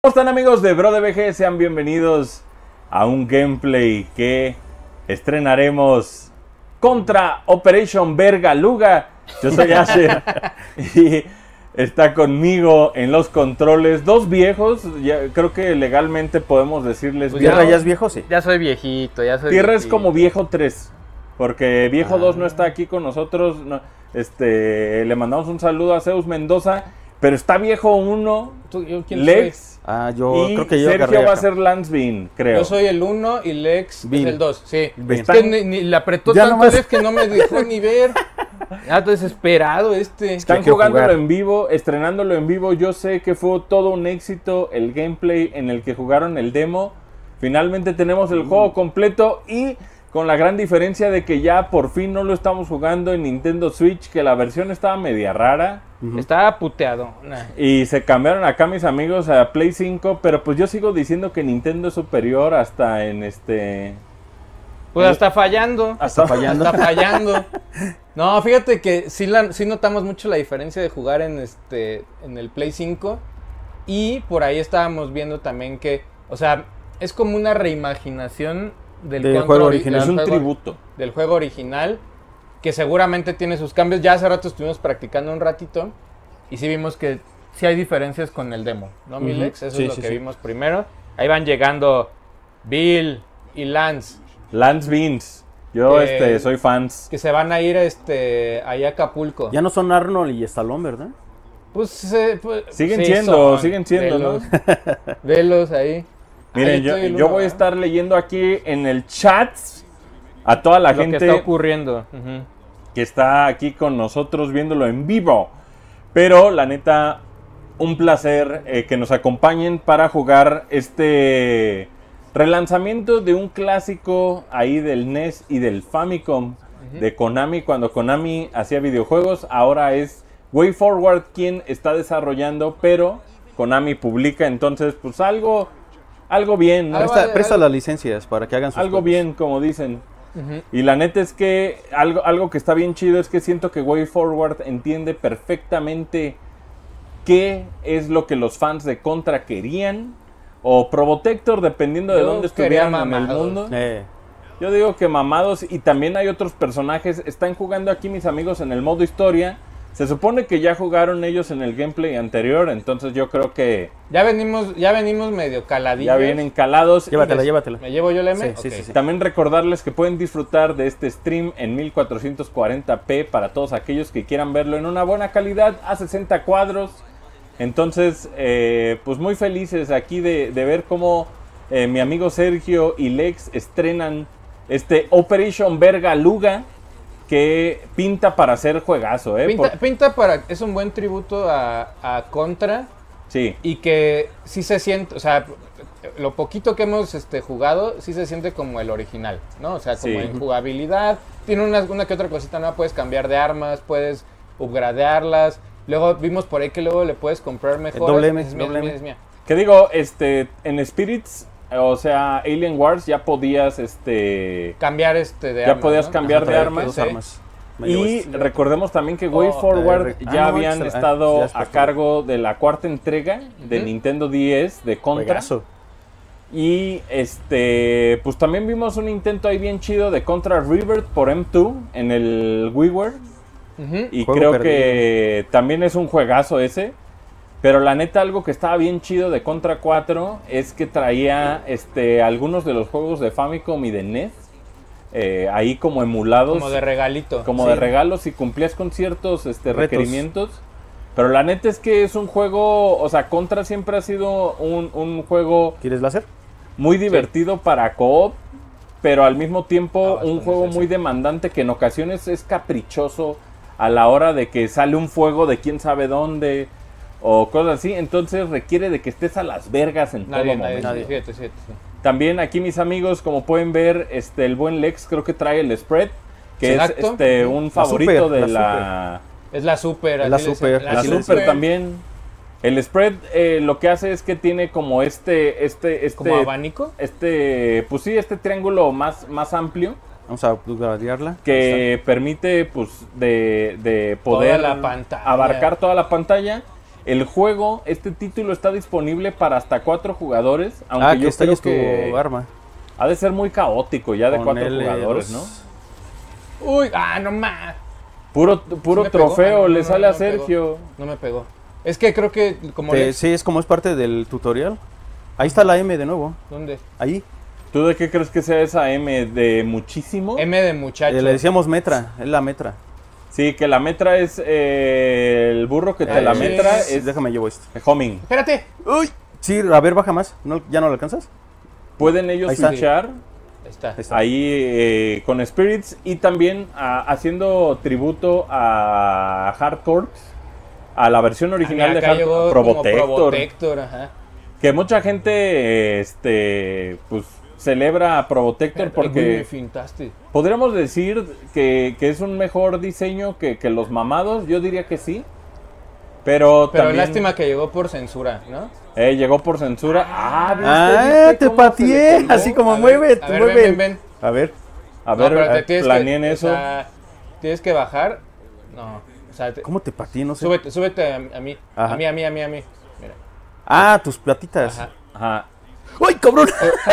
¿Cómo están, amigos de BroDBG? Sean bienvenidos a un gameplay que estrenaremos contra Operation Vergaluga. Yo soy Asher y está conmigo en los controles dos viejos. Ya, creo que legalmente podemos decirles pues viejo. ¿Tierra ya es viejo? Sí. Ya soy viejito, ya soy Tierra viejito. es como viejo 3, porque viejo 2 no está aquí con nosotros. No, le mandamos un saludo a Zeus Mendoza, pero está viejo 1, ¿Quién Lex. soy? Yo Y creo que yo Sergio agarré va a acá. ser Lance Bean, creo. Yo soy el 1 y Lex Bill. es el 2, sí. Bill. Es que ni le apretó Ya tanto nomás. Lex que no me dejó ni ver. Ya estoy desesperado Están quiero jugándolo jugar. en vivo, estrenándolo en vivo. Yo sé que fue todo un éxito el gameplay en el que jugaron el demo. Finalmente tenemos el juego completo y con la gran diferencia de que ya por fin no lo estamos jugando en Nintendo Switch, que la versión estaba media rara. Estaba puteado. Nah. Y se cambiaron acá mis amigos a Play 5, pero pues yo sigo diciendo que Nintendo es superior hasta en Pues hasta fallando. hasta fallando. Hasta fallando. No, fíjate que sí notamos mucho la diferencia de jugar en el Play 5. Y por ahí estábamos viendo también que, o sea, es como una reimaginación del juego original. Es un tributo. Del juego original, que seguramente tiene sus cambios. Ya hace rato estuvimos practicando un ratito y sí vimos que sí hay diferencias con el demo, ¿no, mi Lex? Eso Sí, es lo sí, que sí. vimos primero. Ahí van llegando Bill y Lance, Lance Beans. Yo soy fans. que se van a ir allá a Acapulco. Ya no son Arnold y Stallone, ¿verdad? Pues, Siguen sí siendo, velos, ¿no? velos ahí. Miren, Ahí estoy el yo uno, voy a ¿eh? estar leyendo aquí en el chat a toda la Lo gente que está ocurriendo. Ujú. que está aquí con nosotros viéndolo en vivo. Pero la neta, un placer que nos acompañen para jugar este relanzamiento de un clásico ahí del NES y del Famicom de Konami. Cuando Konami hacía videojuegos, ahora es WayForward quien está desarrollando, pero Konami publica, entonces pues algo bien, ¿no? Algo Presta las licencias para que hagan sus Algo juegos. bien, como dicen. Ujú. Y la neta es que algo que está bien chido es que siento que WayForward entiende perfectamente qué es lo que los fans de Contra querían, o Probotector, dependiendo de Yo dónde quería estuvieran en el mamados. mundo. Eh, Yo digo que mamados, y también hay otros personajes. Están jugando aquí mis amigos en el modo historia. Se supone que ya jugaron ellos en el gameplay anterior, entonces yo creo que Ya venimos medio caladillos. ya vienen calados. llévatela, Y llévatela. ¿Me llevo yo el M? Sí, sí, Ok. sí, sí. también recordarles que pueden disfrutar de este stream en 1440p para todos aquellos que quieran verlo en una buena calidad a 60 cuadros. Entonces, pues muy felices aquí de ver cómo mi amigo Sergio y Lex estrenan este Operation Vergaluga, que pinta para ser juegazo, Es un buen tributo a Contra. Sí, Y que sí se siente, o sea, lo poquito que hemos jugado, sí se siente como el original, ¿no? O sea, como Sí. en jugabilidad. Tiene una que otra cosita nueva, puedes cambiar de armas, puedes upgradearlas. Luego vimos por ahí que luego le puedes comprar mejor. doble M, Es mía, doble es mía, M. es mía. que digo, en Spirits, o sea, Alien Wars, ya podías, Cambiar de Ya armas, podías ¿no? cambiar Ajá, de traer armas, Dos sí. armas. Me llevo Y este. recordemos también que WayForward no, ya habían excelente. estado Ya es a perfecto. cargo de la cuarta entrega de Ujú. Nintendo 10 de Contra. Juegazo. Y pues también vimos un intento ahí bien chido de Contra Rebirth por M2 en el WiiWare. Ujú. Y Juego creo perdido. que también es un juegazo ese. Pero la neta, algo que estaba bien chido de Contra 4 es que traía algunos de los juegos de Famicom y de NES ahí como emulados. Como de regalito. Como Sí. de regalos, y cumplías con ciertos requerimientos. Pero la neta es que es un juego, o sea, Contra siempre ha sido un juego ¿Quieres láser? muy divertido para co-op, pero al mismo tiempo un bastante, juego sí, muy sí. demandante que en ocasiones es caprichoso a la hora de que sale un fuego de quién sabe dónde o cosas así. Entonces requiere de que estés a las vergas en todo Nadie, momento. fíjate, sí. También aquí mis amigos, como pueden ver, el buen Lex creo que trae el spread, que Exacto. es un favorito super, de la Es la super. Es la así le dicen. super, la así le super dicen. también. El spread lo que hace es que tiene como Como abanico. pues sí, este triángulo más amplio Vamos a upgradearla. que permite pues de poder Toda la pantalla. abarcar toda la pantalla. El juego, este título está disponible para hasta 4 jugadores, aunque yo esta ya creo es tu que arma. ha de ser muy caótico ya de Con 4 L2. jugadores, ¿no? Uy, no más. Puro ¿Sí me pegó? trofeo No, le no, sale a no me pegó. Sergio. No me pegó. Es que creo que como Sí, es como es parte del tutorial. Ahí está la M de nuevo. ¿Dónde? Ahí. ¿Tú de qué crees que sea esa M? ¿De muchísimo? M de muchacho. Le decíamos metra. Es la metra. Sí, que la metra es el burro que te la sí. metra es Déjame llevo esto. homing. Espérate. Uy. Sí, a ver, baja más. ¿Ya no lo alcanzas? Pueden ellos Ahí está. switchar Ahí está. Ahí está. ahí con Spirits y también haciendo tributo a Hard Corps, a la versión original de Acá Hard llegó como Probotector, Probotector, ajá. que mucha gente pues celebra a Probotector Ay, güey, me porque fintaste. podríamos decir que es un mejor diseño que los mamados, yo diría que sí. Pero también lástima que llegó por censura, ¿no? llegó por censura. Te cómo se le pateé. colgó? Así como A ver, mueve. a ver, mueve. ven. A ver. A No, ver, pero te tienes planeen que, eso. O sea, tienes que bajar. No, o sea, ¿Cómo te pateé? No sé. súbete a mí. Ajá. A mí. Mira. Ah, tus platitas. Ajá. Ajá. ¡Uy, cabrón!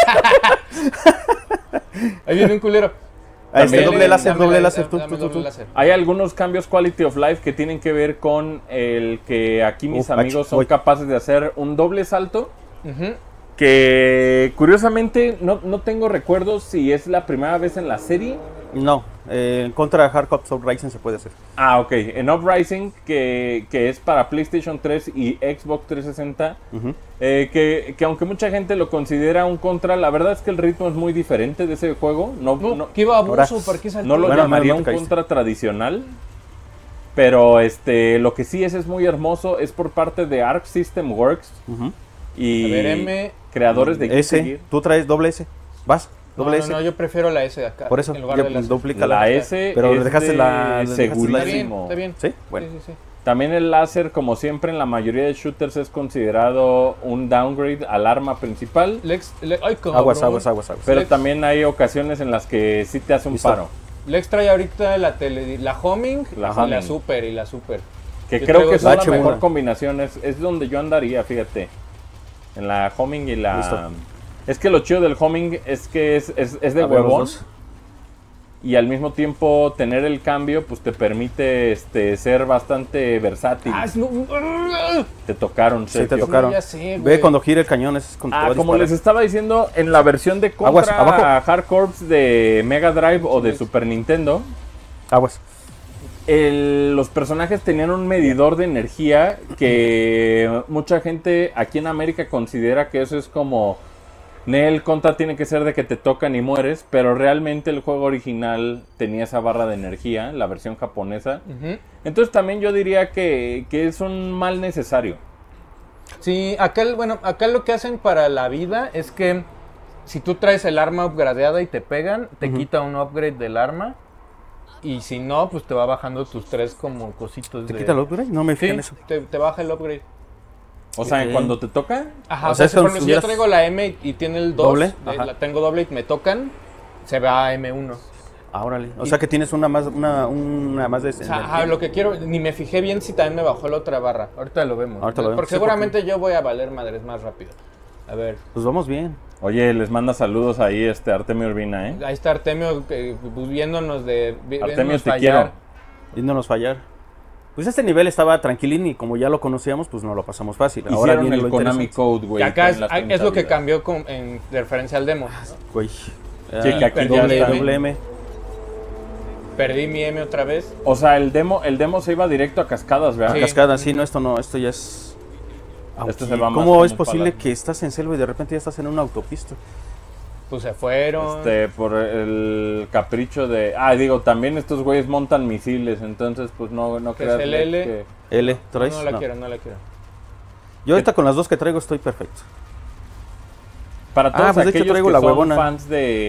Ahí viene un culero. Ahí está, También- doble láser, Dame doble la- láser. dame doble Tú. láser. Hay algunos cambios quality of life que tienen que ver con el que aquí mis amigos son voy. capaces de hacer un doble salto. Ujú. Que curiosamente no tengo recuerdos si es la primera vez en la serie. No, en contra de Hard Cops Uprising se puede hacer. Ah, ok. En Uprising, que es para PlayStation 3 y Xbox 360, Ujú. que aunque mucha gente lo considera un contra, la verdad es que el ritmo es muy diferente de ese juego. No, ¿Qué iba Ahora, abuso? ¿Para qué saltó? no lo Bueno, llamaría no te un caíste. contra tradicional. Pero lo que sí es muy hermoso es por parte de Arc System Works Ujú. y A ver, M. creadores de Guilty S, Gear. tú traes doble S. ¿Vas? Doble S. No, yo prefiero la S de acá. Por eso, en lugar ya de la duplica La S Pero es dejaste de la- dejaste la- segurísimo. Está bien. ¿Sí? Bueno. Sí. También el láser, como siempre en la mayoría de shooters, es considerado un downgrade al arma principal. Ay, cabrón. Aguas. Pero Lex- también hay ocasiones en las que sí te hace un Listo. paro. Lex trae ahorita la homing La y homing. la super. Que Yo creo traigo que son la H1. mejor combinación. Es donde yo andaría, fíjate. En la homing y la... Listo. Es que lo chido del homing es que es de A ver, los huevón. dos. Y al mismo tiempo tener el cambio pues te permite ser bastante versátil. Te tocaron, Sí, te Sergio. tocaron. ya sé, güey. Ve cuando gira el cañón, es cuando te va a Como disparar. les estaba diciendo, en la versión de Aguas, contra abajo. Hard Corps de Mega Drive o de Super Nintendo, Aguas. los personajes tenían un medidor de energía que mucha gente aquí en América considera que eso es como Nel contra tiene que ser de que te tocan y mueres, pero realmente el juego original tenía esa barra de energía, la versión japonesa. Ujú. Entonces también yo diría que es un mal necesario. Sí, acá lo que hacen para la vida es que si tú traes el arma upgradeada y te pegan, te quita un upgrade del arma. Y si no, pues te va bajando tus 3 como cositos ¿Te de... quita el upgrade? No me Sí, fijé en eso. te baja el upgrade. O sea, Ok. cuando te toca, Ajá, O o sea, sea, es si, por como ejemplo, si si yo hubieras- traigo la M y tiene el 2, ¿Doble? Ajá. la tengo doble y me tocan, se va a M1. Ah, órale. O sea que tienes una más de... O sea, ajá, lo que quiero, ni me fijé bien si también me bajó la otra barra. Ahorita lo vemos. Ahorita lo vemos. Porque Sí, seguramente yo voy a valer madres más rápido. A ver, Pues vamos bien. oye, les manda saludos ahí Artemio Urbina, ¿eh? ahí está Artemio pues, viéndonos Artemio, viéndonos te fallar. quiero. Y no nos fallar. Pues este nivel estaba tranquilín y como ya lo conocíamos, pues no lo pasamos fácil. Ahora Hicieron viene el lo Konami interesante. Code, Y güey. acá con las 30 es lo que vidas. cambió en referencia al demo. Güey. Sí, que aquí ya doble está. M. Doble M. Perdí mi M otra vez. O sea, el demo se iba directo a cascadas, ¿verdad? Sí. Cascada, sí, no, esto ya es... Esto Auti- se va más ¿Cómo como es posible para- que estás en selva y de repente ya estás en una autopista? Pues se fueron. Por el capricho de... Ah, digo, también estos güeyes montan misiles, entonces pues no ¿Qué creas es el Lex, L? que... L, ¿traes? No la No. quiero, no la quiero. Yo ahorita con las dos que traigo estoy perfecto. Para todos pues de hecho aquellos traigo que la son huevona. fans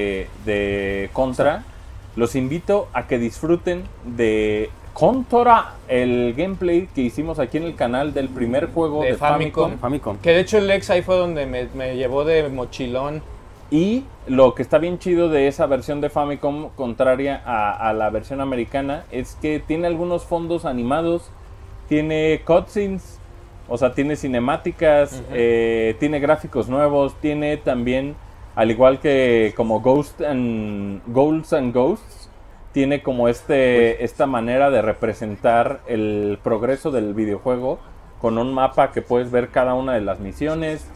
de Contra, los invito a que disfruten de Contra, el gameplay que hicimos aquí en el canal del primer juego De de Famicom. Famicom. Que de hecho el Lex ahí fue donde me llevó de mochilón. Y lo que está bien chido de esa versión de Famicom, contraria a la versión americana, es que tiene algunos fondos animados, tiene cutscenes, O sea, tiene cinemáticas, tiene gráficos nuevos, tiene también, al igual que como Ghouls and Ghosts, tiene como esta manera de representar el progreso del videojuego con un mapa que puedes ver cada una de las misiones.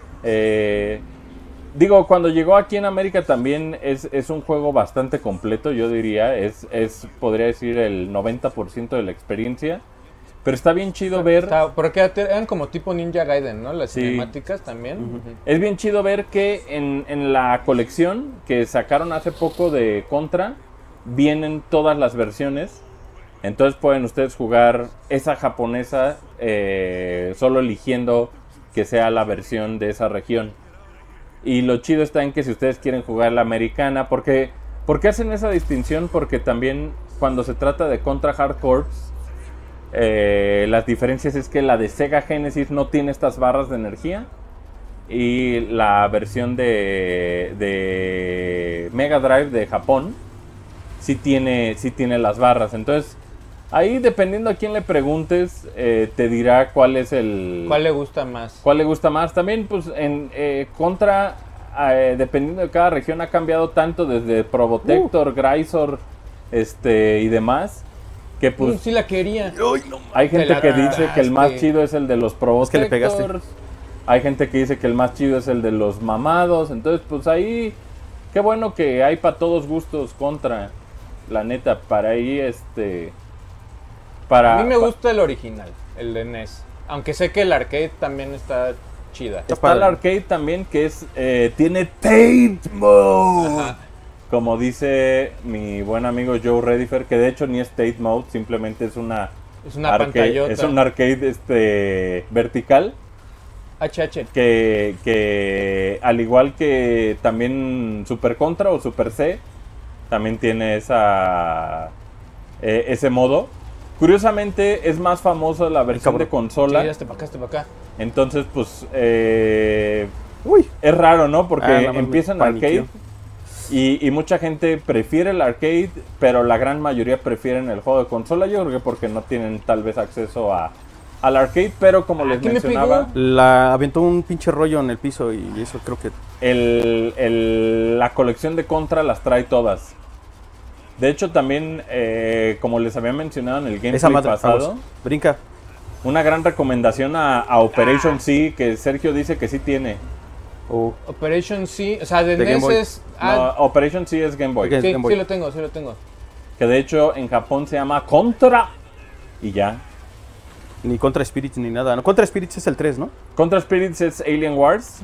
Digo, cuando llegó aquí en América también es un juego bastante completo, yo diría, podría decir el 90% de la experiencia. Pero está bien chido ver... Porque eran como tipo Ninja Gaiden, ¿no? Las cinemáticas también. Es bien chido ver que en la colección que sacaron hace poco de Contra, vienen todas las versiones. Entonces pueden ustedes jugar esa japonesa solo eligiendo que sea la versión de esa región. Y lo chido está en que si ustedes quieren jugar la americana, ¿por qué hacen esa distinción? Porque también cuando se trata de Contra Hard Corps, las diferencias es que la de Sega Genesis no tiene estas barras de energía y la versión de Mega Drive de Japón sí tiene las barras. Entonces ahí, dependiendo a quién le preguntes, te dirá cuál es ¿Cuál le gusta más? ¿Cuál le gusta más? También, pues, en Contra, dependiendo de cada región, ha cambiado tanto desde Probotector, Grisor, y demás, que pues... sí la quería. Hay gente que dice que el más chido es el de los Probotectors. Es que le pegaste. Hay gente que dice que el más chido es el de los mamados. Entonces, pues ahí, qué bueno que hay para todos gustos Contra, la neta, para ahí, A mí me gusta el original, el de NES. Aunque sé que el arcade también está chida. Está el arcade también, que es tiene Tate Mode. Ajá. Como dice mi buen amigo Joe Redifer, que de hecho ni es Tate Mode, simplemente es una pantallota. Es un arcade vertical. HH. Que al igual que también Super Contra o Super C, también tiene ese modo. Curiosamente es más famosa la versión de consola. Sí, hasta para acá. Entonces, pues, es raro, ¿no? Porque empieza en arcade y mucha gente prefiere el arcade, pero la gran mayoría prefieren el juego de consola. Yo creo que porque no tienen tal vez acceso al arcade, pero como les mencionaba... La aventó un pinche rollo en el piso y eso creo que... La colección de Contra las trae todas. De hecho, también, como les había mencionado en el gameplay pasado, brinca. Una gran recomendación a Operation C, que Sergio dice que sí tiene. Operation C, o sea, de Game NES Boy. es... No, Operation C es Game Boy. Ok. Sí, Game Boy. sí lo tengo. Que de hecho en Japón se llama Contra. Y ya. Ni Contra Spirits ni nada. No, Contra Spirits es el 3, ¿no? Contra Spirits es Alien Wars.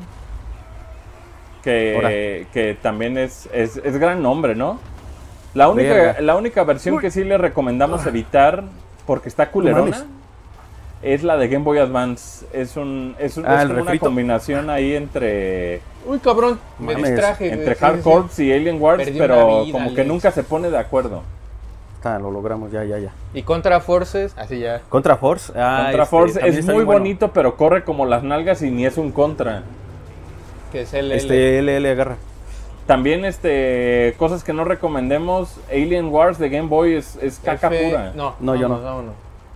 Que también es gran nombre, ¿no? La única versión que sí le recomendamos evitar, porque está culerona, es la de Game Boy Advance. Es como una combinación ahí entre... Uy, cabrón, me distraje. Entre Hard Corps y Alien Wars, Perdí pero una vida, como que Alex. nunca se pone de acuerdo. Lo logramos, ya. Y Contra Forces, así ya. Contra Force. Contra Force también es está muy bien bueno. bonito, pero corre como las nalgas y ni es un Contra. Que es el LL agarra. También cosas que no recomendemos. Alien Wars de Game Boy es caca pura. No, yo no. Vámonos.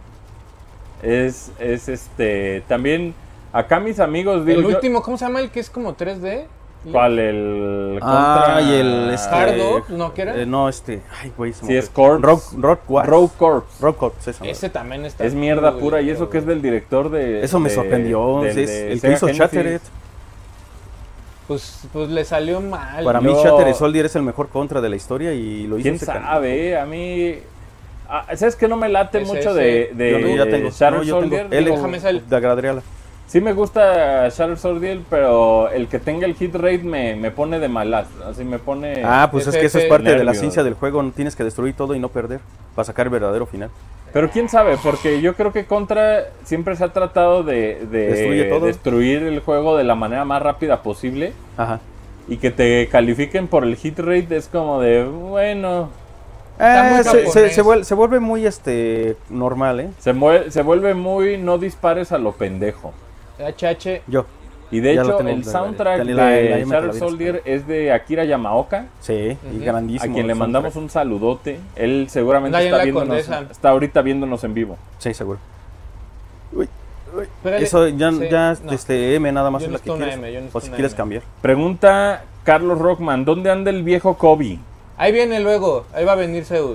Es también acá mis amigos digo El yo- último, ¿cómo se llama el que es como 3D? ¿Cuál? El Contra. Y el Hard Dog, ¿no? ¿Qué era? Ay, güey. Sí, es Corps. Rogue Corps. Corps, eso. Ese también está. Es mierda cool, pura y eso que es del director de... Eso me sorprendió. del- Es de el que Sega hizo Genesis. Shattered. Pues le salió mal. Para mí, Shattered Soldier es el mejor Contra de la historia y lo hizo ¿Quién ese sabe? A mí... ¿Sabes qué no me late Es mucho ese. de Yo ya tengo. Shattered Yo tengo. Soldier? Él Digo, déjame salir. de Galadriel. sí me gusta Shattered Soldier, pero el que tenga el hit rate me pone de malas. Así me pone... Pues es Ese- que eso es ese parte de la nervio. ciencia del juego. No tienes que destruir todo y no perder para sacar el verdadero final. Pero quién sabe, porque yo creo que Contra siempre se ha tratado de Destruye todo. destruir el juego de la manera más rápida posible. Ajá. Y que te califiquen por el hit rate es como de, bueno, Está muy japonés. Se vuelve muy normal, ¿eh? se vuelve muy no dispares a lo pendejo. HH. Yo. Y de Ya lo hecho, tengo, el soundtrack la de imagen Shattered la vi. Soldier es de Akira Yamaoka, Sí, y Ujú. grandísimo. a quien le el mandamos soundtrack. un saludote. Él seguramente Anda ahí en está la viéndonos, Condesa. está ahorita viéndonos en vivo. Sí, seguro. Pégale. Eso ya, Sí, ya no. M nada más Yo es la que necesito una quieres. M, yo O necesito si una quieres M. cambiar. Pregunta Carlos Rockman, ¿dónde anda el viejo Kobe? Ahí viene luego, ahí va a venir Zeus.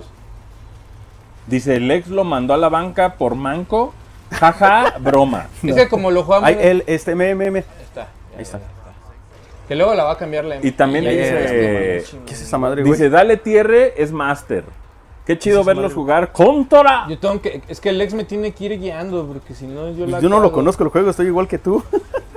Dice, Lex lo mandó a la banca por manco. Jaja, broma. Es que como lo jugamos... Ay, el, M. Ahí está. Ahí está. Que luego la va a cambiar la M. Y también ya dice- es ¿Qué es esa madre, güey? Dice, dale tierre, es master. Qué chido esa verlos madre? Yo jugar contra. tengo que... Es que el ex me tiene que ir guiando, porque si no yo la Yo no lo cago. conozco el juego, estoy igual que tú.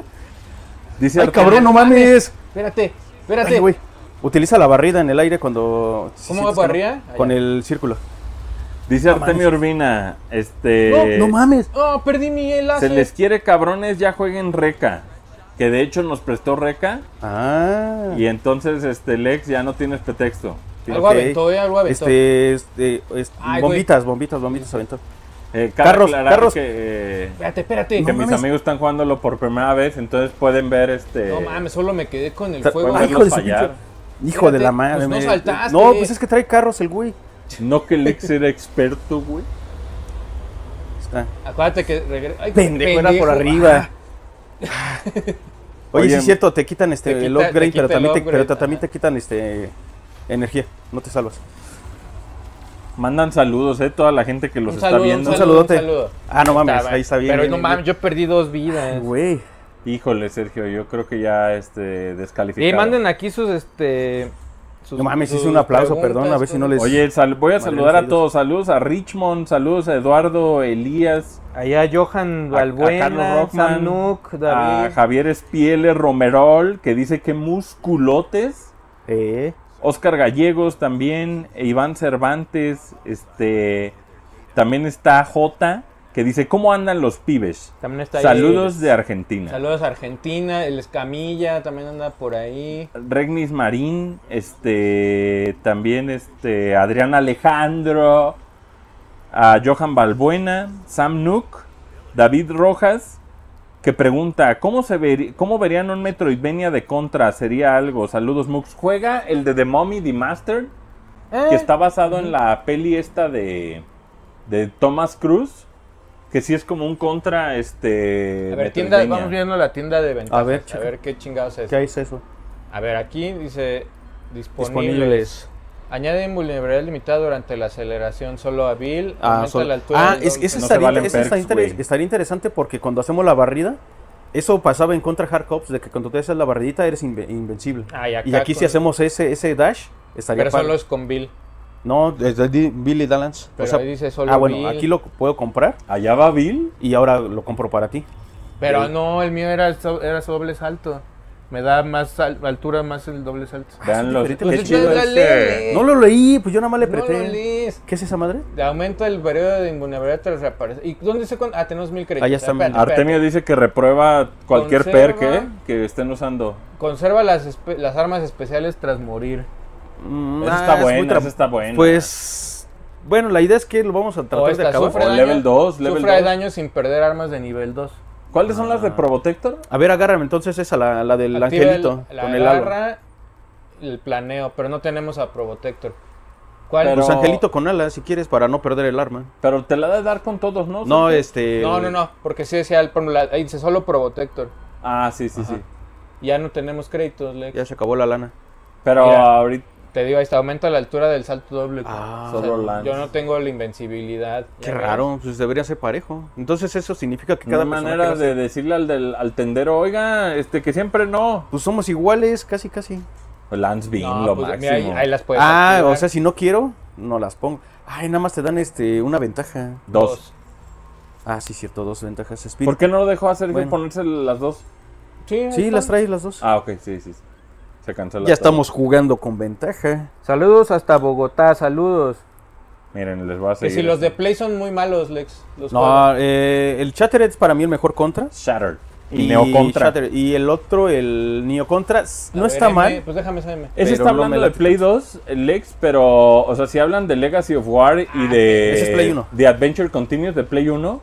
Dice, Ay, Artemio, cabrón, no mames. Espérate, espérate. Ay, güey. Utiliza la barrida en el aire cuando... ¿Cómo va sientes que no- barrida? Con Allá. el círculo. dice Artemio Urbina, No mames. Oh, perdí mi enlace. se les quiere cabrones, ya jueguen Reca. Que de hecho nos prestó Reca. Ah. Y entonces Lex ya no tienes pretexto. Algo ok. aventó, algo aventó. Ay, bombitas aventó. Cabe Carros, aclarar carros. que Espérate. que No mis mames. amigos están jugándolo por primera vez, entonces pueden ver No mames, solo me quedé con el Sa- fuego. pueden Ay, verlos hijo de su fallar. Hijo de Espérate, la madre. pues no saltaste. No, pues es que trae carros el güey. No que Lex era experto, güey. Está. Acuérdate que ay, Pendejo, era por arriba. Oye, sí Oye, es cierto, te quitan te el quita- upgrade, te quita pero también, el upgrade, también ajá. te quitan energía, no te salvas. Mandan saludos, toda la gente que los Un está saludo, viendo. un saludote. saludo. Ah, no mames, Estaba- ahí está bien. Pero bien, no bien, mames, yo perdí 2 vidas. bien. Güey. Híjole, Sergio, yo creo que ya descalificado. Y manden aquí sus sus- No mames, sus hice un aplauso, preguntas, perdón, a ver si no les... Oye, voy a Madre saludar mía, a todos. Saludos a Richmond, saludos a Eduardo, Elías, Allá Johan a Balbuena, Carlos Rockman, Sam Nook, a David. Javier Espiele Romerol, que dice que musculotes. Oscar Gallegos también, e Iván Cervantes, también está J, que dice, ¿cómo andan los pibes? También está ahí. Saludos de Argentina. Saludos a Argentina, el Escamilla también anda por ahí. Regnis Marín, también Adrián Alejandro, a Johan Balbuena, Sam Nook, David Rojas, que pregunta, ¿cómo verían un Metroidvania de Contra? ¿Sería algo? Saludos, Mux. ¿Juega el de The Mummy Demastered? Que está basado en la peli esta de Thomas Cruise, que sí es como un Contra, A ver, Metroidvania. vamos viendo la tienda de ventajas. A ver, a ver qué chingados es. ¿Qué es eso? A ver, aquí dice disponibles. Disponibles. Añaden vulnerabilidad limitada durante la aceleración solo a Bill. Ah, Aumenta la altura del doble- eso No se valen perks, güey. estaría interesante porque cuando hacemos la barrida, eso pasaba en Contra Hard Cops, de que cuando te haces la barridita eres invencible. Ah, y acá Y aquí si con- hacemos ese dash, estaría Pero padre. solo es con Bill. No, es de Billy Dallas. Pero ahí dice solo bueno, Bill. aquí lo puedo comprar Allá va Bill. y ahora lo compro para ti. Pero Ok. no, el mío era doble salto. Me da más altura, más el doble salto. Vean los... diferente, qué pues, chido la lee. No lo leí, pues yo nada más le No apreté. lo lees. ¿Qué es esa madre? De aumento el periodo de invulnerabilidad tras reaparecer. ¿Y dónde se con? Ah, tenemos 1000 créditos. Ah, ya está. Espérate, Artemio espérate. dice que reprueba cualquier Conserva. perk que estén usando. Conserva las armas especiales tras morir. Eso está es bueno, muy eso está bueno. Pues, bueno, la idea es que lo vamos a O tratar de esta, acabar. sufre O daño, level 2, level sufre 2. daño sin perder armas de nivel 2. ¿Cuáles son las de Probotector? A ver, agárrame entonces esa, la del Activa angelito, la con el alma. garra, el planeo, pero no tenemos a Probotector. ¿Cuál? Pero- Pues angelito con alas, si quieres, para no perder el arma. Pero te la de dar con todos, ¿no? No, Sergio? No, porque sí decía, ahí dice solo Probotector. Ah, sí, sí, Ajá. sí. Ya no tenemos créditos, Lex. Ya se acabó la lana. Pero Mira. ahorita... Te digo, ahí está, aumenta la altura del salto doble. Ah, solo lance. yo no tengo la invencibilidad. Qué ¿Ya ves? raro, pues debería ser parejo. Entonces eso significa que No cada hay persona manera que va a de decirle al tendero, oiga, que siempre no. Pues somos iguales, casi. Lance Bean, No, lo pues, máximo. mira, ahí las puedes Ah, activar. o sea, si no quiero, no las pongo. Ay, nada más te dan una ventaja. Dos. Ah, sí, cierto, 2 ventajas. Espíritu. ¿Por qué no lo dejó hacer Bueno. ponerse las dos? Sí, ahí Sí, está. las trae las dos. Ah, ok, sí. Se cancela. Ya todo. estamos jugando con ventaja. Saludos hasta Bogotá, saludos. Miren, les voy a Que seguir. si los de Play son muy malos, Lex. Los No, juegos. el Chattered es para mí el mejor contra. Shattered. Y Neo Contra. Shattered. Y el otro, el Neo Contra, A no ver, está M, mal. Pues déjame ese M. Ese Pero está no hablando me la de Play 2, el Lex, pero, o sea, si hablan de Legacy of War y de... ese es Play 1. De Adventure Continues de Play 1,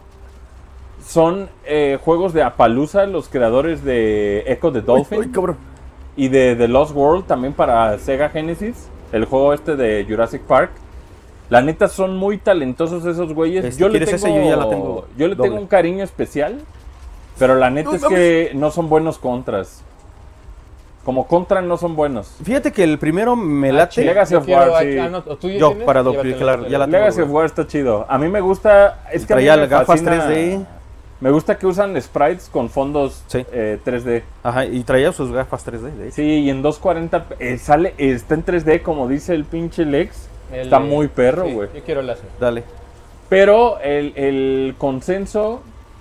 son juegos de Appaloosa, los creadores de Echo the Dolphin. Uy, cabrón. Y de The Lost World también para Sega Genesis, el juego de Jurassic Park. La neta son muy talentosos esos güeyes. Yo le ¿quieres tengo, ese? Yo ya la tengo yo le tengo doble. un cariño especial Pero la neta es que no son buenos contras. Como contra no son buenos. Fíjate que el primero me late. Legacy of War, sí. Yo, para duplicar, ya la tengo. Legacy of War está chido. A mí me gusta. Es que a mí Traía me gafas fascina- 3D. Me gusta que usan sprites con fondos Sí. 3D. Ajá, y traía sus gafas 3D, de hecho. Sí, y en 240 está en 3D, como dice el pinche Lex. Está muy perro, güey. Yo quiero láser. Dale. Pero el consenso.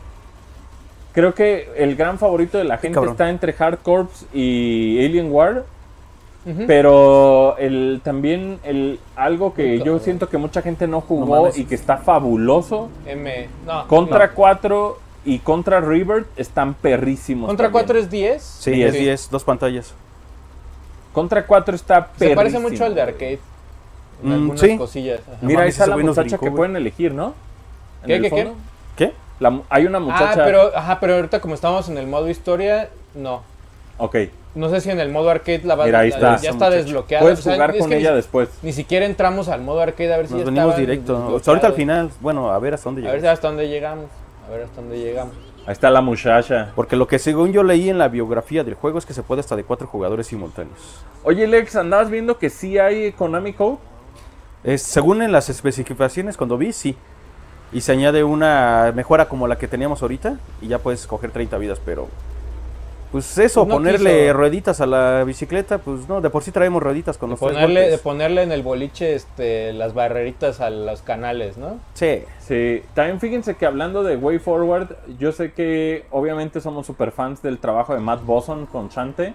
Creo que el gran favorito de la gente cabrón. está entre Hard Corps y Alien War. Ujú. Pero también algo que Muy yo cabrón. siento que mucha gente no No jugó mames. y que está fabuloso. No. Contra no. 4 y contra Rebirth están perrísimos. Contra también. 4 es 10. Sí, 10. es 10, 2 pantallas. Contra 4 está perrísimo. Se parece mucho al de arcade. En algunas sí. cosillas. Ajá. Mira, ahí mames, está ese la güey nos muchacha brincó, que güey. pueden elegir, ¿no? En ¿Qué, el qué, qué? fondo. ¿Qué? Hay una muchacha. pero ahorita como estamos en el modo historia, no. Ok. No sé si en el modo arcade la Mira, ahí está. ya está desbloqueada. Puedes O sea, jugar es con que ella ni, después. ni siquiera entramos al modo arcade a ver si Nos ya venimos estaban directo. desbloqueados. Ahorita al final, bueno, a ver hasta dónde A ver si llegamos. hasta dónde llegamos. A ver hasta dónde llegamos. Ahí está la muchacha. Porque lo que según yo leí en la biografía del juego es que se puede hasta de 4 jugadores simultáneos. Oye, Lex, ¿andabas viendo que sí hay Konami Code? Según en las especificaciones, cuando vi, sí. Y se añade una mejora como la que teníamos ahorita y ya puedes coger 30 vidas, pero... Pues eso, Pues no ponerle quiso. rueditas a la bicicleta, pues no, de por sí traemos rueditas con los tres De golpes. ponerle en el boliche las barreritas a los canales, ¿no? Sí, Sí. También fíjense que hablando de Way Forward, yo sé que obviamente somos super fans del trabajo de Matt Bosson con Shantae,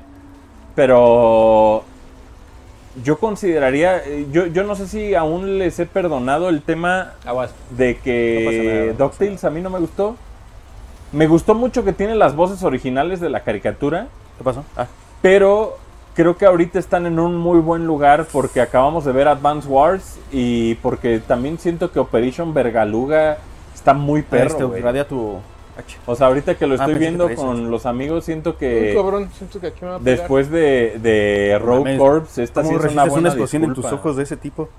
pero yo consideraría, yo no sé si aún les he perdonado el tema Aguas. de No que pasa nada, no pasa DuckTales a mí no me gustó. Me gustó mucho que tiene las voces originales de la caricatura, ¿qué pasó? Ah, pero creo que ahorita están en un muy buen lugar porque acabamos de ver Advance Wars y porque también siento que Operation Vergaluga está muy perro, güey. radia tu... H. O sea, ahorita que lo estoy pensé que viendo traías con eso. los amigos, siento Uy, que cabrón, siento que aquí me va a pegar. después de Rogue Mames, Corps, esta sí ¿Cómo es una resistes buena una explosión en disculpa. tus ojos de ese tipo?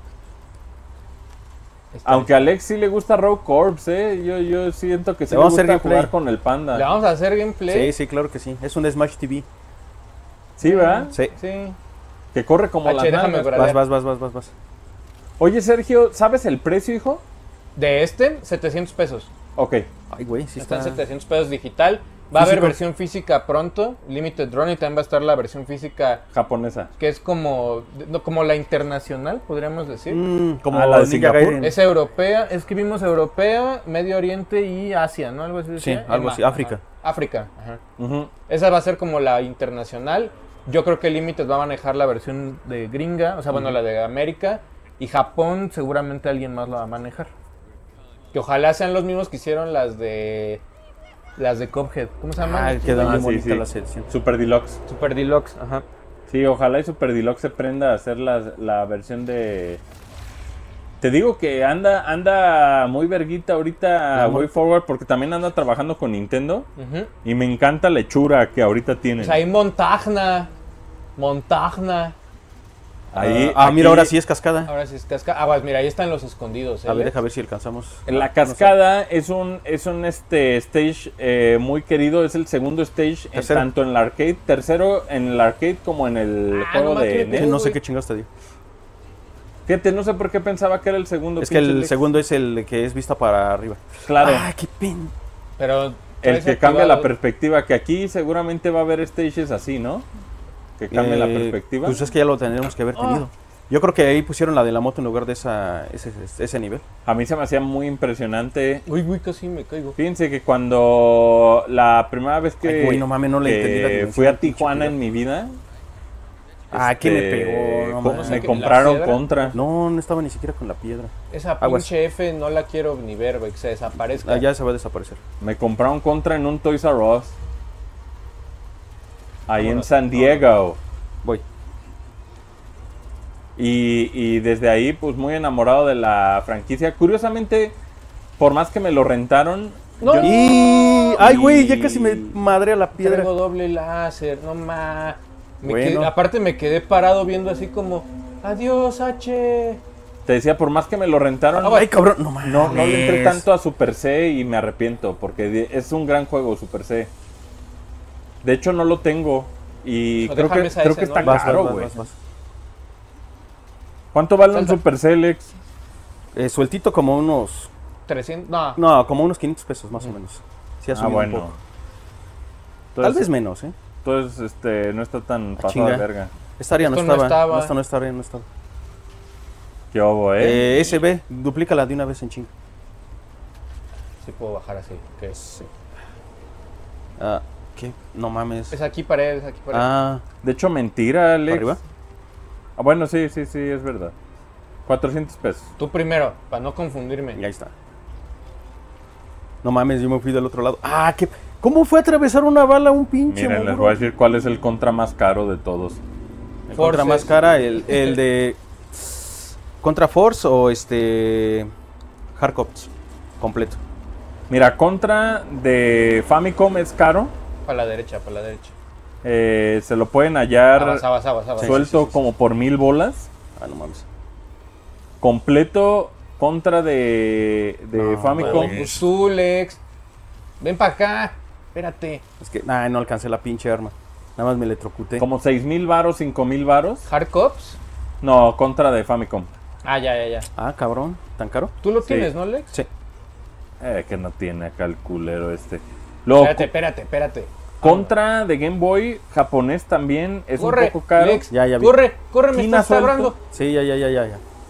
Aunque a Alex sí le gusta Rogue Corps, yo siento que sí Le le vamos a hacer gusta gameplay. jugar con el panda. ¿Le vamos a hacer gameplay? Sí, sí, claro que sí. Es un Smash TV. Sí, ¿verdad? Sí. Sí. Que corre como H, las déjame nalgas. grabar. Vas. Oye, Sergio, ¿sabes el precio, hijo? De 700 pesos. Ok. Ay, güey, sí Está está... en 700 pesos digital. Va a haber Físico. versión física pronto. Limited Run y también va a estar la versión física Japonesa. que es como la internacional, podríamos decir. como Ah, la de Ninja Singapur. Gaiden. Es europea, escribimos europea, Medio Oriente y Asia, ¿no? Algo así. Sí, decía. algo así, Ajá. África. África, ajá. Ujú. Esa va a ser como la internacional. Yo creo que Limited va a manejar la versión de gringa, o sea, bueno, la de América. Y Japón seguramente alguien más la va a manejar. Que ojalá sean los mismos que hicieron las de Cuphead. ¿Cómo se llaman? Ah, queda Ah, bien sí, bonita sí. la selección. Super Deluxe. Super Deluxe, ajá. Sí, ojalá y Super Deluxe se prenda a hacer la versión de... Te digo que anda muy verguita ahorita Ujú. Way Forward porque también anda trabajando con Nintendo Ujú. y me encanta la hechura que ahorita tienen. Pues ahí Montagna. Ahí, mira, aquí, ahora sí es cascada. Ahora sí es cascada. Ah, pues mira, ahí están los escondidos. A ver, deja ver si alcanzamos. La No sé. cascada es un stage muy querido, es el segundo stage Tercero. tanto en el arcade, tercero en el arcade como en el juego nomás de que me NES. Sí, no sé güey. qué chingados te digo. Fíjate, no sé por qué pensaba que era el segundo. Es que pinche el Lex. segundo es el que es vista para arriba. Claro, Ah, qué pen. Pero el traes que cambia la activado- perspectiva, que aquí seguramente va a haber stages así, ¿no? Que cambia la perspectiva. Pues es que ya lo tendríamos que haber tenido. Yo creo que ahí pusieron la de la moto en lugar de ese nivel. A mí se me hacía muy impresionante. Uy, casi me caigo. Fíjense que cuando la primera vez que, Ay, güey, no mames, no le que entendí la dimensión fui a del pinche Tijuana piedra. en mi vida, ¿Qué me pegó? No, ¿Cómo se me que compraron la piedra? Contra. No estaba ni siquiera con la piedra. Esa Aguas. pinche F no la quiero ni ver, güey, que se desaparezca. Ah, ya se va a desaparecer. Me compraron Contra en un Toys R Us. Ahí en Vámonos. San Diego. Voy. Y desde ahí, pues muy enamorado de la franquicia. Curiosamente, por más que me lo rentaron, No. yo- Y... Ay, güey, ya Y- casi me madre a la piedra. Traigo doble láser, no más. Bueno. Aparte me quedé parado viendo así como, adiós H. Te decía, por más que me lo rentaron, Ay, cabrón, no mames. no le entré tanto a Super C y me arrepiento, porque es un gran juego Super C. De hecho, no lo tengo y No, creo déjame que, esa creo ese, que ¿no? está Vas, caro, vas, güey. vas. ¿Cuánto vale un Salta. Super C, Lex? Sueltito como unos... 300, no. No, como unos 500 pesos más o menos. Sí, ha Ah, subido un bueno. poco. Tal vez menos, ¿eh? Entonces, no está tan pasado chinga. de verga. Esta área no Esto no estaba. estaba. No, esta no estaba, no estaba. ¿Qué obo, SB, duplícala de una vez en chinga. Sí puedo bajar así. Ok. Ah, ¿qué? No mames. Es aquí pared, es aquí pared. Ah, De hecho, mentira, Lex. ¿arriba? Ah, bueno, sí, es verdad. 400 pesos. Tú primero, para no confundirme. Y ahí está. No mames, yo me fui del otro lado. Ah, ¿qué? ¿Cómo fue a atravesar una bala un pinche Miren, les muro? voy a decir cuál es el contra más caro de todos. El contra Forces. más cara, el de... ¿Contra Force o Hardcops? Completo. Mira, contra de Famicom es caro. Para la derecha, para la derecha. Se lo pueden hallar Avanza. suelto como por 1000 bolas. Ah, no mames. Completo contra de No, Famicom. mames. Pues tú, Lex. Ven para acá. Espérate. Es que, no alcancé la pinche arma. Nada más me electrocuté. Como 6000 varos, 5000 varos. ¿Hardcops? No, contra de Famicom. Ah, ya. Ah, cabrón. ¿Tan caro? Tú lo Sí. tienes, ¿no, Lex? Sí. Que no tiene acá el culero Luego, Espérate. contra de Game Boy japonés también es Corre, un poco caro. Lex. Ya vi. Corre, me Quina estás suelto. labrando. Sí, ya.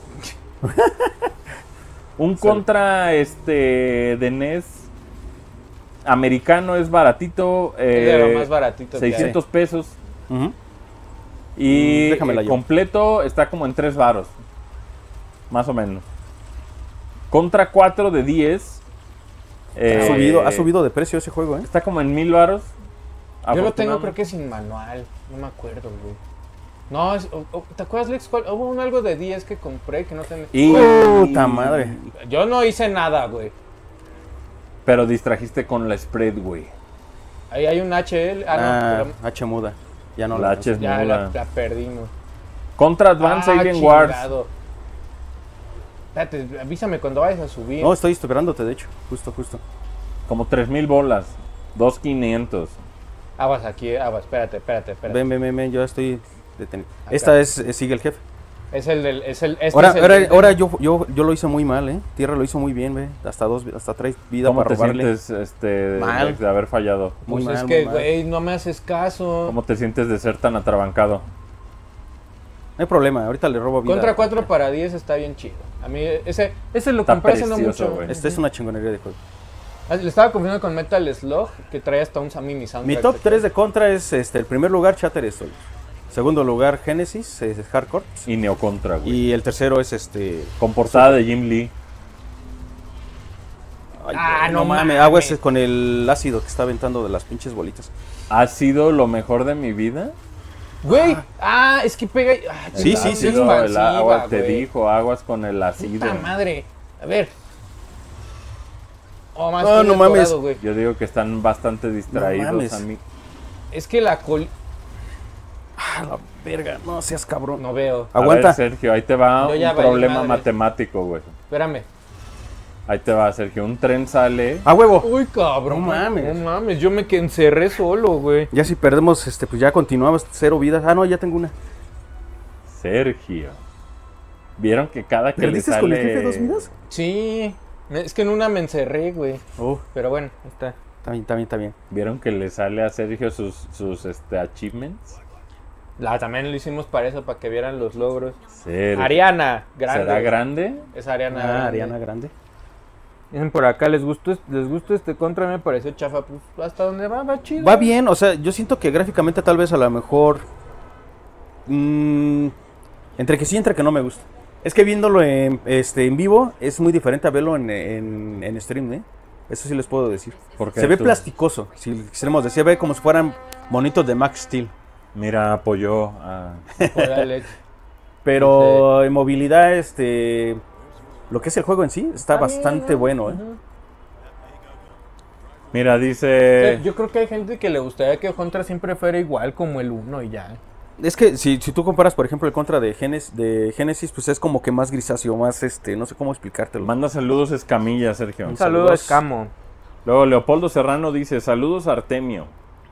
Un contra de NES americano es baratito. Es de lo más baratito que hay. 600 pesos. Ujú. Y Déjamela yo. completo está como en 3 varos. Más o menos. Contra 4 de 10. Ha subido de precio ese juego, ¿eh? Está como en 1000 varos. Yo lo tengo creo que sin manual. No me acuerdo, güey. No, ¿te acuerdas, Lex? Hubo algo de 10 que compré que no tenía. Y... Puta madre. Yo no hice nada, güey. Pero distrajiste con la spread, güey. Ahí hay un HL. Ah, No, H muda. Ya no La H es pero ya muda. la perdimos. Contra Advance Alien Wars. Chingado. Espérate, avísame cuando vayas a subir. No, estoy esperándote, de hecho. Justo. Como 3000 bolas. 2500. Aguas aquí, espérate. Ven, yo estoy detenido. Acá. Esta sigue el jefe. Es el del. Este Ahora, es el ahora yo lo hice muy mal, ¿eh? Tierra lo hizo muy bien, ve. Hasta trae vida ¿Cómo para te robarle. sientes Mal. de haber fallado? Muy Pues es mal, que, muy mal. güey, no me haces caso. ¿Cómo te sientes de ser tan atrabancado? No hay problema, ahorita le robo vida. Contra 4 para 10 está bien chido. A mí ese lo Está compré hace no precioso, mucho. güey. Esta es una chingonería de juego. Le estaba confundiendo con Metal Slug, que trae hasta un mini soundtrack. Mi top 3 de Contra es el primer lugar, Shattered Stories. Segundo lugar, Genesis, es Hardcore. Y Neocontra, güey. Y el tercero es Con portada de Jim Lee. Ay, Ah, güey, no no mames. mames. Agua es con el ácido que está aventando de las pinches bolitas. ¿Ha sido lo mejor de mi vida? Güey, es que pega. Sí, El sí, sí. ácido, el expansiva, agua, te güey. dijo, aguas con el ácido. Puta madre. A ver. Oh, más No, que no el mames. dorado, güey. Yo digo que están bastante distraídos mames. a mí. Es que la col. La verga, no seas cabrón. No veo. Aguanta. A ver, Sergio, ahí te va Yo ya un valí problema madre. matemático, güey. Espérame. Ahí te va, Sergio. Un tren sale. ¡A huevo! Uy, cabrón. No mames. No mames, yo me encerré solo, güey. Ya si perdemos, pues ya continuamos, 0 vidas. Ah, no, ya tengo una. Sergio. ¿Vieron que cada que le ¿Perdiste sale... con el jefe 2 vidas? Sí. Es que en una me encerré, güey. Oh, Pero bueno, ahí está. está bien. ¿Vieron que le sale a Sergio sus achievements? También lo hicimos para eso, para que vieran los logros. Sergio. Ariana, grande. ¿Será grande? Es Ariana. Ah, grande. Ariana Grande. Dicen por acá, ¿les gustó este contra? Me pareció chafa. Pues hasta donde va chido. Va bien, o sea, yo siento que gráficamente tal vez a lo mejor... entre que sí, entre que no me gusta. Es que viéndolo en vivo es muy diferente a verlo en stream, ¿eh? Eso sí les puedo decir. Porque Se ve plasticoso, si quisiéramos decir, se ve como si fueran monitos de Max Steel. Mira, apoyó a... Hola, Alex. Pero en movilidad, lo que es el juego en sí, está bien, bastante ¿no? bueno, ¿eh? Ujú. Mira, dice... Yo creo que hay gente que le gustaría que Contra siempre fuera igual como el 1 y ya. Es que si tú comparas, por ejemplo, el contra de Genesis, pues es como que más grisáceo, más no sé cómo explicártelo. Manda saludos Escamilla, Sergio. Un saludo a Escamo. Luego Leopoldo Serrano dice, saludos Artemio.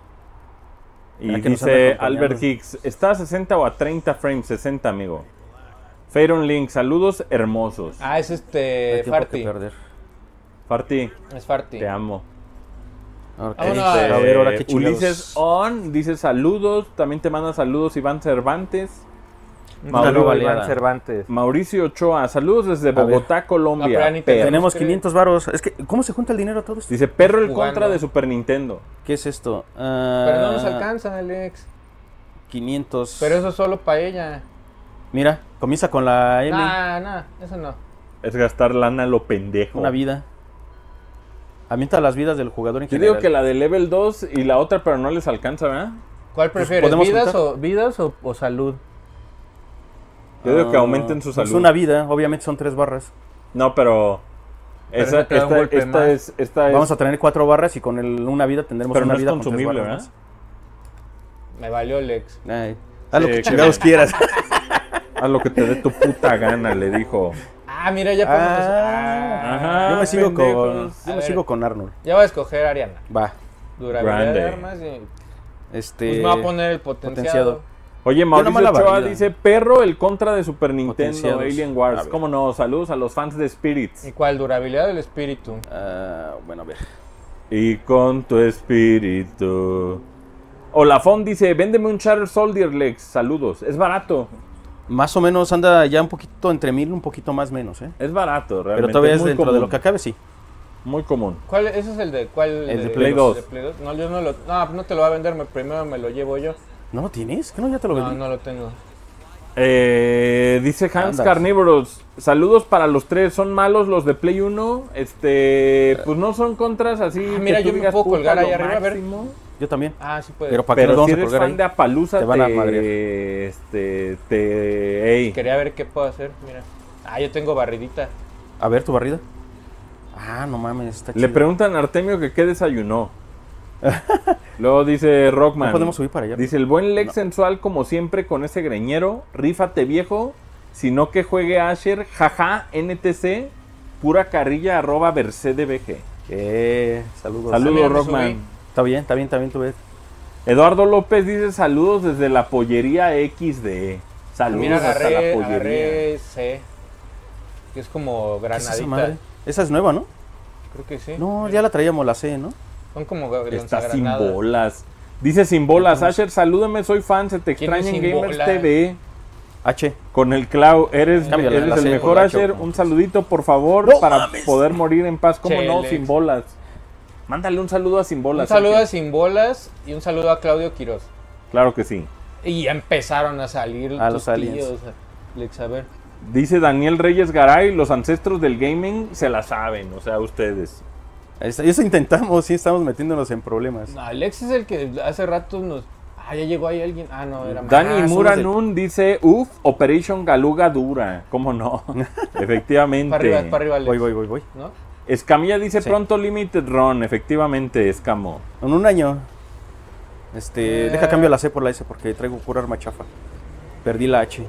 Y que nos dice anda acompañando. Albert Hicks, ¿está a 60 o a 30 frames? 60, amigo. Fairon Link, saludos hermosos. Ah, es No hay tiempo que Farty. perder. Farti, Es Farty. te amo. Ok, Vámonos. a ver, ahora qué chingados. Ulises On dice saludos. También te manda saludos Iván Cervantes. Un Mauro saludo a Baleada. Iván Cervantes. Mauricio Ochoa, saludos desde Bogotá, Colombia. No, pero ya ni Perro. Tenemos creo. 500 varos. Es que, ¿cómo se junta el dinero a todos? Dice Perro el Jugando. contra de Super Nintendo. ¿Qué es esto? Pero no nos alcanza, Alex. 500. Pero eso es solo para ella. Mira, comienza con la M. Eso no. Es gastar lana a lo pendejo. Una vida. Aumenta las vidas del jugador en Yo general. digo que la de level 2 y la otra, pero no les alcanza, ¿verdad? ¿Cuál prefieres? ¿podemos ¿Vidas o salud? Yo digo que aumenten su pues salud. una vida, obviamente son 3 barras. No, pero. Pero Esa, eso te da un golpe más. esta es. Vamos a tener 4 barras y con una vida tendremos Pero una no es vida con 3 consumible, barras Me valió Alex. más. Ay, haz lo Sí, que que chingados bien. quieras. Haz lo que te dé tu puta gana, le dijo. Ah, mira, ya podemos. Ajá. Yo me sigo pendejos. A ver. con Arnold. Ya voy a escoger a Ariana. Va. Durabilidad Grande. de armas y. Pues Este. me va a poner el potenciado. Oye, Mauricio mala Ochoa barrida. dice: Perro el contra de Super Nintendo, Potenciados. Alien A Wars. ver. ¿Cómo no? Saludos a los fans de Spirits. ¿Y cuál? Durabilidad del espíritu. Bueno, a ver. Y con tu espíritu. Olafón dice: Véndeme un Charter Soldier Lex. Saludos. Es barato. Más o menos anda ya un poquito entre 1000, un poquito más menos, ¿eh? Es barato, realmente. Pero todavía es muy dentro común. de lo que acabe, sí. Muy común. ¿Cuál? ¿Ese es el de cuál? El de Play 2. ¿De Play 2? No, yo no lo. No, no te lo va a vender. Primero me lo llevo yo. ¿No lo tienes? ¿Que no ya te lo vendí? No, no lo tengo. Dice Hans Andas. Carnívoros. Saludos para los tres. ¿Son malos los de Play 1? Pues no son contras así. Ah, mira, que tú yo me digas, puedo "Puta, colgar lo ahí arriba, a ver". máximo". Yo también. Ah, sí puede. Pero para qué nos Pero vamos si a eres colgar fan ahí. de Apalooza, Te van a madrear. ey. Quería ver qué puedo hacer. Mira. Ah, yo tengo barridita. A ver tu barrida. Ah, no mames, está Le chido. preguntan a Artemio que qué desayunó. Luego dice Rockman. No podemos subir para allá. Dice el buen Lex sensual como siempre con ese greñero. Rífate viejo. Sino que juegue Asher. Jaja. NTC. Pura carrilla @ VercedBG. Saludos. Saludos mira, me Rockman. subí. Está bien, tú ves. Eduardo López dice saludos desde la pollería XD. Saludos Mira, hasta la pollería. agarré C. Que es como ¿Qué es esa granadita. madre? Esa es nueva, ¿no? Creo que sí. No, ya la traíamos la C, ¿no? Son como Está sin lanzagranadas. bolas. Dice sin bolas. Asher, salúdame, soy fan. Se te ¿Quién extraña es en sin Gamers bolas? TV. H. Con el Clau, eres Cámbiala, la el C mejor por la Asher. H, Un saludito, por favor, ¡No para mames! poder morir en paz. ¿Cómo Che, no? Lex. Sin bolas. Mándale un saludo a Sin Un Bolas. saludo a Sergio. Sin Bolas y un saludo a Claudio Quiroz. Claro que sí. Y ya empezaron a salir A tus los aliens. tíos, Lex, a ver. Dice Daniel Reyes Garay, los ancestros del gaming se la saben, o sea, ustedes. Eso intentamos, sí, estamos metiéndonos en problemas. No, Alex es el que hace rato nos... Ah, ya llegó ahí alguien. Ah, no, era Dani somos Muranun dice, Operation Galuga dura. ¿Cómo no? Efectivamente. Para arriba, Alex. Voy. ¿No? Escamilla dice Sí. pronto Limited Run. Efectivamente, Escamo. En un año. Deja cambio la C por la S porque traigo pura arma chafa. Perdí la H.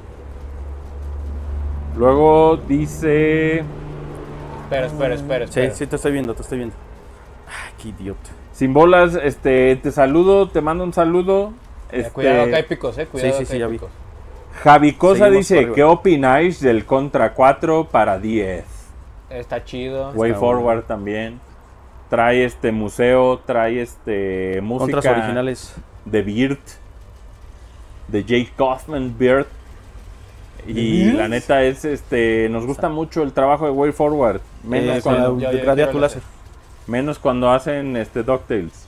Luego dice, Espera. Sí, te estoy viendo. Ay, qué idiota. Sin bolas, te saludo, te mando un saludo. Cuidado que hay picos, cuidado Sí, que hay ya vi. picos. Javi Cosa Seguimos dice, para arriba. ¿qué opináis del Contra 4 para 10? Está chido. Way Está Forward bueno. también. Trae museo, trae música Contras originales. de Beard, de Jake Kaufman Beard. Y la neta es nos gusta mucho el trabajo de Way Forward, menos con cuando yo Degradea quiero tu la láser. menos cuando hacen DuckTales.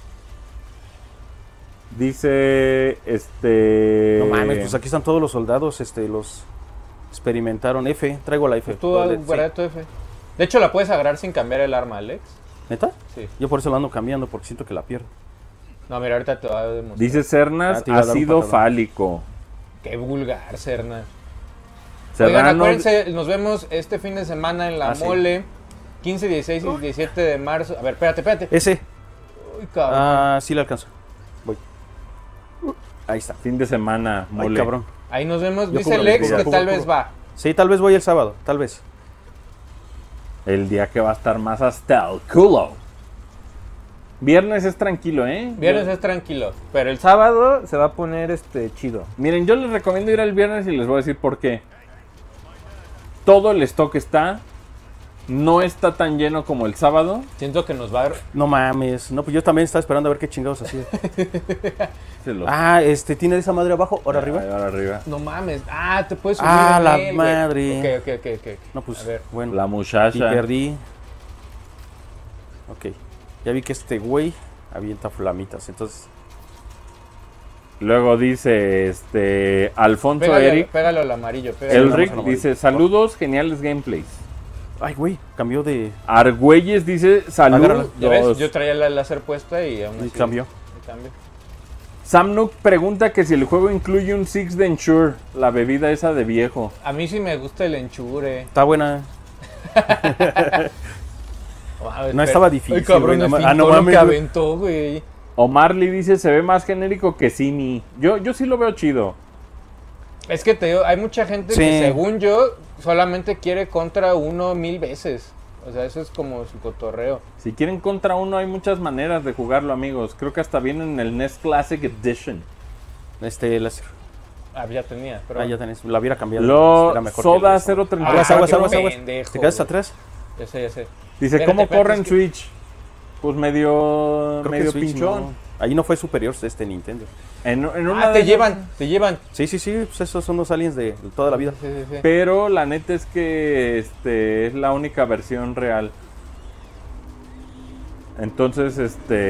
Dice No mames, pues aquí están todos los soldados, los experimentaron. F, traigo la F. Pues tú Doble, guarda tu F. De hecho, la puedes agarrar sin cambiar el arma, Alex. sí. ¿Neta? Sí. Yo por eso la ando cambiando, porque siento que la pierdo. No, mira, ahorita te va a demostrar. Dice Cernas, te iba a dar un ácido patadón. fálico. Qué vulgar, Serna. Oigan, Serrano, acuérdense, nos vemos este fin de semana en la Sí. Mole. 15, 16 y 17 de marzo. A ver, espérate. S. Uy, cabrón. Sí la alcanzo. Voy. Ahí está. Fin de semana, Ay, mole. cabrón. Ahí nos vemos. Yo Dice cubro, Lex cubro, que cubro, tal vez cubro. va. Sí, tal vez voy el sábado, tal vez. El día que va a estar más hasta el culo. Viernes es tranquilo, ¿eh? Viernes es tranquilo. Pero el sábado se va a poner chido. Miren, yo les recomiendo ir el viernes y les voy a decir por qué. Todo el stock está. No está tan lleno como el sábado. Siento que nos va a... No mames. No, pues yo también estaba esperando a ver qué chingados hacía. Se los- Ah, ¿tiene esa madre abajo? ¿Ahora arriba? Ahí, ahora arriba. No mames. Ah, te puedes subir Ah, en la él, güey. madre. Ok. No, pues, A ver. bueno. La Y muchacha. perdí. Ok. Ya vi que este güey avienta flamitas. Entonces, Luego dice Alfonso Eric. Pégalo al amarillo. Pégalo. El vamos Rick a morir. dice: saludos, geniales gameplays. ay, güey, cambió de. Argüelles dice: Agárrala. saludos. ¿Ya ves? Yo traía la láser puesta y aún Y así... cambió. y cambio. Samnuk pregunta que si el juego incluye un Six de Ensure, la bebida esa de viejo. A mí sí me gusta el enchure. Está buena. Wow, No estaba difícil, Ay, cabrón, güey, me no ma- pintó no lo mames, que güey. aventó, güey. Omar Lee dice: se ve más genérico que Simi. Yo sí lo veo chido. Es que te digo, hay mucha gente Sí. que según yo solamente quiere contra uno 1000 veces. O sea, eso es como su cotorreo. Si quieren contra uno, hay muchas maneras de jugarlo, amigos. Creo que hasta viene en el NES Classic Edition. Láser. Ah, ya tenía, pero... Ah, ya tenés. La hubiera cambiado. Lo Era mejor Soda que el Soda. 030. Aguas, Ah, aguas, qué aguas, aguas. pendejo, ¿Te quedas güey. atrás? Ya sé. Dice: Espérate, ¿cómo espérate, corre es en que- Switch? Pues medio Creo que Switch pinchón. no. Ahí no fue superior Nintendo. En una Ah, de te esas- llevan. Sí, pues esos son los aliens de toda la vida. Sí. Pero la neta es que es la única versión real. Entonces,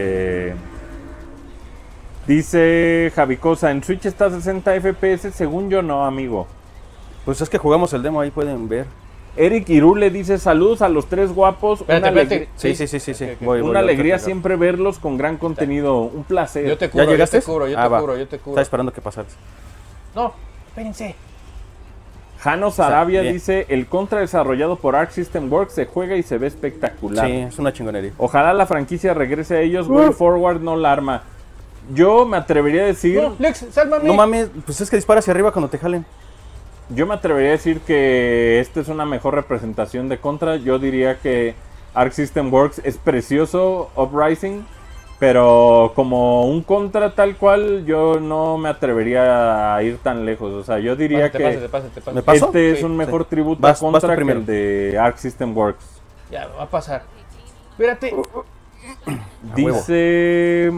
dice Javicosa: en Switch está a 60 FPS. Según yo, no, amigo. Pues es que jugamos el demo, ahí pueden ver. Eric Irule dice: saludos a los tres guapos. Espérate. Sí. Ok. Voy, Una ahorita alegría te- siempre verlos con gran contenido. Un placer. Yo te cubro, ¿Ya llegaste? yo te cubro. Va. yo te Estaba cubro. esperando que pasaras. No, espérense. Jano Sarabia bien. dice: el Contra desarrollado por Arc System Works se juega y se ve espectacular. Sí, es una chingonería. Ojalá la franquicia regrese a ellos. Going forward, no la arma. Yo me atrevería a decir. No, Lex, sálvame. No mames, pues es que dispara hacia arriba cuando te jalen. Yo me atrevería a decir que esta es una mejor representación de Contra. Yo diría que Arc System Works es precioso, Uprising, pero como un Contra tal cual, yo no me atrevería a ir tan lejos. O sea, yo diría que Pásate. ¿Me paso? este es Sí, un mejor tributo Vas a tú Contra que primero. el de Arc System Works. Ya, va a pasar. Espérate. Dice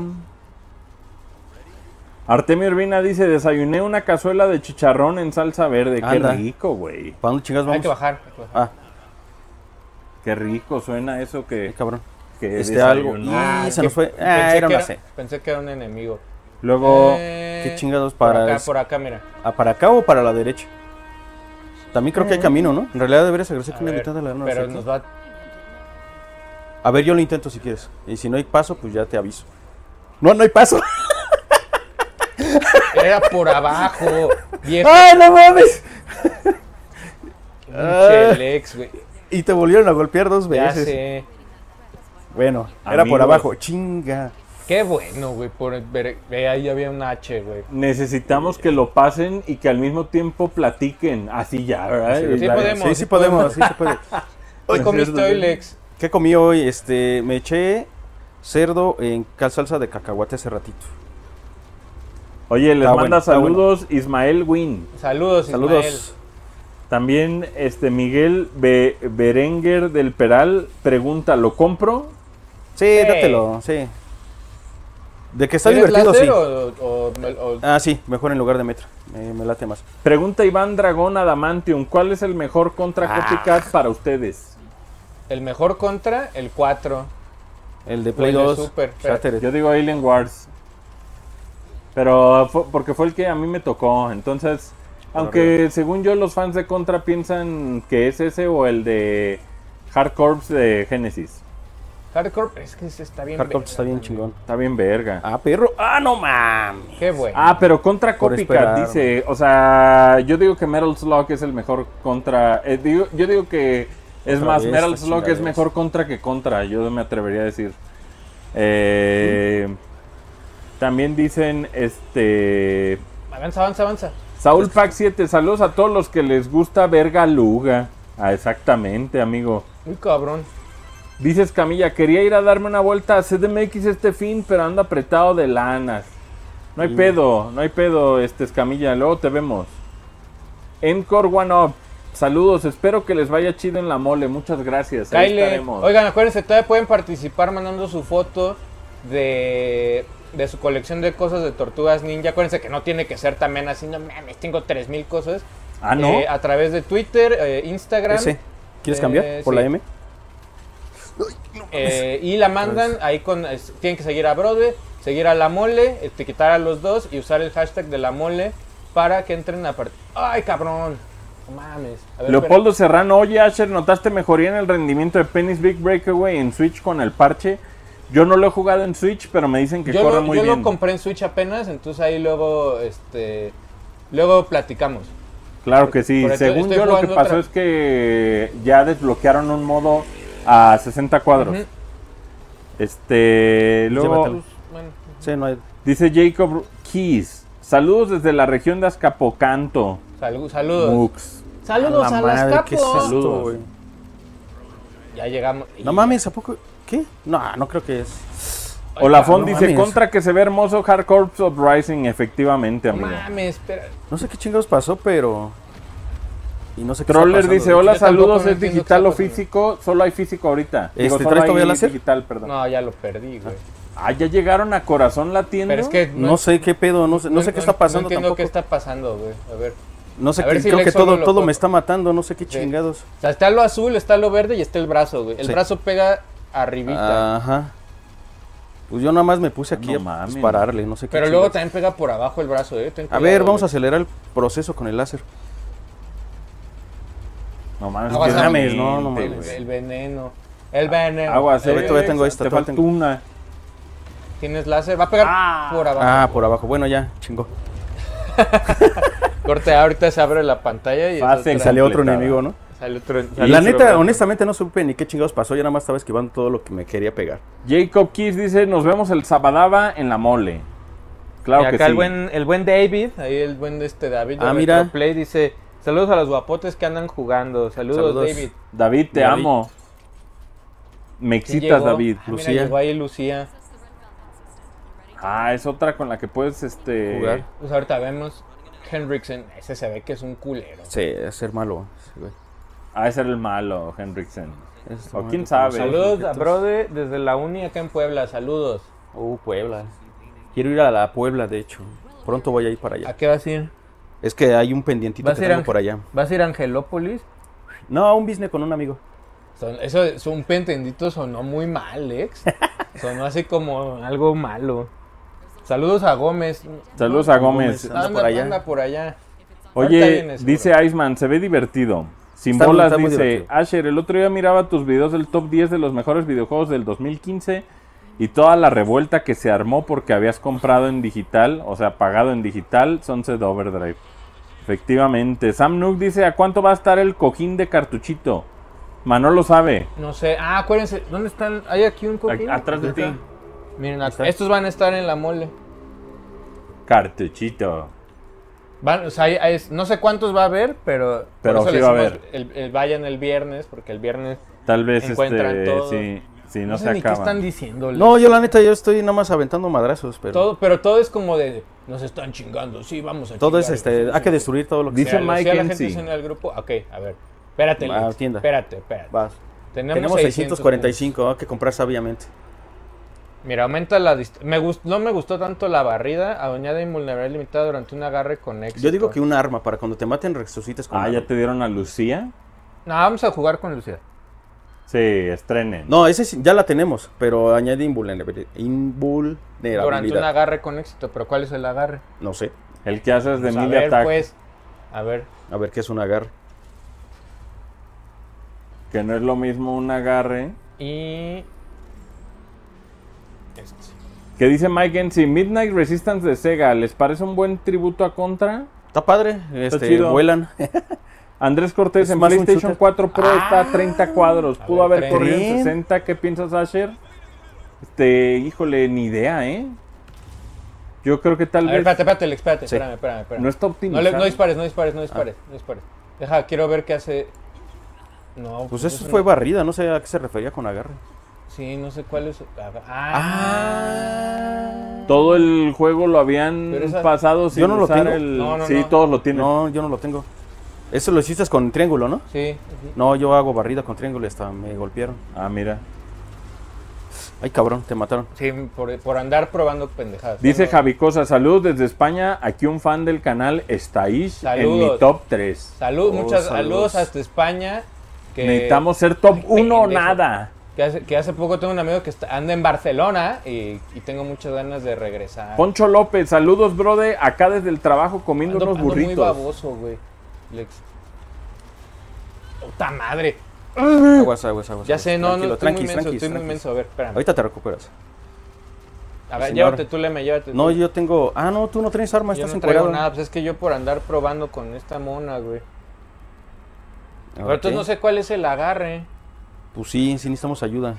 Artemio Urbina, dice: desayuné una cazuela de chicharrón en salsa verde. Anda. Qué rico, güey. ¿Para dónde chingas vamos? Hay que bajar. Ah, Qué rico suena eso que... cabrón. que Algo. desayunó. Y se nos fue. Pensé Era que una C. Pensé que era un enemigo. Luego, ¿Qué chingados Por para acá, por acá, mira. ¿Para acá o para la derecha? También creo que hay camino, ¿no? En realidad deberías regresar A con la ver, mitad de la no pero sé nos qué. va... A ver, yo lo intento si quieres. Y si no hay paso, pues ya te aviso. No hay paso. Era por abajo. Viejo. ¡Ay, no mames! Pinche Lex, güey. Y te volvieron a golpear dos Ya veces. sé. Bueno, era por Amigos. abajo. Chinga. Qué bueno, güey. Ve, ahí había un H, güey. necesitamos que lo pasen y que al mismo tiempo platiquen. Así ya, ¿verdad? Sí, La- podemos. Sí podemos, sí se puede. ¿Qué comiste hoy, Lex? ¿Qué comí hoy? Me eché cerdo en salsa de cacahuate hace ratito. Oye, les Está manda bueno, está saludos Ismael Win. Saludos, Saludos. Ismael. También Miguel Berenguer del Peral pregunta: ¿lo compro? Sí, Sí. dátelo, sí. De que está ¿Quieres divertido, láser sí. o- Ah, sí, mejor en lugar de Metra. Me late más. Pregunta Iván Dragón Adamantium: ¿cuál es el mejor contra copycat para ustedes? el mejor contra? El 4. El de O Play el de 2. Super, Shattered. Yo digo Alien Wars. Pero porque fue el que a mí me tocó. Entonces, aunque según yo los fans de Contra piensan que es ese o el de Hard Corps de Genesis. Hardcore, es que ese está bien. Hardcore verga, está bien güey. chingón. Está bien verga. Ah, perro. Ah, no mames. Qué bueno. Ah, pero contra Por Copycat esperar. dice, o sea, yo digo que Metal Slug es el mejor contra, yo digo que es Otra más, vez Metal estas Slug es chingaderas. mejor contra que contra, yo me atrevería a decir. También dicen, Avanza. Saúl Pack 7, saludos a todos los que les gusta ver Galuga. Ah, exactamente, amigo. Muy cabrón. Dices Camilla, quería ir a darme una vuelta a CDMX este fin, pero ando apretado de lanas. No hay pedo, Camilla, luego te vemos. Encore One Up, saludos, espero que les vaya chido en la mole, muchas gracias. Ahí Kyle, estaremos. oigan, acuérdense, todavía pueden participar mandando su foto de su colección de cosas de Tortugas Ninja. Acuérdense que no tiene que ser también así, no mames, tengo 3000 cosas. Ah, ¿no? A través de Twitter, Instagram. ¿Quieres cambiar por la sí. M? Y la mandan ahí tienen que seguir a Brode, seguir a La Mole, etiquetar a los dos y usar el hashtag de La Mole para que entren a partir. ¡Ay, cabrón! No mames. A ver, Leopoldo Serrano, oye Asher, ¿notaste mejoría en el rendimiento de Penny's Big Breakaway en Switch con el parche? Yo no lo he jugado en Switch, pero me dicen que corre muy bien. Yo lo compré en Switch apenas, entonces ahí luego platicamos. Claro que sí. Según yo lo que pasó es que ya desbloquearon un modo a 60 cuadros. Luego Bueno, Sí, no hay... dice Jacob Keys, saludos desde la región de Azcapotzalco. Saludos. Mux. Saludos a las ¿Qué es capos. esto, güey? Ya llegamos. No mames, ¿a poco? ¿Qué? No creo que es. Olafón no dice, mames. contra que se ve hermoso Hard Corps Uprising, efectivamente, No amigo. mames, espera. No sé qué chingados pasó, pero... Y no sé qué Troller está pasando, dice, de hola, Yo tampoco saludos, no ¿es entiendo digital qué o está pasando. físico? Solo hay físico ahorita. Digo, ¿traes solo todavía hay láser? digital, perdón. No, ya lo perdí, güey. Ah, ya llegaron a Corazón Latiendo. Pero es que No sé qué pedo, no sé qué está pasando No entiendo tampoco. qué está pasando, güey. A ver. No sé A ver qué, si creo que Lex solo lo todo puede- me está matando, no sé qué Sí. chingados. O sea, está lo azul, está lo verde y está el brazo, güey. El Sí. brazo pega arribita. Ajá. Pues yo nada más me puse aquí No a mames. dispararle, no sé qué Pero luego chingados. también pega por abajo el brazo, ten A ver, cuidado, vamos a güey. acelerar el proceso con el láser. No mames, Aguas, qué mames, demente, no güey. mames. El veneno. El veneno. Aguas, A ver, todavía tengo esta, Te todavía falta tengo. una. ¿Tienes láser? Va a pegar por abajo. Ah, por abajo. Bueno, ya, chingó. Corte, ahorita se abre la pantalla y Fácil. es otra- Salió otro completada. enemigo, ¿no? sale otro. La neta, honestamente no supe ni qué chingados pasó. Yo nada más estaba esquivando todo lo que me quería pegar. Jacob Keys dice, nos vemos el Sabadaba en la mole. Claro Y que acá sí. el buen David, ahí el buen David de Ah, mira. Retroplay dice, saludos a los guapotes que andan jugando. Saludos. David. David, te David. amo. Me ¿Quién excitas, llegó? David. Ah, mira, Lucía. llegó ahí Lucía. Ah, es otra con la que puedes, Jugar. Pues ahorita vemos Henriksen. Ese se ve que es un culero. Sí, es ser malo. Sí, güey. Ah, ese era el malo, Henriksen. Es O malo, quién como sabe. son los Saludos a objetos. Brode desde la uni acá en Puebla. Saludos. Puebla. Quiero ir a la Puebla, de hecho. Pronto voy a ir para allá. ¿A qué vas a ir? Es que hay un pendientito ¿Vas que a ir tengo por allá. ¿Vas a ir a Angelópolis? No, a un business con un amigo. Eso es un pentendito, sonó muy mal, Lex. Sonó así como algo malo. Saludos a Gómez. Saludos a Gómez. Anda por allá. Anda por allá. Ahorita Oye, vienes, dice bro. Iceman, se ve divertido. Sin Está bolas muy dice, divertido. Asher, el otro día miraba tus videos del top 10 de los mejores videojuegos del 2015 y toda la revuelta que se armó porque habías comprado en digital, o sea, pagado en digital, Sunset Overdrive. Efectivamente. Sam Nook dice, ¿a cuánto va a estar el cojín de cartuchito? Manolo sabe. No sé. Ah, acuérdense. ¿Dónde están? ¿Hay aquí un cojín? Atrás de ti. Miren, está. estos van a estar en la mole. Cartuchito. O sea, no sé cuántos va a haber, pero Pero por eso sí les va a decimos haber. vayan el viernes, porque el viernes Tal vez encuentran todo. sí, no, no se sé ni qué acaba. están diciendo. No, yo la neta, yo estoy nada más aventando madrazos, pero... Pero todo es como de, nos están chingando, sí, vamos a Todo es, chingar, hay que destruir todo lo que Dice sea. Mike Si a la Enzi. gente se une al grupo, ok, a ver, espérate, Va, Lex, tienda. espérate. Vas. Tenemos Tenemos 600 645, hay que comprar sabiamente. puntos. Mira, aumenta la no me gustó tanto la barrida, añade invulnerabilidad limitada durante un agarre con éxito. Yo digo que un arma, para cuando te maten resucites con Ah, arma. ¿ya te dieron a Lucía? No, vamos a jugar con Lucía. Sí, estrenen. No, ese sí, ya la tenemos, pero añade Durante un invulnerabilidad. agarre con éxito, pero ¿cuál es el agarre? No sé. El que haces de Pues a melee ver, attack. pues, a ver. A ver qué es un agarre. Que no es lo mismo un agarre. Y... Que dice Mike Enzi, Midnight Resistance de Sega, ¿les parece un buen tributo a Contra? Está padre, chido. vuelan. Andrés Cortés, Es en más un PlayStation shooter. 4 Pro está a 30 cuadros. A Pudo ver, haber corrido en ¿creen? 60. ¿Qué piensas, Asher? Híjole, ni idea, ¿eh? Yo creo que tal A ver, vez espérate, Sí. espérame. no está No, optimizado. no dispares. Deja, quiero ver qué hace. No, Pues eso fue barrida, no sé a qué se refería con agarre. Sí, no sé cuál es. Todo el juego lo habían Pero esa- pasado sin Yo no lo usar tengo. el... No, sí, no. todos lo tienen. No, yo no lo tengo. Eso lo hiciste con triángulo, ¿no? Sí. No, yo hago barrida con triángulo y hasta me golpearon. Ah, mira. Ay, cabrón, te mataron. Sí, por andar probando pendejadas. Dice No, Javi Cosa, saludos desde España. Aquí un fan del canal Staish en Saludos. mi top 3. Muchas saludos. saludos hasta España. Que, Necesitamos ser top Ay, 1 pendejo. nada. que hace poco tengo un amigo que anda en Barcelona y tengo muchas ganas de regresar. Poncho López, saludos, brother. Acá desde el trabajo comiendo unos Ando muy burritos. baboso, güey. Lex. ¡Puta madre! Aguas. Ya sé, no, Tranquilo, estoy muy tranquis, menso, tranquis, estoy muy tranquis. menso. A ver, espérame. Ahorita te recuperas. A ver, señor. llévate tú, Leme, llévate No, tú. yo tengo... Ah, no, tú no tienes arma, Yo estás no traigo encuerado. nada, pues es que yo por andar probando con esta mona, güey. Pero Ok. entonces no sé cuál es el agarre. Pues sí necesitamos ayuda.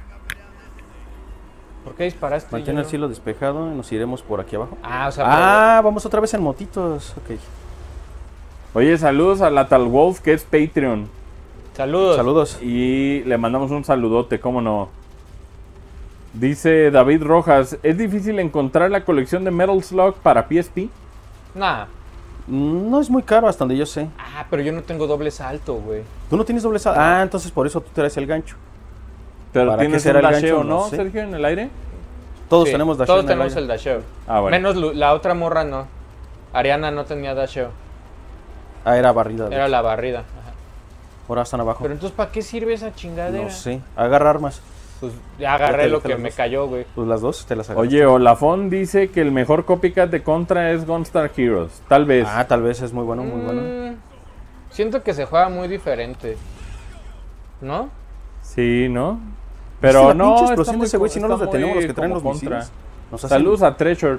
¿Por qué disparaste? Mantén Yo el no- cielo despejado y nos iremos por aquí abajo. Ah, o sea, Ah, vamos otra vez en motitos. Ok. Oye, saludos a la Tal Wolf, que es Patreon. saludos. Saludos. Y le mandamos un saludote, cómo no. Dice David Rojas, ¿es difícil encontrar la colección de Metal Slug para PSP? Nah. No es muy caro hasta donde yo sé. Ah, pero yo no tengo doble salto, güey. ¿Tú no tienes doble salto? Ah, entonces por eso tú traes el gancho. Pero ¿Para qué tienes será un el dasheo, gancho? ¿no, No sé. Sergio, en el aire? Todos Sí, tenemos dash. Todos tenemos el dasheo. Ah, bueno. Menos la otra morra no. Ariana no tenía dasheo. Ah, era barrida. Era la barrida. Ajá. Ahora están abajo. Pero entonces, ¿para qué sirve esa chingadera? No sé. Agarra armas. Pues ya agarré Ya lo te que las me dos. cayó, güey. Pues las dos te las agarras. Oye, Olafón dice que el mejor copycat de Contra es Gunstar Heroes. Tal vez. Ah, tal vez es muy bueno, muy bueno. Siento que se juega muy diferente. ¿No? Sí, ¿no? ¿Viste Pero la no, pinche está explosión de muy ese güey si no los está detenemos muy los que traen como los Contra. misiles? Nos hacen- Saludos a Treasure.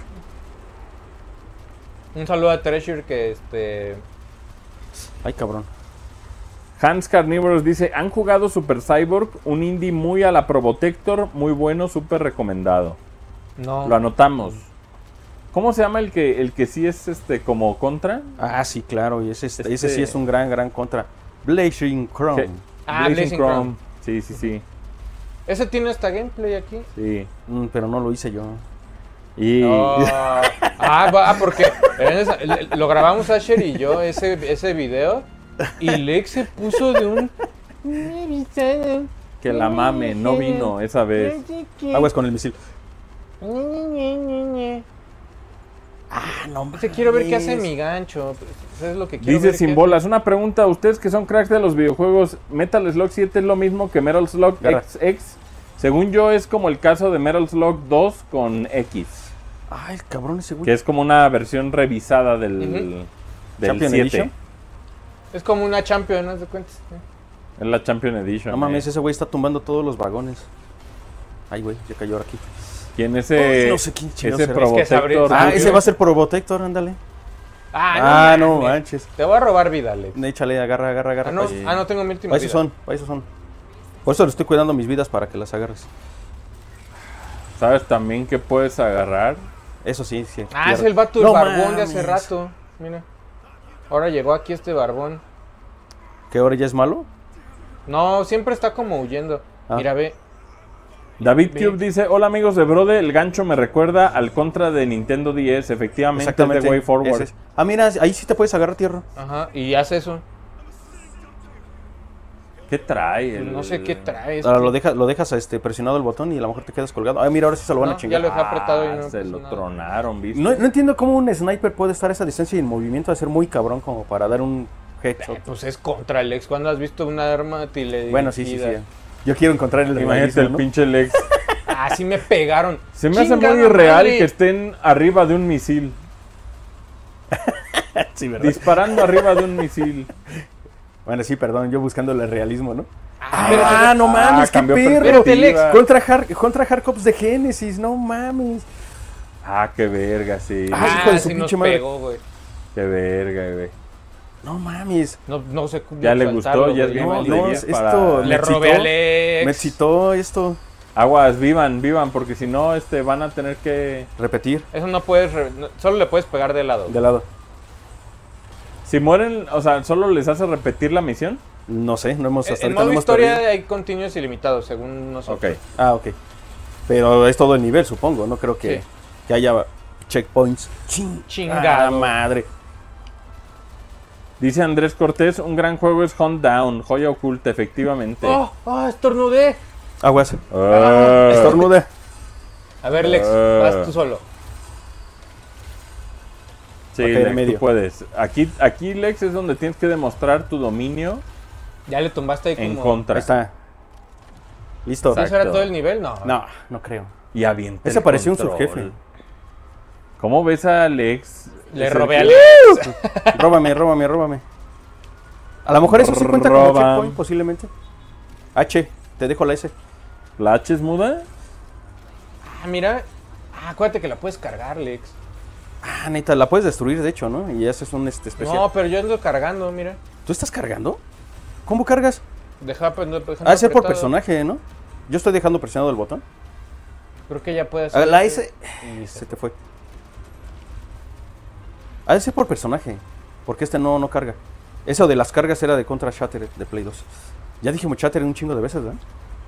Un saludo a Treasure que Ay, cabrón. Hans Carnívoros dice, ¿han jugado Super Cyborg? Un indie muy a la Probotector, muy bueno, súper recomendado. no. Lo anotamos. ¿Cómo se llama el que sí es como Contra? Ah, sí, claro. Y ese Este- sí es un gran contra. Blazing Chrome. Que- Ah, Blazing Chrome. Sí, sí, sí. Ese tiene hasta gameplay aquí. Sí. Pero no lo hice yo. Y No. Porque lo grabamos Asher y yo ese video y Lex se puso de un que la mame, no vino esa vez. Aguas con el misil. Ah, no, quiero ver qué hace mi gancho. Eso es lo que quiero Dice ver sin qué bolas, una pregunta, ustedes que son cracks de los videojuegos, ¿Metal Slug 7 es lo mismo que Metal Slug Garra. XX? Según yo es como el caso de Metal Slug 2 con X, Ay, el cabrón ese güey. que es como una versión revisada del, Ujú. del Champion 7. Edition. hace. Es como una champion, ¿no te cuentas? Es la Champion Edition. No mames, ese güey está tumbando todos los vagones. Ay, güey, ya cayó ahora aquí. ¿Quién ese? Ay, no sé quién chingado ese será. Es que Probotector. Ah, Dios. ese va a ser Probotector, ándale. Ah, no mames. manches. Te voy a robar vida, Lex. Échale, agarra. Ah, no, Oye. no tengo mi última Pa' vida. eso son. Por eso le estoy cuidando mis vidas para que las agarres. ¿Sabes también que puedes agarrar? Eso sí. Ah, es el vato del No barbón de hace mames. rato. Mira. Ahora llegó aquí este barbón. ¿Que ahora ya es malo? No, siempre está como huyendo. Ah. Mira, ve. David Bien. Cube dice, hola amigos de Brode, el gancho me recuerda al Contra de Nintendo 10, efectivamente es de Way Forward. ese es. Ah, mira, ahí sí te puedes agarrar tierra. Ajá, y hace eso. ¿Qué trae? No sé qué trae. Ahora lo dejas presionado el botón y a lo mejor te quedas colgado. Ah, mira, ahora sí se lo van No, a chingar. ya lo dejé apretado y no se pasó lo nada. tronaron, ¿viste? No entiendo cómo un sniper puede estar a esa distancia y en movimiento de ser muy cabrón como para dar un headshot. Pues es contra el ex. ¿Cuándo has visto una arma teledirigida? Bueno, sí. Yo quiero encontrar el Imagínate realismo, el ¿no? pinche Lex. Ah, sí me pegaron. Se me hace ¡Chingada muy irreal madre! que estén arriba de un misil. Sí, ¿verdad? Disparando arriba de un misil. Bueno, sí, perdón, yo buscando el realismo, ¿no? pero- No mames, qué cambió perro. perspectiva. Contra Hardcops de Genesis, no mames. Ah, qué verga, sí. Ah, hijo de su sí nos pinche madre. pegó, güey. Qué verga, güey. No mames. No sé cómo Ya le saltarlo, gustó, ya es güey. Game No, of the no, Year esto para- Le me robé a excitó. Alex. Me excitó esto. Aguas, vivan, porque si no, van a tener que... Repetir. Eso no puedes, solo le puedes pegar de lado. De lado. Si mueren, o sea, ¿solo les hace repetir la misión? No sé, no hemos hasta En ahorita modo no hemos historia perdido. hay continuos ilimitados, según nosotros. Ok. Ah, ok. Pero es todo el nivel, supongo. No creo que, Sí. que haya checkpoints. Chingado. Ah, madre. Dice Andrés Cortés, un gran juego es Hunt Down, joya oculta, efectivamente. ¡Oh, estornudé! Aguas. Ah. Estornude. A ver, Lex, vas tú solo. Sí, Ok, de Lex, medio. tú puedes. Aquí, Lex, es donde tienes que demostrar tu dominio Ya le tumbaste ahí como... en contra. Ahí está. Listo. ¿Sí, ¿Eso era todo el nivel? No. No, no creo. Y avienta Ese el parecía un control. subjefe. ¿Cómo ves a Lex? Le Es robé el a que- Lex. Róbame. A lo mejor eso sí cuenta como Roba. checkpoint, posiblemente. H, te dejo la S. ¿La H es muda? Ah, mira. Acuérdate que la puedes cargar, Lex. Ah, neta, la puedes destruir, de hecho, ¿no? Y ese es un especial. No, pero yo ando cargando, mira. ¿Tú estás cargando? ¿Cómo cargas? Deja Ha de ser por apretado. personaje, ¿no? Yo estoy dejando presionado el botón. Creo que ya puedes Ah, hacer... la S... Listo. Se te fue. Ha de ser por personaje. Porque este no carga. Eso de las cargas era de Contra Shatter de Play 2. Ya dijimos Shatter un chingo de veces, ¿verdad?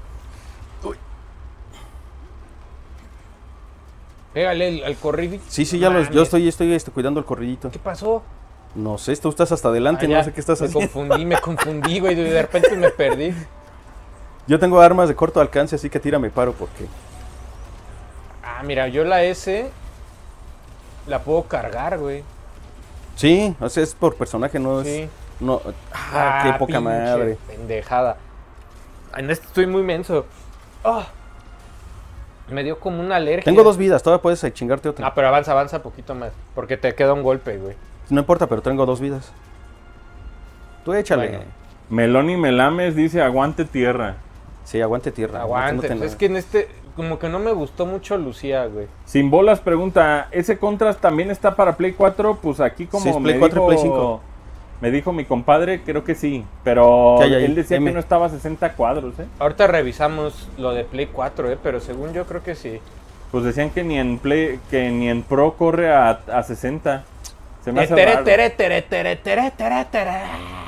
Pégale al corrido. Sí, ya yo estoy cuidando el corridito. ¿Qué pasó? No sé, tú estás hasta adelante, no ya, sé qué estás haciendo. Me confundí, güey, de repente me perdí. Yo tengo armas de corto alcance, así que tírame paro porque... Ah, mira, yo la S la puedo cargar, güey. Sí, o sea, es por personaje, no es... Sí. No, qué poca pinche madre. pendejada. En este estoy muy menso. Ah, me dio como una alergia. Tengo 2 vidas, todavía puedes chingarte otra. Ah, pero avanza poquito más. Porque te queda un golpe, güey. No importa, pero tengo 2 vidas. Tú échale. Bueno. Meloni Melames dice aguante tierra. Sí, aguante tierra. Aguante. No te- Es que en este, como que no me gustó mucho Lucía, güey. Sin bolas pregunta, ¿ese Contras también está para Play 4? Pues aquí como Sí, es Play me 4 y dijo, Play 5. me dijo mi compadre, creo que sí. Pero ¿Qué hay ahí? él decía M. que no estaba a 60 cuadros, ¿eh? Ahorita revisamos lo de Play 4, pero según yo creo que sí. Pues decían que ni en Play, que ni en Pro corre a 60. Se me hace Tere, raro. tere, tere, tere, tere, tere, tere.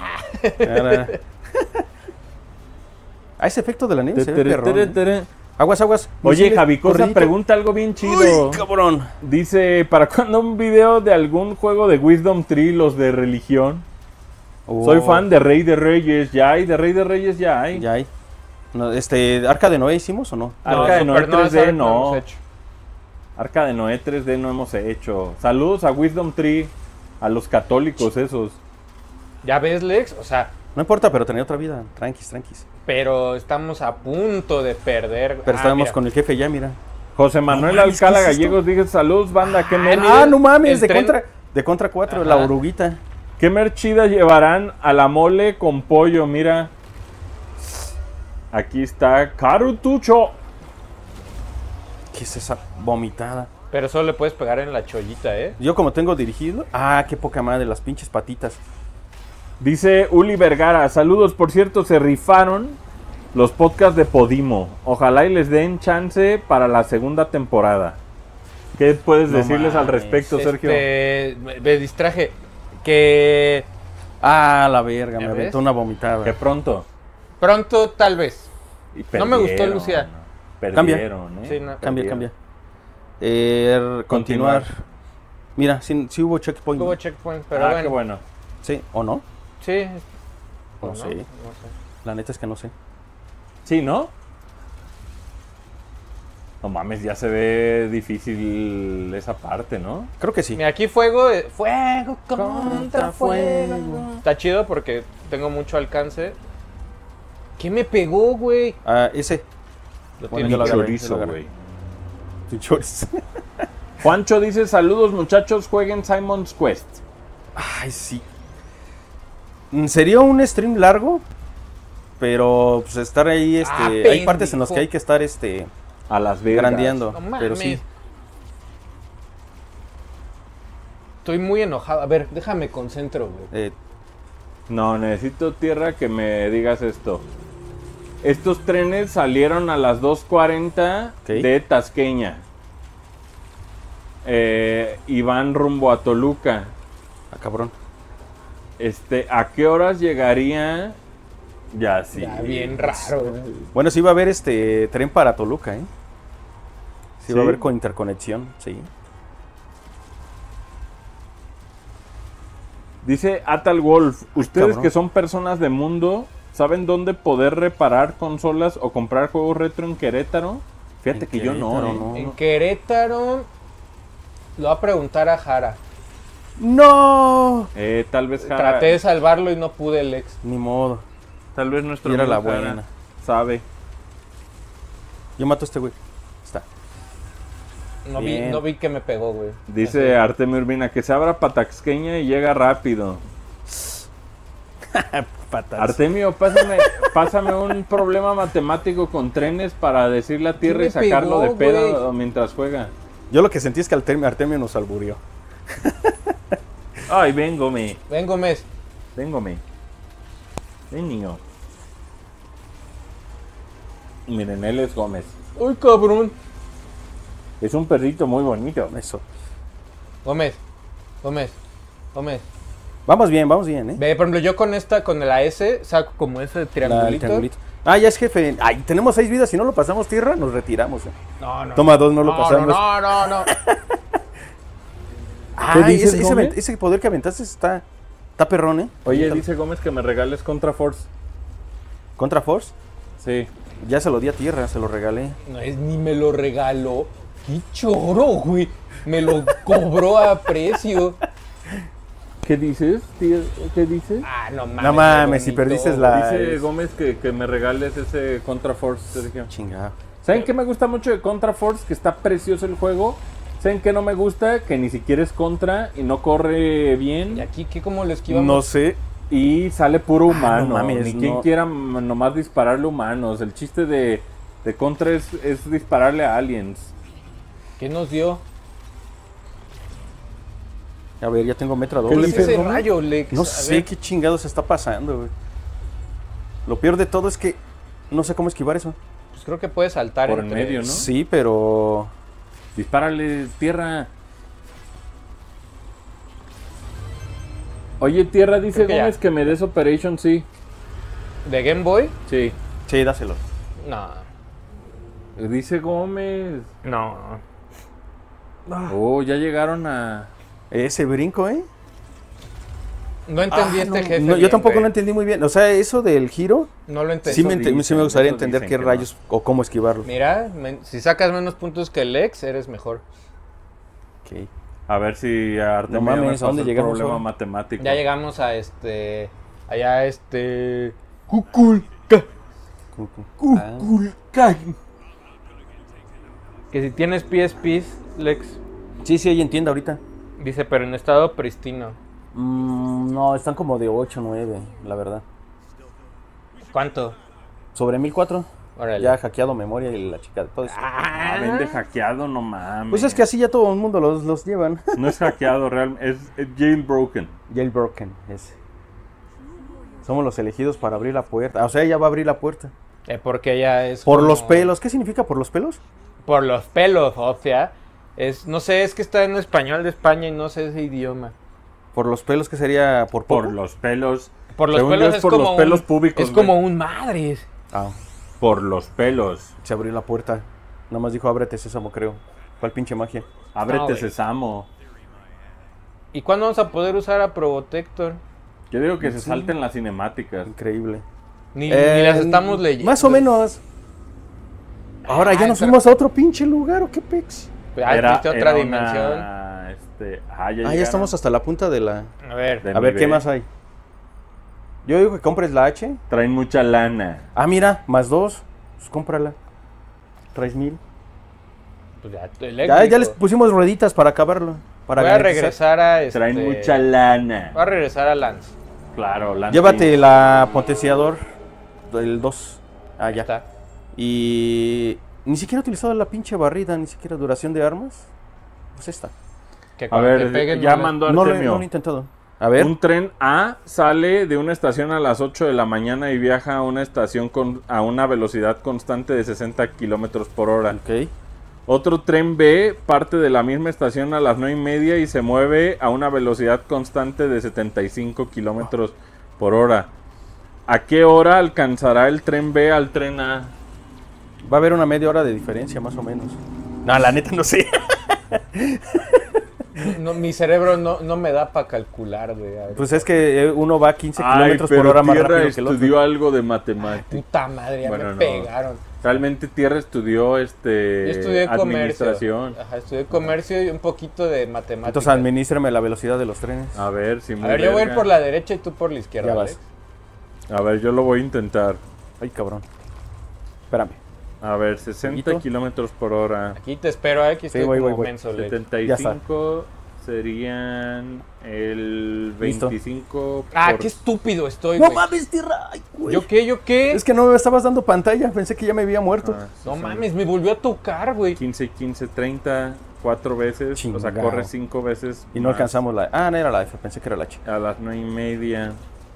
Ese efecto de la nieve se ve Tere, perrón, tere, ¿eh? tere. Aguas. Oye, Misiles, Javicosa corridito. pregunta algo bien chido. Uy, cabrón. Dice, ¿para cuándo un video de algún juego de Wisdom Tree, los de religión? Soy fan de Rey de Reyes, ya hay, de Rey de Reyes ya hay. Ya hay. No, ¿Arca de Noé hicimos o no? Arca de Noé Supernova 3D Sark no. hemos hecho. Arca de Noé 3D no hemos hecho. Saludos a Wisdom Tree, a los católicos esos. ¿Ya ves, Lex? O sea, No importa, pero tenía otra vida. Tranquis. pero estamos a punto de perder. Pero estábamos mira. con el jefe ya, mira. José Manuel No mames, Alcala ¿qué es esto? Gallegos dice, saludos banda, qué mer, No mames, el tren- de contra 4, Ajá. la oruguita. qué merchida llevarán a la mole con pollo, mira. Aquí está Carutucho. ¿Qué es esa vomitada? Pero solo le puedes pegar en la chollita, ¿eh? Yo como tengo dirigido... qué poca madre, las pinches patitas. Dice Uli Vergara, saludos, por cierto, se rifaron los podcasts de Podimo. Ojalá y les den chance para la segunda temporada. ¿Qué puedes No decirles al mames, respecto, Sergio? Me distraje. Que La verga, me ¿Ya aventó ves? una vomitada. Que pronto. pronto, tal vez. Y No me gustó, perdieron, Lucía. Perdieron, ¿eh? Sí, no. Cambia. Perdieron. Continuar. Mira, sí hubo checkpoint. Hubo checkpoint, pero Ah, bueno. qué bueno. Sí, ¿o no? Sí. No ¿O sé. No sé. La neta es que no sé. Sí, ¿no? No mames, ya se ve difícil esa parte, ¿no? Creo que sí. Mira, aquí fuego contra fuego. Está chido porque tengo mucho alcance. ¿Qué me pegó, güey? Ese. Lo Bueno, tienes. yo lo agarré, Chorizo, yo lo agarré. güey. Tu chorizo. Juancho dice, saludos muchachos, jueguen Simon's Quest. Ay, sí. Sería un stream largo, pero pues estar ahí, hay partes en las que hay que estar, A Las Vegas. grandeando, No mames. pero sí. Estoy muy enojado. A ver, déjame concentro, güey. No, necesito tierra que me digas esto. Estos trenes salieron a las 2:40 Ok. de Tasqueña. Y van rumbo a Toluca. Ah, cabrón. ¿A qué horas llegaría? Ya, sí. Ya, bien raro, güey. Bueno, sí va a haber tren para Toluca, ¿eh? Sí, va a ¿Sí? haber con interconexión, sí. Dice Atal Wolf, ustedes cabrón. que son personas de mundo, ¿saben dónde poder reparar consolas o comprar juegos retro en Querétaro? Fíjate En que yo no, Querétaro, ¿eh? no. En Querétaro, lo va a preguntar a Jara. ¡No! Tal vez Jara, Traté de salvarlo y no pude, Lex. Ni modo. tal vez nuestro Y era amigo la Jara buena. sabe. Yo mato a este güey. Está. Bien. No vi que me pegó, güey. Dice Artemio Urbina que se abra Pataxqueña y llega rápido. Patas. Artemio, pásame un problema matemático con trenes para decirle a Tierra me y sacarlo pegó, de pedo güey? mientras juega. Yo lo que sentí es que Artemio nos alburió. Ay, véngome, Ven, Gómez. véngome. Ven, niño. Miren, él es Gómez. Uy, cabrón. Es un perrito muy bonito. Eso. Gómez. Vamos bien, ¿eh? Ve, por ejemplo, yo con la S saco como ese El triangulito. triangulito. Ah, ya es jefe. Ay, tenemos 6 vidas. Si no lo pasamos tierra, nos retiramos. No. Toma 2, no lo pasamos. No. Ay, dices, ese Gómez? ese poder que aventaste está perrón, ¿eh? Oye, Aviéntalo. dice Gómez que me regales Contra Force. Contra Force. Sí. Ya se lo di a tierra, se lo regalé. No es ni me lo regaló. ¡Qué choro, güey! Me lo cobró a precio. ¿Qué dices, tío? ¿Qué dices? Ah, no mames. No mames, me si vomitó, perdiste güey. la- Dice es- Gómez que me regales ese Contra Force. Te dije. Chingado. ¿Saben qué me gusta mucho de Contra Force? Que está precioso el juego. ¿Saben qué no me gusta? Que ni siquiera es contra y no corre ¿Y bien. aquí qué como lo esquivamos? No sé. Y sale puro humano. no mames, ni quien no. quiera nomás dispararle humanos. El chiste de Contra es dispararle a aliens. ¿Qué nos dio? A ver, ya tengo metra ¿Qué ¿Qué doble. es dices, ese Gómez? rayo, Lex? No A sé ver. qué chingados está pasando, güey. Lo peor de todo es que no sé cómo esquivar eso. Pues creo que puede saltar Por en entre- medio, ¿no? Sí, pero... Dispárale, tierra. Oye, tierra, dice Creo que ya. Gómez que me des Operation, sí. ¿De Game Boy? Sí. Sí, dáselo. No. Dice Gómez. No. Oh, ya llegaron a... Ese brinco, ¿eh? No entendí Ah, este no, jefe. no, yo bien, tampoco güey. lo entendí muy bien. O sea, eso del giro, No lo entendí. sí me dicen, gustaría eso entender dicen qué que rayos o cómo esquivarlo. Mira, si sacas menos puntos que el Lex, eres mejor. Ok. A ver si a Artemio No mames, me ¿a pasa dónde el llegamos problema ahora? matemático. Ya llegamos a allá Cuculca. Ah. Que si tienes PSPs, Lex, Sí, sí, ahí entiendo ahorita. dice, pero en estado pristino. No, están como de 8, 9, la verdad. ¿Cuánto? Sobre 1004. Órale. Ya hackeado memoria y la chica de todo eso. Ah, vende hackeado, no mames. Pues es que así ya todo el mundo los llevan. No es hackeado, realmente es jailbroken. Jailbroken, ese. Somos los elegidos para abrir la puerta. O sea, ella va a abrir la puerta. Porque ella es Por como- los pelos. ¿Qué significa por los pelos? Por los pelos, o sea, no sé, es que está en español de España y no sé ese idioma. Por los pelos, ¿qué sería? ¿Por poco? Por los pelos. Por los Según yo pelos es es por como los pelos un, públicos, es como güey. un madres. Ah, Por los pelos. se abrió la puerta. Nada más dijo, ábrete sésamo, creo. ¿Cuál pinche magia? Ábrete, güey. sesamo. ¿Y cuándo vamos a poder usar a Probotector? Yo digo que se Sí. salten las cinemáticas. Increíble. Ni las estamos leyendo. Más o menos. Ahora ya nos pero- fuimos a otro pinche lugar, ¿o qué pex? Existe otra era dimensión. una, ya Ah, ya llegaron. estamos hasta la punta de la... A ver, De A ver, mi ¿qué B. más hay? Yo digo que compres la H. Traen mucha lana. Ah, mira, más 2. Pues cómprala. Traes 1000. pues ya, Ya eléctrico. les pusimos rueditas para acabarlo. Para Voy a garantizar. regresar a Traen mucha lana. Voy a regresar a Lance. Claro, lana. Llévate la potenciador del 2. Ah, Ahí ya. está. Y ni siquiera he utilizado la pinche barrida, ni siquiera duración de armas. Pues esta. Que A cuando te ver, peguen ya no le- mandó No lo, Artemio. no lo he intentado. A ver. Un tren A sale de una estación a las 8 de la mañana y viaja a una estación a una velocidad constante de 60 kilómetros por hora. Ok. Otro tren B parte de la misma estación a las 9:30 y se mueve a una velocidad constante de 75 kilómetros por hora. ¿A qué hora alcanzará el tren B al tren A? Va a haber una media hora de diferencia, más o menos. No, la neta no sé. No, mi cerebro no me da para calcular, güey. A ver. Pues es que uno va a 15 kilómetros por hora más Tierra rápido que el otro. estudió algo de matemáticas. Puta madre, ya Bueno, me no. pegaron. Realmente Tierra estudió Yo estudié comercio. administración. Ajá, estudié comercio y un poquito de matemáticas. Entonces administrame la velocidad de los trenes. A ver, si A ver, yo voy a ir por la derecha y tú por la izquierda, Ya Alex. vas. A ver, yo lo voy a intentar. Ay, cabrón. Espérame. A ver, 60 ¿Poquito? kilómetros por hora. Aquí te espero, aquí estoy voy, como voy. menso, Alex. 75 serían el Listo. 25 Ah, por- qué estúpido estoy, ¡No güey. mames, tierra! Ay, güey. ¿Yo qué? ¿Yo qué? Es que no me estabas dando pantalla. Pensé que ya me había muerto. Ah, No 60. mames, me volvió a tocar, güey. 15, 15, 30, 4 veces. O Chingao. sea, corre 5 veces. Y no más. alcanzamos la... Ah, no era la F. Pensé que era la H. A las 9:30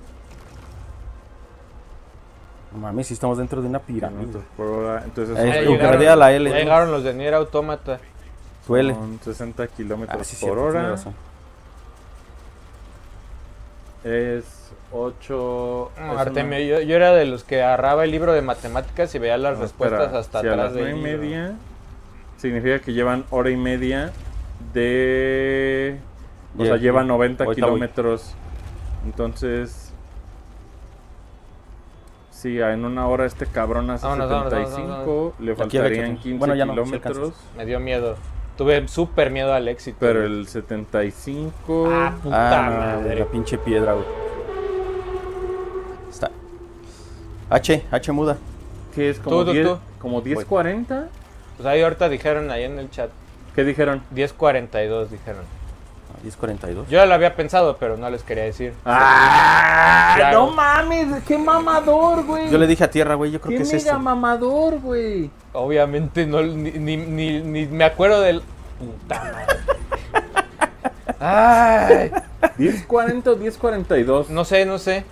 No mames, si estamos dentro de una pirámide. kilómetros por hora. Entonces Ahí Ya es, son- llegaron, a la L. ya llegaron los de Nier Automata. Duele. son 60 kilómetros Ah, sí, por cierto, tiene hora. razón. Es 8. No, Artemio, yo era de los que agarraba el libro de matemáticas y veía las respuestas hasta si a atrás las del 9:30 libro. significa que llevan hora y media de... O sea, Yeah, llevan yeah. 90 Ahorita voy. kilómetros. Entonces... Sí, en una hora este cabrón hace Vámonos, vámonos, 75. Le Aquí, faltarían aquí. 15 Bueno, ya no, sí kilómetros. Me dio miedo. Tuve súper miedo al éxito. Pero güey. el 75... Ah, puta Ah, madre. la pinche piedra, güey. Está. H muda. ¿Qué es? ¿Como Tú. 10, como 10:40? Pues ahí ahorita dijeron ahí en el chat. ¿Qué dijeron? 10:42 dijeron. 10:42. Yo ya lo había pensado, pero no les quería decir. ¡Ah! Claro. ¡No mames! ¡Qué mamador, güey! Yo le dije a tierra, güey, yo creo ¡Qué que es mega esto. mamador, güey! Obviamente no, ni me acuerdo del... Puta madre. Ay, 10:40 o 10:42. no sé.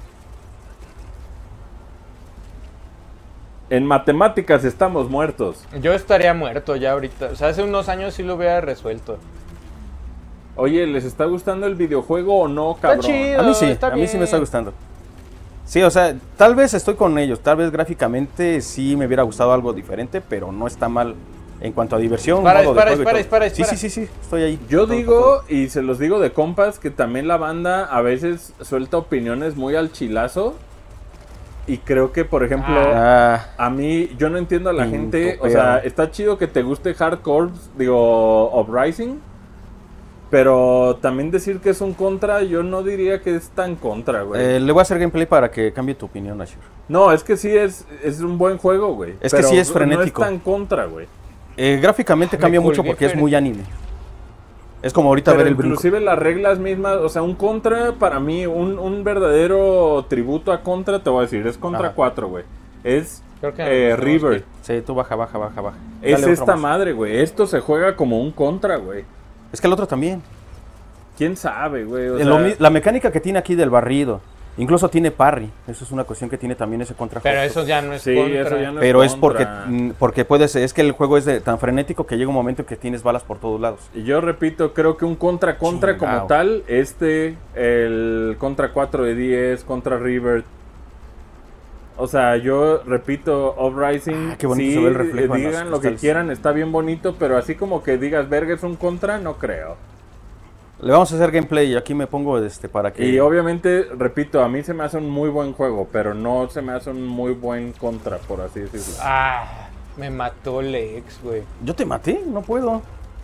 En matemáticas estamos muertos. Yo estaría muerto ya ahorita. O sea, hace unos años sí lo hubiera resuelto. Oye, ¿les está gustando el videojuego o no, cabrón? chido. A mí sí, está a mí sí me está bien. gustando. Sí, o sea, tal vez estoy con ellos, tal vez gráficamente sí me hubiera gustado algo diferente, pero no está mal en cuanto a diversión. Dispara, modo de juego y todo. dispara. Sí, estoy ahí. Yo Todo, digo, todo. y se los digo de compas, que también la banda a veces suelta opiniones muy al chilazo. Y creo que, por ejemplo, Ah, a mí, yo no entiendo a la Pinto gente. O perro. sea, está chido que te guste Hardcore, digo, Uprising. Pero también decir que es un contra, yo no diría que es tan contra, güey. le voy a hacer gameplay para que cambie tu opinión, Ashur. No, es que sí es un buen juego, güey. Es que pero sí es frenético. No es tan contra, güey. Gráficamente Me cambia mucho colgué, porque es pero- muy anime. Es como ahorita Pero ver el brinco. inclusive las reglas mismas, o sea, un contra, para mí, un verdadero tributo a contra, te voy a decir, es contra Ajá. 4, güey. Es Creo que River. Sí, tú baja. Es Dale otro esta más. madre, güey. Esto se juega como un contra, güey. Es que el otro también. ¿Quién sabe, güey? O Lo sea, mi- la mecánica que tiene aquí del barrido. Incluso tiene parry. Eso es una cuestión que tiene también ese contra. Pero eso ya no es sí, contra. eso ya no Pero es es porque, contra. porque puedes, es que el juego es tan frenético que llega un momento en que tienes balas por todos lados. Y yo repito, creo que un contra como Chingao. tal, el contra 4 de 10, contra River. O sea, yo repito, Uprising, Ah, qué bonito sí, se ve el reflejo en los digan lo que cristales. quieran, está bien bonito, pero así como que digas, verga, es un contra, no creo. Le vamos a hacer gameplay y aquí me pongo para que... Y obviamente, repito, a mí se me hace un muy buen juego, pero no se me hace un muy buen contra, por así decirlo. Ah, me mató Lex, güey. Yo te maté, no puedo.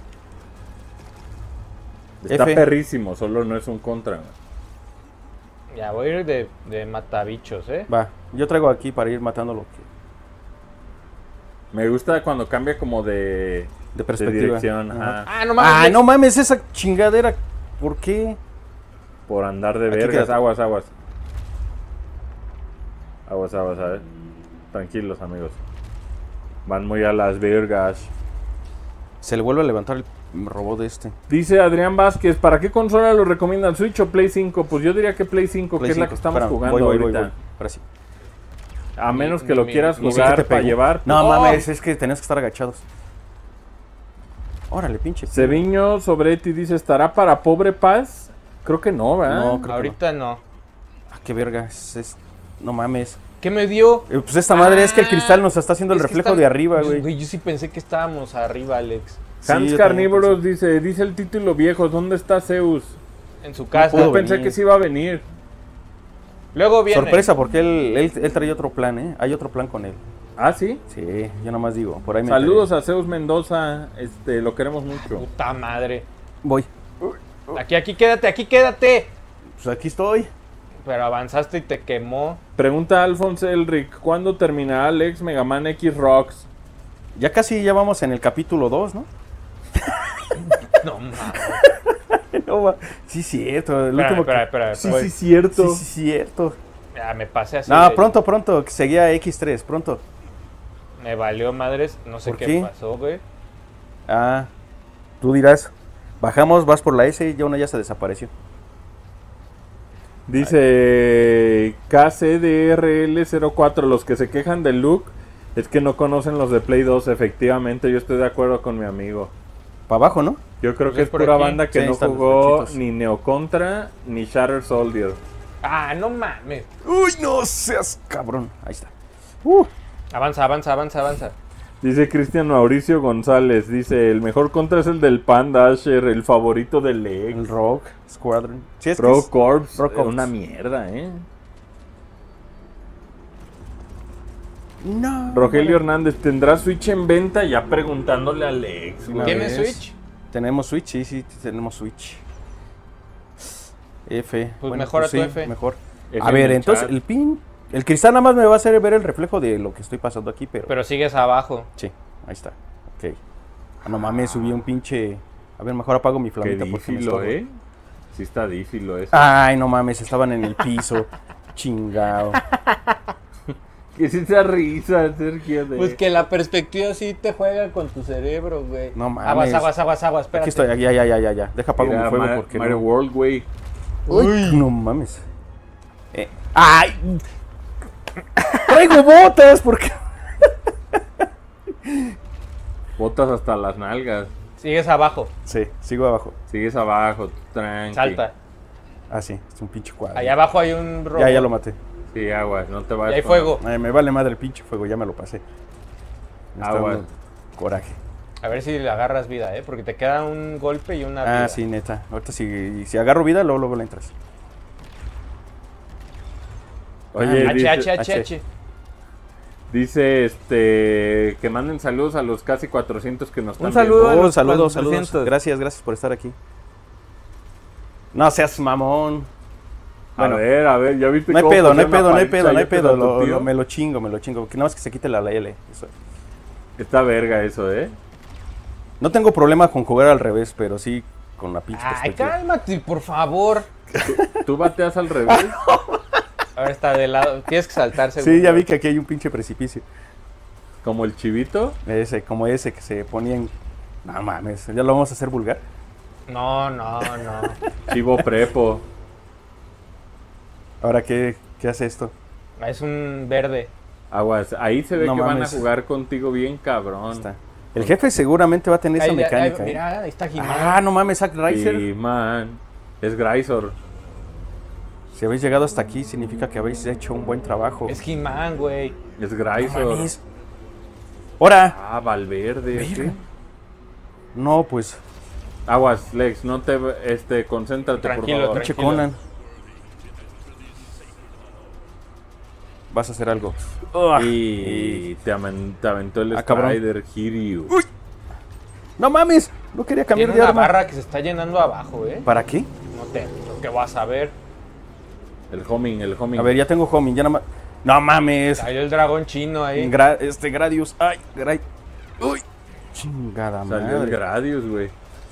Está F. perrísimo, solo no es un contra. Ya voy a ir de matabichos, ¿eh? Va, yo traigo aquí para ir matando lo que... Me gusta cuando cambia como de perspectiva. dirección, Ajá. ajá, Ah, no mames. Ah, Lex. no mames, esa chingadera. ¿Por qué? por andar de Aquí vergas. quédate. Aguas, a ver. Tranquilos, amigos. Van muy a las vergas. Se le vuelve a levantar el Me robó de este. Dice Adrián Vázquez, ¿para qué consola lo recomiendan? ¿Switch o Play 5? Pues yo diría que Play 5, Play que es la 5. que estamos Espérame, jugando ahorita. voy. Ahora sí. A menos que lo quieras No sé jugar qué te para pegó. llevar. No ¡Oh! mames, es que tenés que estar agachados. Órale, pinche. Ceviño Sobretti dice, ¿estará para Pobre Paz? Creo que no, ¿verdad? No, creo que Ahorita no. Ah, qué verga. No mames. ¿Qué me dio? Pues esta madre es que el cristal nos está haciendo el Es que reflejo está- de arriba, güey. Yo sí pensé que estábamos arriba, Alex. Hans Sí, yo Carnívoros también dice el título viejo, ¿dónde está Zeus? En su casa. pudo Yo pensé venir. que sí iba a venir. Luego viene. Sorpresa, porque él trae otro plan, ¿eh? Hay otro plan con él. ¿Ah, sí? Sí, yo nomás digo. Por ahí me Saludos enteré. a Zeus Mendoza, lo queremos mucho. Puta madre. Voy. Aquí quédate, aquí quédate. Pues aquí estoy. Pero avanzaste y te quemó. Pregunta Alphonse Elric, ¿cuándo terminará Alex Mega Man X Rocks? Ya casi ya vamos en el capítulo 2, ¿no? No mames. No, sí, cierto. El último Espera. Sí, cierto. Sí, cierto. Ya me pasé así. No, de- pronto, que seguía X3, pronto. Me valió madres. No sé ¿Por qué qué? pasó, güey. Ah, tú dirás. Bajamos, vas por la S y ya una ya se desapareció. Dice KCDRL04, los que se quejan del look es que no conocen los de Play 2, efectivamente, yo estoy de acuerdo con mi amigo. Para abajo, ¿no? Yo creo Pues que es es por pura aquí. banda que Sí, no están los jugó blanquitos. ni Neo Contra ni Shatter Soldier. Ah, no mames. Uy, no seas cabrón. Ahí está. Avanza. Dice Cristian Mauricio González, dice, el mejor Contra es el del Panda Asher, el favorito del Lex. El Rogue Squadron. Sí, es que Pro es- Corps, Pro Corps. una mierda, ¿eh? No. Rogelio Hernández, ¿tendrá Switch en venta? Ya preguntándole a Alex. güey. ¿Tienes vez. Switch? Tenemos Switch, sí, tenemos Switch. F. Pues mejora tu F. Mejor. F A ver, en el entonces chat. el cristal nada más me va a hacer ver el reflejo de lo que estoy pasando aquí, pero... Pero sigues abajo. Sí, ahí está. Ok. Ah, no mames, subí un pinche... A ver, mejor apago mi Qué flamita porque me dífilo, estorba. ¿eh? Sí está dífilo eso. Ay, no mames, estaban en el piso. Chingado. Que sí esa risa, Sergio. De... Pues que la perspectiva sí te juega con tu cerebro, güey. No mames. Aguas, espérate. Aquí estoy, ya. Deja apago Mira, mi fuego porque Mario no... World, güey. Uy, no mames. ¡Ay! Traigo botas porque... Botas hasta las nalgas. Sigues abajo. Sí, sigo abajo. Sigues abajo, tranqui. Salta. Ah, sí, es un pinche cuadro. Allá abajo hay un robot. Ya lo maté. Sí, aguas, no te Y vayas. hay con- fuego. Me vale madre el pinche fuego, ya me lo pasé. Me está Aguas. dando coraje. A ver si le agarras vida, Porque te queda un golpe y una vida. Ah, sí, neta. Ahorita si agarro vida, luego le entras. Oye, H. dice que manden saludos a los casi 400 que nos están Un saludo. viendo. los Saludos. 400. Gracias por estar aquí. No seas mamón. Bueno, A ver, ¿ya viste no hay cómo pedo, no hay pusieron pedo, la no hay paliza pedo, no hay yo te pedo. la tu tío? Me lo chingo. Que nada más que se quite la L. Eso. Está verga eso, ¿eh? No tengo problema con jugar al revés, pero sí con la pinche Ay, perspectiva. cálmate, por favor. Tú bateas al revés. Ahora está de lado. Tienes que saltar, seguro. Sí, ya vi que aquí hay un pinche precipicio. Como el chivito. Como ese que se ponía en... No mames, ya lo vamos a hacer vulgar. No. Chivo prepo. Ahora, ¿qué hace esto? Es un verde. Aguas, ahí se ve No que van a mames. jugar contigo bien cabrón. Está. El jefe seguramente va a tener esa Ahí, mecánica. ¿eh? mira, ahí está He-Man. Ah, no mames, Zack Riser. Sí, man. Es Grisor. Si habéis llegado hasta aquí, significa que habéis hecho un buen trabajo. Es He-Man, güey. Es No Grisor. mames. ¡Hora! Ah, Valverde. Verga. ¿qué? No, pues, Aguas, Lex, no te concéntrate, Tranquilo, por favor. pinche Tranquilo. Conan. Vas a hacer algo. Y te aventó el cabrón. Strider Hiryu. ¡No mames! No quería cambiar Tiene de una arma. barra que se está llenando abajo, ¿Para qué? ¿Qué vas a ver? El homing. A ver, ya tengo homing, ya nada más. ¡No mames! Salió el dragón chino ahí. Gradius. ¡Ay! ¡Uy! Chingada Salió el madre. Gradius, güey.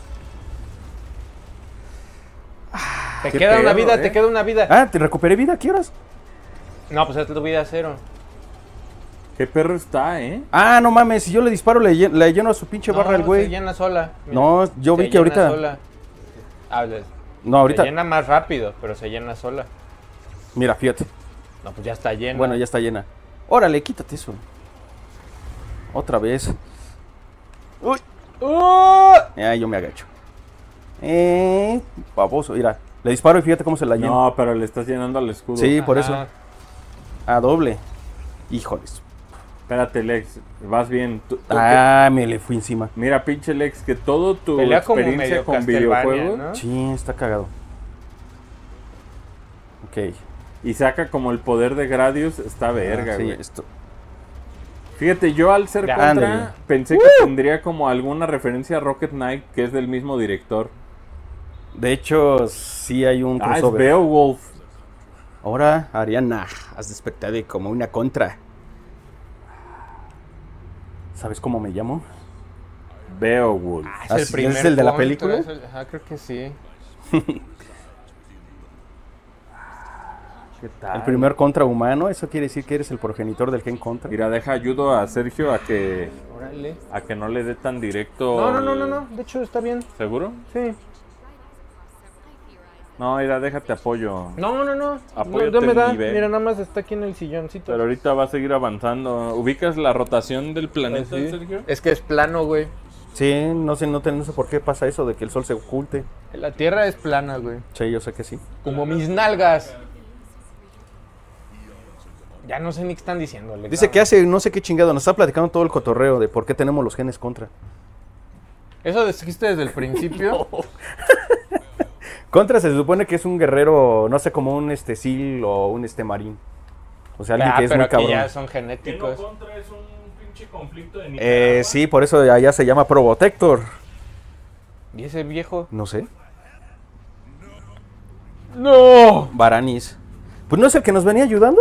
Te qué queda una pedo, vida, ¿eh? te queda una vida. Ah, te recuperé vida, ¿qué horas? No, pues es tu vida cero. Qué perro está, ¿eh? Ah, no mames, si yo le disparo, le lleno a su pinche barra al se güey. llena sola. Mira. No, yo vi Se que llena ahorita. sola. Ah, No, ahorita. Se llena más rápido, pero se llena sola. Mira, fíjate. No, pues ya está llena. Bueno, ya está llena. Órale, quítate eso. Otra vez. Uy. Yo me agacho. Baboso, mira. Le disparo y fíjate cómo se la llena. No, pero le estás llenando al escudo. Sí, por eso. Ajá. A doble. Híjoles. Espérate, Lex. Vas bien. Me le fui encima. Mira, pinche Lex, que todo tu Pelea como experiencia medio con Castlevania, videojuegos ¿no? Sí, está cagado. Ok. y saca como el poder de Gradius, está verga, Sí, güey. esto. Fíjate, yo al ser Grande, contra güey. pensé que tendría como alguna referencia a Rocket Knight, que es del mismo director. De hecho, sí hay un Ah, es crossover. Beowulf. Ahora, Ariana, has despertado como una contra. ¿Sabes cómo me llamo? Beowulf. Ah, ¿es el de la película? Ajá, creo que sí. ¿Qué tal? El primer contra humano, eso quiere decir que eres el progenitor del gen contra. Mira, ayudo a Sergio a que Órale. no le dé tan directo. No. De hecho, está bien. ¿Seguro? Sí. No, mira, déjate apoyo. No. Apóyate No me en da. mi B. Mira, nada más está aquí en el silloncito. Pero ahorita va a seguir avanzando. ¿Ubicas la rotación del planeta, Pues sí. Sergio? Es que es plano, güey. Sí, no sé por qué pasa eso de que el sol se oculte. La Tierra es plana, güey. Sí, yo sé que sí. Como mis nalgas. Ya no sé ni qué están diciendo. Dice que hace no sé qué chingado, nos está platicando todo el cotorreo de por qué tenemos los genes contra. ¿Eso dijiste desde el principio? Contra se supone que es un guerrero, no sé, como un SEAL o un marín. O sea, alguien que es pero muy aquí cabrón. ya son Que no genéticos. contra es un pinche conflicto de Nicaragua. Sí, por eso allá se llama Probotector. ¿Y ese viejo? No sé. ¡No! Varanis. Pues no es el que nos venía ayudando.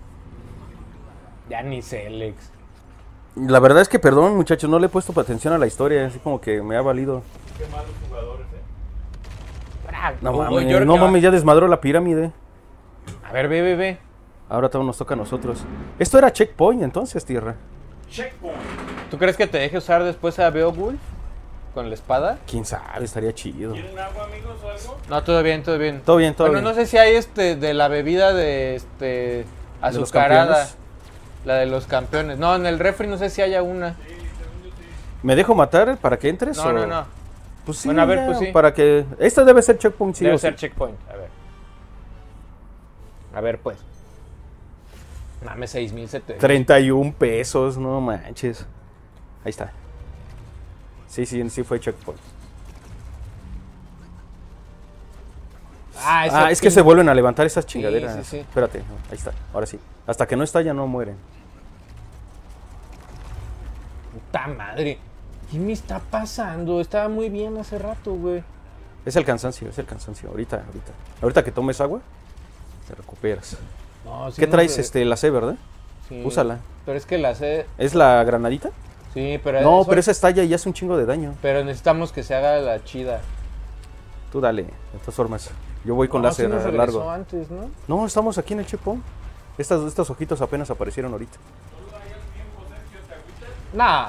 Ya ni sé, Alex. La verdad es que, perdón, muchachos, no le he puesto atención a la historia. Así como que me ha valido. Qué malos jugadores, No Hugo mames, York, no mames, ya desmadró la pirámide. A ver, ve. Ahora todo nos toca a nosotros. Esto era checkpoint entonces, tierra. Checkpoint. ¿Tú crees que te deje usar después a Beowulf? ¿Con la espada? Quién sabe, estaría chido. ¿Quieren agua, amigos, o algo? No, todo bien. Todo bien, todo Bueno, bien. no sé si hay de la bebida de los azucarada. campeones? La de los campeones. No, en el refri no sé si haya una. ¿Me dejo matar para que entres? o? No. Pues sí, Bueno, a ver, ya, pues sí. Para que... Esta debe ser checkpoint, sí. Debe o ser sí. checkpoint. A ver, pues. Mames, 6,700. 31 pesos, no manches. Ahí está. Sí fue checkpoint. Es que se vuelven a levantar esas chingaderas. sí. Espérate, ahí está, ahora sí. Hasta que no está ya no mueren. Puta madre. ¿Qué me está pasando? Estaba muy bien hace rato, güey. Es el cansancio. Ahorita que tomes agua, te recuperas. No, sí, ¿Qué no traes? sé. La C, ¿verdad? Sí. Úsala. Pero es que la C. ¿Es la granadita? Sí, pero. No, eso- pero esa estalla y hace un chingo de daño. Pero necesitamos que se haga la chida. Tú dale, de todas formas. Yo voy con No, láser sí nos regresó largo. antes, ¿no? No, estamos aquí en el checkpoint. Estos ojitos apenas aparecieron ahorita. Nah.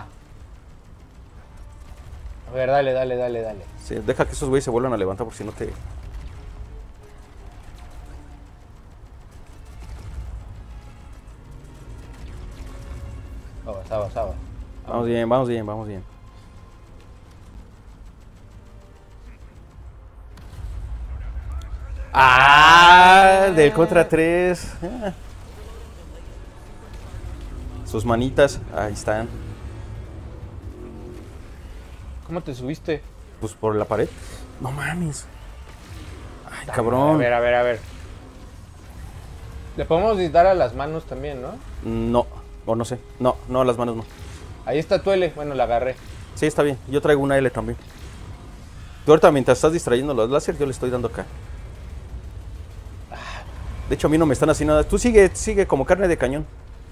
A ver, dale. Sí, deja que esos güeyes se vuelvan a levantar por si no te... Saba. Vamos bien. Del contra 3. Sus manitas, ahí están. ¿Cómo te subiste? Pues por la pared. No mames. Ay, cabrón. A ver. Le podemos dar a las manos también, ¿no? No, o no sé. No, las manos no. Ahí está tu L. Bueno, la agarré. Sí, está bien. Yo traigo una L también. Tú ahorita mientras estás distrayendo los láser, yo le estoy dando acá. De hecho, a mí no me están haciendo nada. Tú sigue como carne de cañón.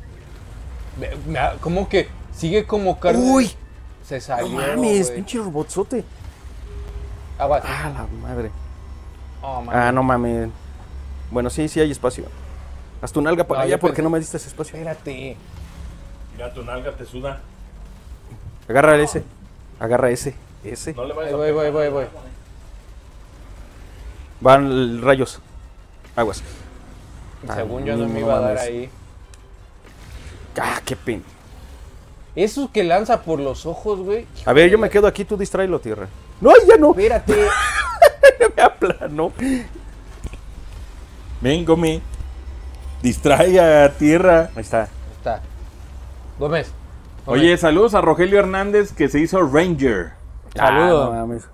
¿Cómo que sigue como carne? ¡Uy! Se salió. No mames, güey. pinche robotzote. Aguanta. Ah, la madre. Oh, man. Ah, no mames. Bueno, sí hay espacio. Haz tu nalga para No, allá yo porque pensé- no me diste ese espacio. Espérate. Mira, tu nalga te suda. Agarra ese. Agarra ese. Ese. No le Ahí vayas a voy. Van rayos. Aguas. Según yo no me no iba a dar mames. ahí. Ah, qué pena. Eso que lanza por los ojos, güey. A ver, yo me quedo aquí, tú distráelo, tierra. No, ya no. Espérate. Me aplanó. Ven, Gomi. Distrae a tierra. Ahí está. Está. Gómez. Oye, saludos a Rogelio Hernández que se hizo Ranger. Saludo. Ah, no mames.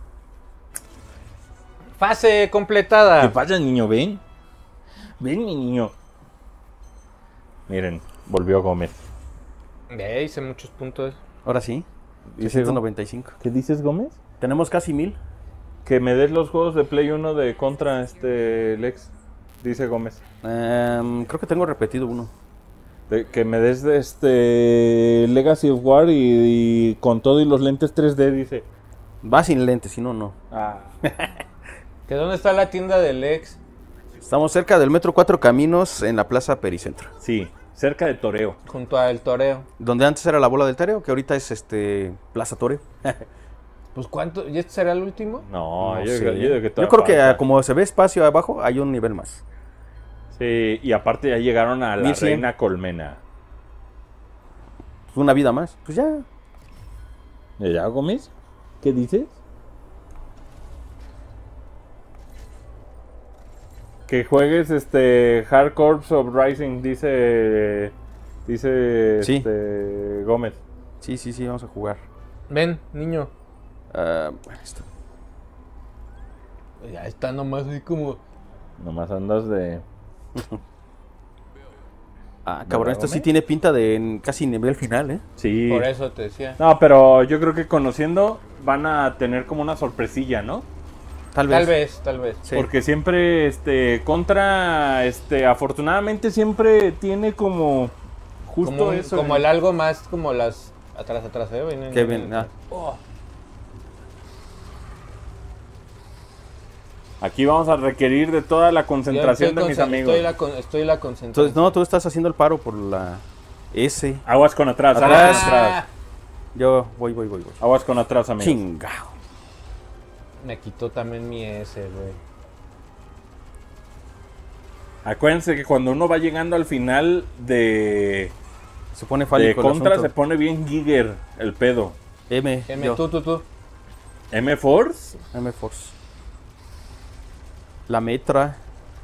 Fase completada. ¿Qué pasa, niño? Ven. Ven, mi niño. Miren, volvió Gómez. Hice muchos puntos. Ahora sí. Dice 695. ¿Qué dices, Gómez? Tenemos casi 1000. Que me des los juegos de Play 1 de contra Lex. Dice Gómez. Creo que tengo repetido uno. Que me des Legacy of War y con todo y los lentes 3D, dice. Va sin lentes, si no, no. Ah. ¿Que dónde está la tienda del ex? Estamos cerca del Metro 4 Caminos en la Plaza Pericentro. Sí, cerca de Toreo. Junto al toreo. Donde antes era la Bola del Toreo, que ahorita es Plaza Toreo. Pues ¿cuánto? ¿Y este será el último? No, No yo, sé. digo que Yo todavía creo que falta. como se ve espacio abajo, hay un nivel más. Sí, y aparte ya llegaron a la 1100. Reina Colmena. Pues una vida más. Pues ya. ¿Ya, Gómez? ¿Qué dices? Que juegues Hard Corps of Rising, dice Sí. Gómez. Sí, vamos a jugar. Ven, niño. Bueno, esto. Ya está nomás así como... Nomás andas de... Cabrón, esto sí Gómez? tiene pinta de casi nivel final, ¿eh? Sí. Por eso te decía. No, pero yo creo que conociendo van a tener como una sorpresilla, ¿no? Tal vez. Tal vez. Sí. Porque siempre contra afortunadamente siempre tiene como justo Como, eso. como el algo más, como las... Atrás, Vienen, Qué bien. Oh. Aquí vamos a requerir de toda la concentración de mis amigos. Estoy la concentración. Entonces, no, tú estás haciendo el paro por la S. Aguas con atrás, Atrás. aguas con atrás. Yo voy. Aguas con atrás, amigos. Chingao. Me quitó también mi S, güey. Acuérdense que cuando uno va llegando al final de Se pone fálico el contra asunto. se pone bien Giger el pedo. M. yo. Tú. M-Force. M Force. La Metra.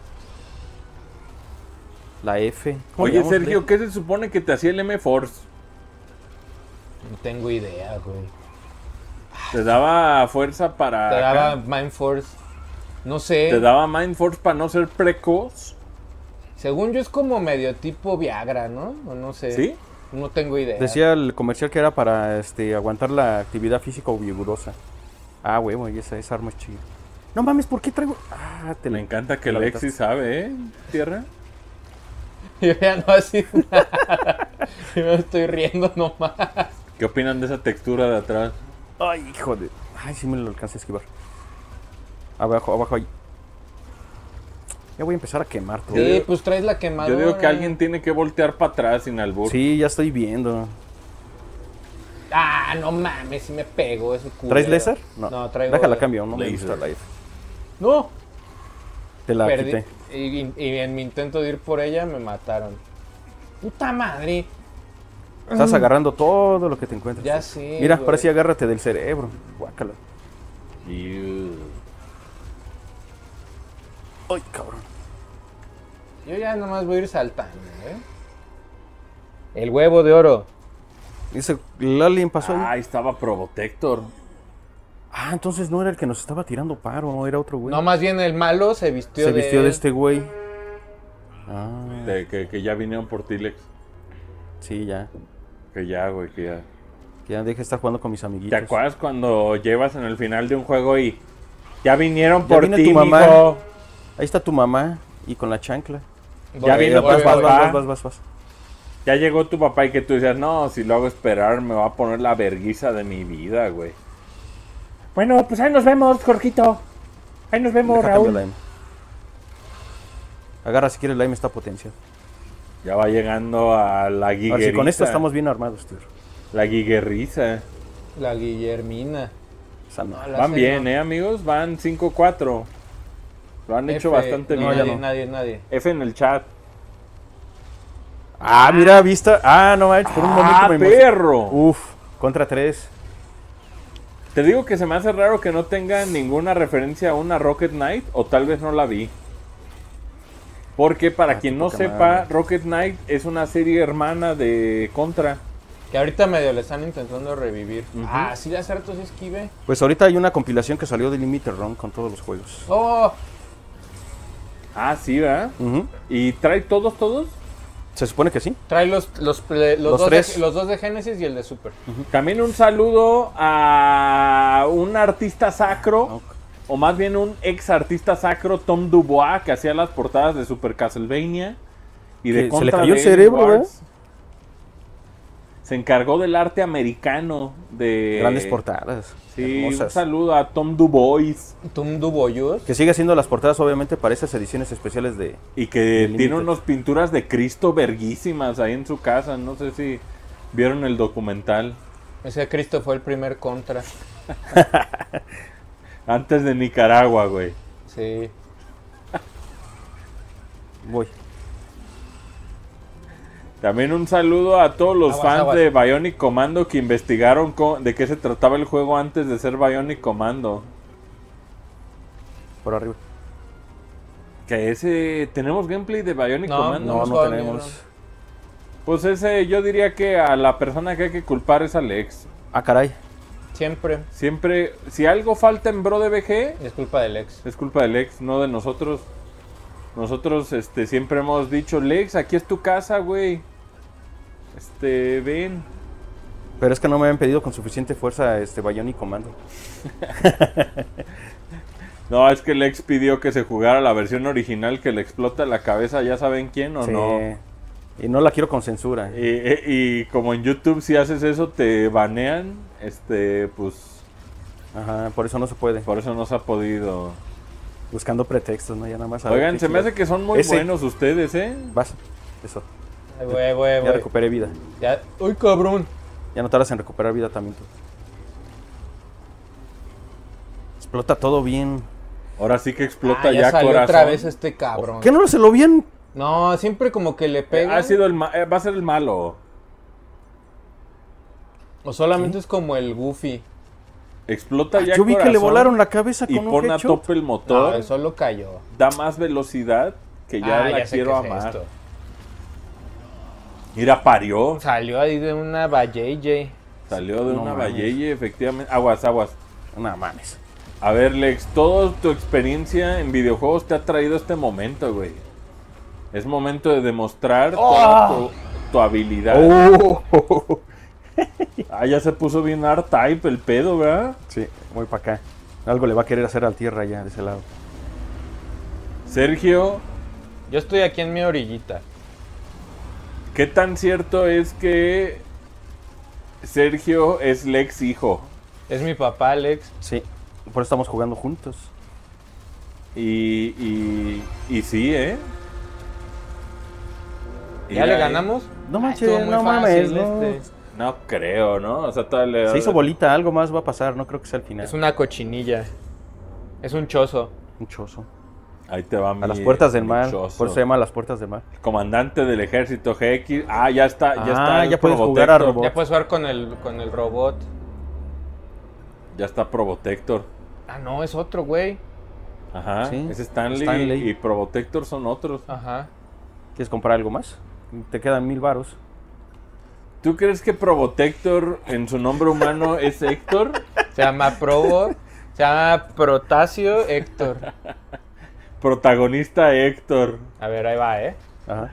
La F. ¿Cómo le Oye, llamamos? Sergio, ¿qué se supone que te hacía el M-Force? No tengo idea, güey. Te daba fuerza para... Te acá. daba Mind Force. No sé. Te daba Mind Force para no ser precoz. Según yo es como medio tipo Viagra, ¿no? O no sé. ¿Sí? No tengo idea. Decía el comercial que era para aguantar la actividad física o vigorosa. Ah, huevo, y esa arma es chida. No mames, ¿por qué traigo? Ah, te Me la- encanta que la Lexi aventaste. sabe, ¿eh? Tierra. Yo ya no así nada. Yo me estoy riendo nomás. ¿Qué opinan de esa textura de atrás? Ay, hijo de. Ay, sí me lo alcancé a esquivar. Abajo ahí. Ya voy a empezar a quemar todo. Sí, pues traes la quemadora. Yo digo que alguien tiene que voltear para atrás sin albur. Sí, ya estoy viendo. Ah, no mames, si me pego ese culo. ¿Traes láser? No, traigo... Déjala cambio, no me Laser. gusta la F. No. Te la Perdí. quité. Y en mi intento de ir por ella me mataron. Puta madre. Estás agarrando todo lo que te encuentras. Ya sé, Mira, güey. ahora sí agárrate del cerebro. Guácala. Iu. Ay, cabrón. Yo ya nomás voy a ir saltando, ¿eh? El huevo de oro. Dice, el alien pasó ahí. Ahí estaba Probotector. Ah, entonces no era el que nos estaba tirando paro, no era otro güey. No, más bien el malo se vistió Se de... vistió de este güey. Ah, Que ya vinieron por ti, Lex. sí, ya. Que ya, güey, que ya. Que ya deje de estar jugando con mis ¿Te amiguitos. acuerdas cuando llevas en el final de un juego y ya vinieron Ya por viene ti, tu mamá. mijo? Ahí está tu mamá y con la chancla. Ya Voy, vino voy, tu voy, voy. papá. Vas. Ya llegó tu papá y que tú decías, no, si lo hago esperar me va a poner la verguiza de mi vida, güey. Bueno, pues ahí nos vemos, Jorgito. Ahí nos vemos, Deja cambio Raúl. la M. Agarra si quieres la M, está potencial. Ya va llegando a la A ver, guigueriza. si con esto estamos bien armados, tío. La guiguerriza. La Guillermina. Esa no. No, la Van sé, bien, no. amigos. Van 5-4. Lo han hecho bastante no, bien. Nadie. F en el chat. Ah, mira, vista. Ah, no manches, por un momento me emocioné. perro! Uf, contra 3. Te digo que se me hace raro que no tenga ninguna referencia a una Rocket Knight, o tal vez no la vi. Porque para quien qué no poca sepa, madre. Rocket Knight es una serie hermana de Contra. Que ahorita medio le están intentando revivir. Ah, sí, de hace rato sí esquive. Pues ahorita hay una compilación que salió de Limited Run con todos los juegos. ¡Oh! Ah, sí, ¿verdad? Ujú. ¿Y trae todos? Se supone que sí. Trae los tres. dos de Genesis y el de Super. También un saludo a un artista sacro, Ok. o más bien un ex artista sacro, Tom Dubois, que hacía las portadas de Super Castlevania y de Que se Contra le cayó de el cerebro, Alien ¿verdad? Wars. Se encargó del arte americano de... Grandes portadas. Sí, un hermosas. saludo a Tom Dubois. Tum Duboyus. Que sigue haciendo las portadas, obviamente, para esas ediciones especiales de. Y que De tiene Limited. unas pinturas de Cristo verguísimas ahí en su casa. No sé si vieron el documental. Ese Cristo fue el primer Contra. Antes de Nicaragua, güey. Sí. Voy. También un saludo a todos los Aguas, fans aguas. de Bionic Commando que investigaron de qué se trataba el juego antes de ser Bionic Commando. Por arriba. Que ese... ¿Tenemos gameplay de Bionic Commando? No, hemos no jugado tenemos. ni uno. Pues ese, yo diría que a la persona que hay que culpar es Alex. Ah, caray. Siempre. Siempre, si algo falta en Bro de BG, Es culpa del ex. es culpa del Lex, no de nosotros. Nosotros siempre hemos dicho, Lex, aquí es tu casa, güey. Ven. Pero es que no me habían pedido con suficiente fuerza Bionic Commando. No, es que Lex pidió que se jugara la versión original que le explota la cabeza, ¿ya saben quién o Sí. no? Y no la quiero con censura. Y como en YouTube si haces eso te banean, pues Ajá, por eso no se puede. por eso no se ha podido. Buscando pretextos, ¿no? Ya nada más. a ver Oigan, qué se me quiero. hace que son muy Ese. buenos ustedes, ¿eh? Vas. Eso. Voy. Ya recuperé vida. Ya. ¡Uy, cabrón! Ya no tardas en recuperar vida también tú. Explota todo bien. Ahora sí que explota Ah, ya salió corazón. otra vez este cabrón. ¿Qué no se lo bien? No, siempre como que le pega. Ha sido va a ser el malo. O solamente es como el Goofy. Explota ya Yo vi que le corazón volaron la cabeza y con un pone a headshot. tope el No, motor. él solo cayó. Da más velocidad que ya la sé quiero qué es amar. esto. Mira, parió. Salió ahí de una JJ. Salió de No una mames. Valleye, efectivamente. Aguas. No mames. A ver, Lex, toda tu experiencia en videojuegos te ha traído a este momento, güey. Es momento de demostrar toda tu habilidad. Oh. Ya se puso bien R-Type el pedo, ¿verdad? Sí, voy para acá. Algo le va a querer hacer al tierra ya de ese lado. Sergio, Yo estoy aquí en mi orillita. ¿qué tan cierto es que Sergio es Lex hijo? Es mi papá, Alex. Sí, por eso estamos jugando juntos. Y sí, ¿eh? ¿Ya le ganamos? No Ah, manches, estuvo muy no fácil mames, no. No creo, ¿no? O sea, todavía le- Se hizo bolita, algo más va a pasar, no creo que sea el final. Es una cochinilla. Es un chozo. Un chozo. Ahí te va mi A las puertas del mar, chozo. por eso se llama las puertas del mar. Comandante del ejército GX. Ya está el ya puedes Probotector. jugar a robot. Ya puedes jugar con el robot. Ya está Probotector. Ah, no, es otro, güey. Ajá, Sí, es Stanley, Stanley. y Probotector son otros. Ajá. ¿Quieres comprar algo más? Te quedan 1000 varos. ¿Tú crees que Probotector en su nombre humano es Héctor? Se llama Probo. Se llama Protasio Héctor. Protagonista Héctor. A ver, ahí va, ¿eh? Ajá.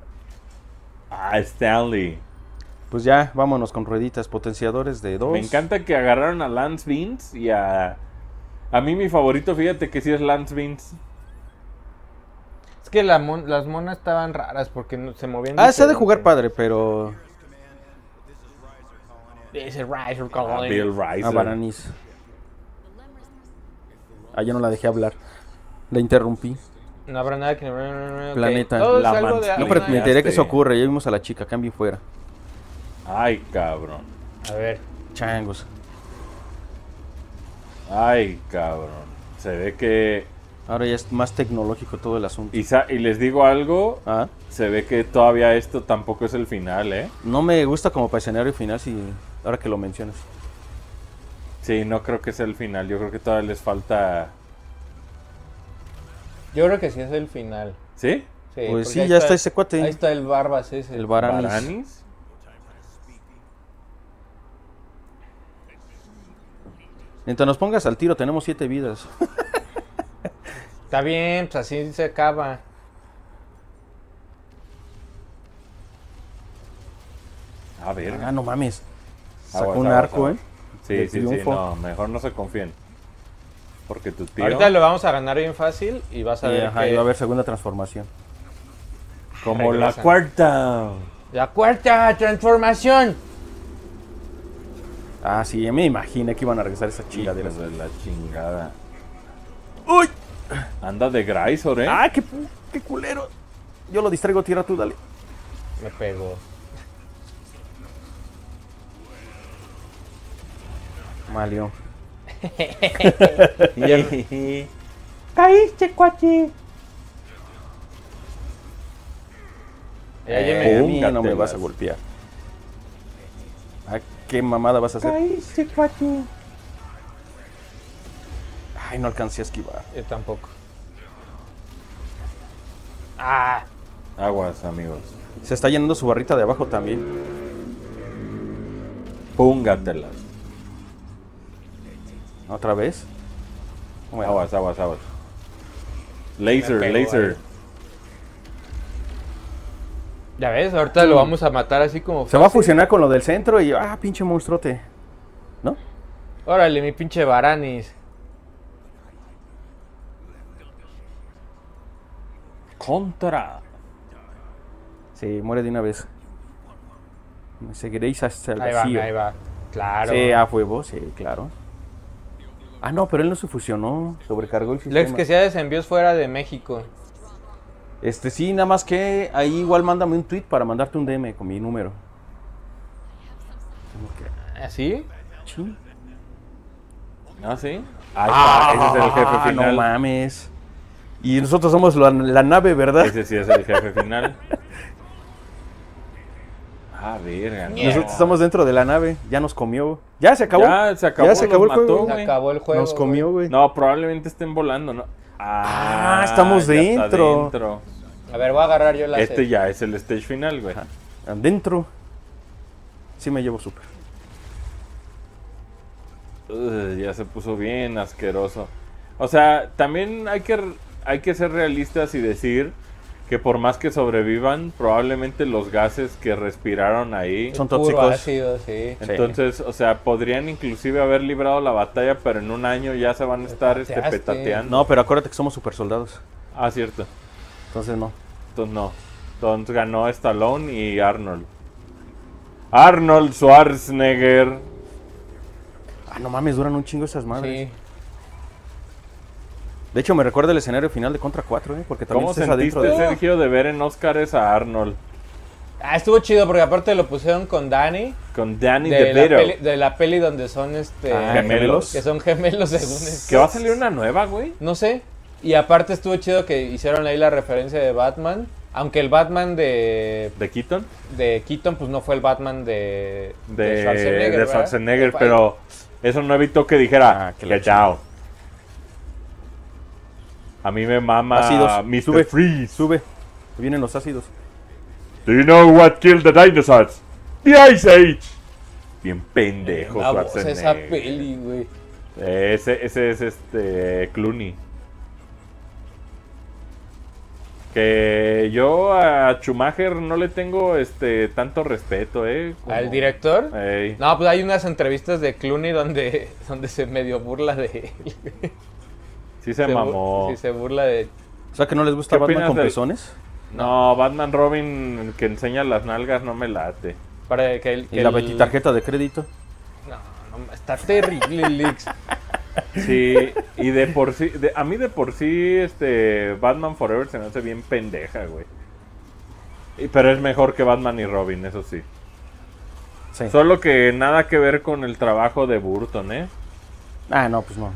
Stanley. Pues ya, vámonos con rueditas, potenciadores de 2. Me encanta que agarraron a Lance Vince y a... A mí mi favorito, fíjate que sí es Lance Vince. Es que las monas estaban raras porque se movían. Se ha de diferente. jugar padre, pero... Dice Riser A Calling. Bill Riser. Ah, Bananis. Ya no la dejé hablar. La interrumpí. No habrá nada que... ok. Planeta. Todo es La algo de... No, pero me enteré que Este. eso ocurre. Ya vimos a la chica, cambio fuera. Ay, cabrón. A ver. Changos. Ay, cabrón. Se ve que... Ahora ya es más tecnológico todo el asunto. Y les digo algo, Ah, se ve que todavía esto tampoco es el final, ¿eh? no me gusta como para escenario final, si ahora que lo mencionas. Sí, no creo que sea el final. Yo creo que todavía les falta... Yo creo que sí es el final. ¿Sí? Sí, Pues porque sí, ahí ya está ese cuate. Ahí está el Barbas ese. El Varanis. ¿Varanis? Mientras nos pongas al tiro, tenemos 7 vidas. Está bien, pues así se acaba. A ver. Ah, no mames. Sacó Aguas, un aguas, arco, aguas. Sí, de sí, sí, triunfo. no, mejor no se confíen. Porque tu tío, Ahorita lo vamos a ganar bien fácil y vas a Y, ver ajá, que... y va a haber segunda transformación. como la regresa. cuarta. La cuarta transformación. Ah, sí, ya me imaginé que iban a regresar esas chingaderas. Hijos de la chingada. ¡Uy! Anda de Graysor, ¿eh? ¡Ah, qué culero! Yo lo distraigo, tierra, tú dale. Me pegó. Malio. Caíste, cuate. Ya, ya A me- mí no me Póngatelas. vas a golpear. Ah, ¿qué mamada vas a hacer? Caíste, cuate. Ay, no alcancé a esquivar. Yo tampoco. Ah, Aguas, amigos. Se está llenando su barrita de abajo también. Póngatelas. ¿Otra vez? Bueno, Aguas, aguas, aguas. Laser, Me pegó laser. ahí. ya ves, ahorita lo vamos a matar así como se va a fácil. fusionar con lo del centro y... ¡Ah, pinche monstruote! ¿No? Órale, mi pinche Varanis. Contra. Sí, muere de una vez. Me seguiréis hasta el Ahí va, vacío. ahí va. Claro. Sí, a huevo, sí, claro. Ah, no, pero él no se fusionó. Sobrecargó el sistema. Lex que sea desenvíos fuera de México. Sí, nada más que ahí igual mándame un tweet para mandarte un DM con mi número. ¿Así? Sí. ¿Ah, sí? Ahí está, ese es el jefe final. No mames. Y nosotros somos la nave, ¿verdad? Ese sí es el jefe final. Ah, verga. no. Nosotros estamos dentro de la nave. Ya nos comió. Ya se acabó. Ya se acabó, Ya se acabó el los mató, juego. Se güey. acabó el juego. Nos comió, güey. No, probablemente estén volando, ¿no? Ah, estamos ya está dentro. dentro. A ver, voy a agarrar yo la Este ya es el stage final, güey. Adentro. Sí me llevo súper. Ya se puso bien asqueroso. O sea, también hay que ser realistas y decir que por más que sobrevivan, probablemente los gases que respiraron ahí, Son Puro tóxicos. ácido, sí. entonces, o sea, podrían inclusive haber librado la batalla, pero en un año ya se van a estar Pateaste. petateando. No, pero acuérdate que somos super soldados. Ah, cierto. Entonces no. Entonces no. Entonces ganó Stallone y Arnold. Arnold Schwarzenegger. Ah, no mames, duran un chingo esas madres. Sí. De hecho, me recuerda el escenario final de Contra 4, porque también ¿Cómo estás adentro sentiste, de... Sergio, de ver en Oscars a Arnold? Ah, estuvo chido porque aparte lo pusieron con Danny. Con Danny De la, DeVito. de la peli donde son gemelos. que son gemelos según esto. Que va a salir una nueva, güey. No sé. Y aparte estuvo chido que hicieron ahí la referencia de Batman. Aunque el Batman de ¿De Keaton pues no fue el Batman de Schwarzenegger, ¿verdad? Schwarzenegger, Ahí- pero eso no evitó que dijera Ah, que la Get out. A mí me mama Ácidos. Mr. Sube. Freeze. Sube. Vienen los ácidos. Do you know what killed the dinosaurs? The Ice Age. Bien pendejo, La voz, Schwarzenegger. esa peli, güey. Ese es Clooney. Que yo a Schumacher no le tengo tanto respeto, como- ¿Al director? Ey. No, pues hay unas entrevistas de Clooney donde se medio burla de él. Sí se mamó. Sí, se burla de... O sea, que no les gusta ¿Qué Batman opinas con del- pezones. No, Batman Robin que enseña las nalgas no me late. Para que Y la tarjeta de crédito. No, no, está terrible, Lix. Sí, y de por sí, a mí de por sí, Batman Forever se me hace bien pendeja, güey. Pero es mejor que Batman y Robin, eso sí. Sí. Solo que nada que ver con el trabajo de Burton, ¿eh? Ah, no, pues no.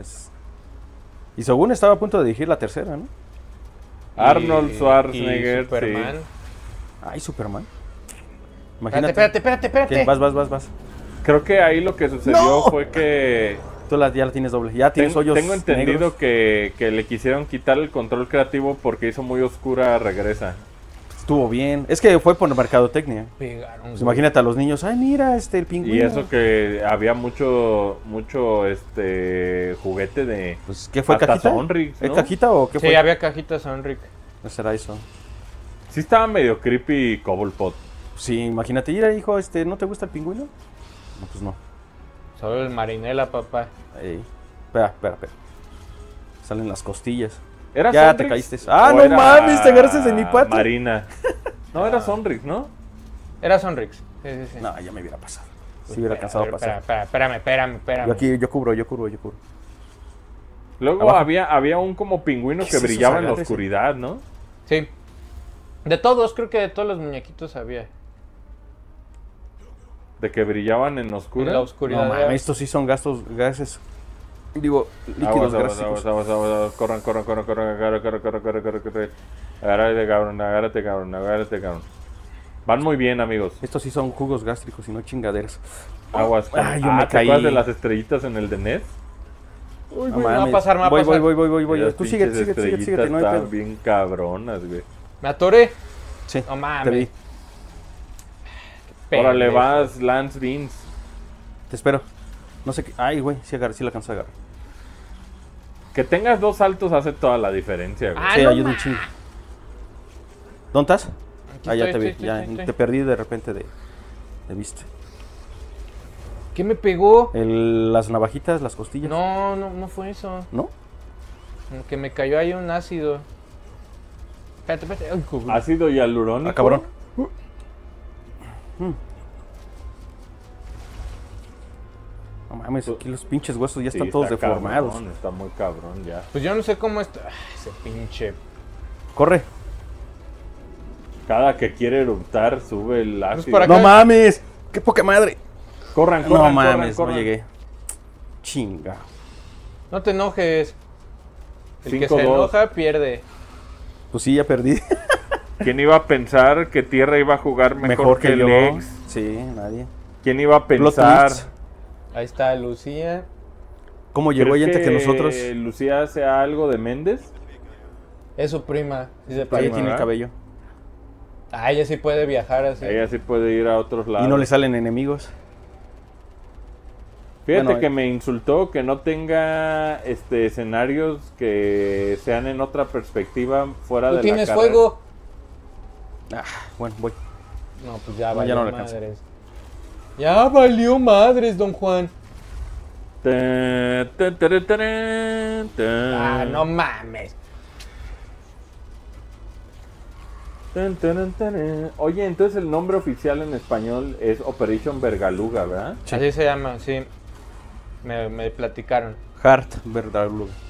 Y según estaba a punto de dirigir la tercera, ¿no? Arnold Y Schwarzenegger, Superman. sí. Ay, Superman. Espérate. ¿Qué? Vas. Creo que ahí lo que sucedió ¡No! fue que Tú ya la tienes doble. Ya tienes hoyos tengo entendido negros. que le quisieron quitar el control creativo porque hizo muy oscura Regresa. Estuvo bien. Es que fue por mercadotecnia. Pegaron, Pues güey. imagínate a los niños. Ay, mira, el pingüino. Y eso que había mucho juguete de... Pues, ¿qué fue, hasta cajita? Sonrix, ¿Es ¿no? cajita o qué Sí, fue? había cajitas Sonric. No será eso. Sí estaba medio creepy Cobblepot. Sí, imagínate, mira, hijo, ¿no te gusta el pingüino? No, pues no. Solo el marinela, papá. Ey. Espera. Salen las costillas. ¿Era Ya Sonrix? te caíste. ¡Ah, ¿O no era mames! Te agarraste de mi pata. Marina. No, era Sonrix, ¿no? Era Sonrix. Sí. No, ya me hubiera pasado. Si hubiera alcanzado a pasar. Espérame. Yo aquí, yo cubro. Luego Abajo. había un como pingüino ¿Qué que es eso? brillaba en la Agárrese. oscuridad, ¿no? Sí. De todos, creo que de todos los muñequitos había. De que brillaban en la oscura. En la oscuridad. No mames, estos sí son gases. Digo, líquidos Aguas. gástricos. Corran. Agárrate, cabrón. Van muy bien, amigos. Estos sí son jugos gástricos y no chingaderas. Aguas. Ay, yo me ¿te acuerdas caí. de las estrellitas en el de NES? Uy, No güey, me va a mames. pasar. Voy. Las Tú síguete, pinches estrellitas no hay están pedo. bien cabronas, güey. Me atoré. Sí, No mames. te vi. Órale, Pendejo. vas, Lance Beans. Te espero. No sé qué. Ay, güey, sí la alcanzé a agarrar. Que tengas dos saltos hace toda la diferencia, güey. Ah, Sí, no ayuda un ma- chingo. ¿Dónde estás? Aquí Ya estoy, te vi. estoy. Te perdí de repente de viste. ¿Qué me pegó? Las navajitas, las costillas. No fue eso. ¿No? Como que me cayó ahí un ácido. Espérate. Ay, coño. Ácido hialurónico. Ah, cabrón. No mames, aquí los pinches huesos ya Sí, están todos está deformados. cabrón, está muy cabrón ya. Pues yo no sé cómo está. Ay, ese pinche. Corre. Cada que quiere eruptar sube el ácido. por acá. No mames. Qué poca madre. Corran, No mames, no llegué. Chinga. No te enojes. El que se 5-2. enoja pierde. Pues sí, ya perdí. ¿Quién iba a pensar que Tierra iba a jugar mejor, que yo. Lex? Sí, nadie. ¿Quién iba a Plot pensar? twists. Ahí está Lucía. ¿Cómo llegó ella ¿Crees antes que nosotros? Lucía sea algo de Méndez? Es su prima. Sí se Ella parece. tiene el ¿verdad? cabello. Ah, ella sí puede viajar así. Ella sí puede ir a otros lados. Y no le salen enemigos. Fíjate Bueno, que me insultó que no tenga escenarios que sean en otra perspectiva fuera Tú de tienes la carrera. fuego. Ah, bueno, voy. No, pues ya No, valió ya no le alcanza. madres. Ya valió madres, don Juan. Ah, no mames. Oye, entonces el nombre oficial en español es Operation Vergaluga, ¿verdad? Sí. Así se llama, sí. Me platicaron. Heart, verdad.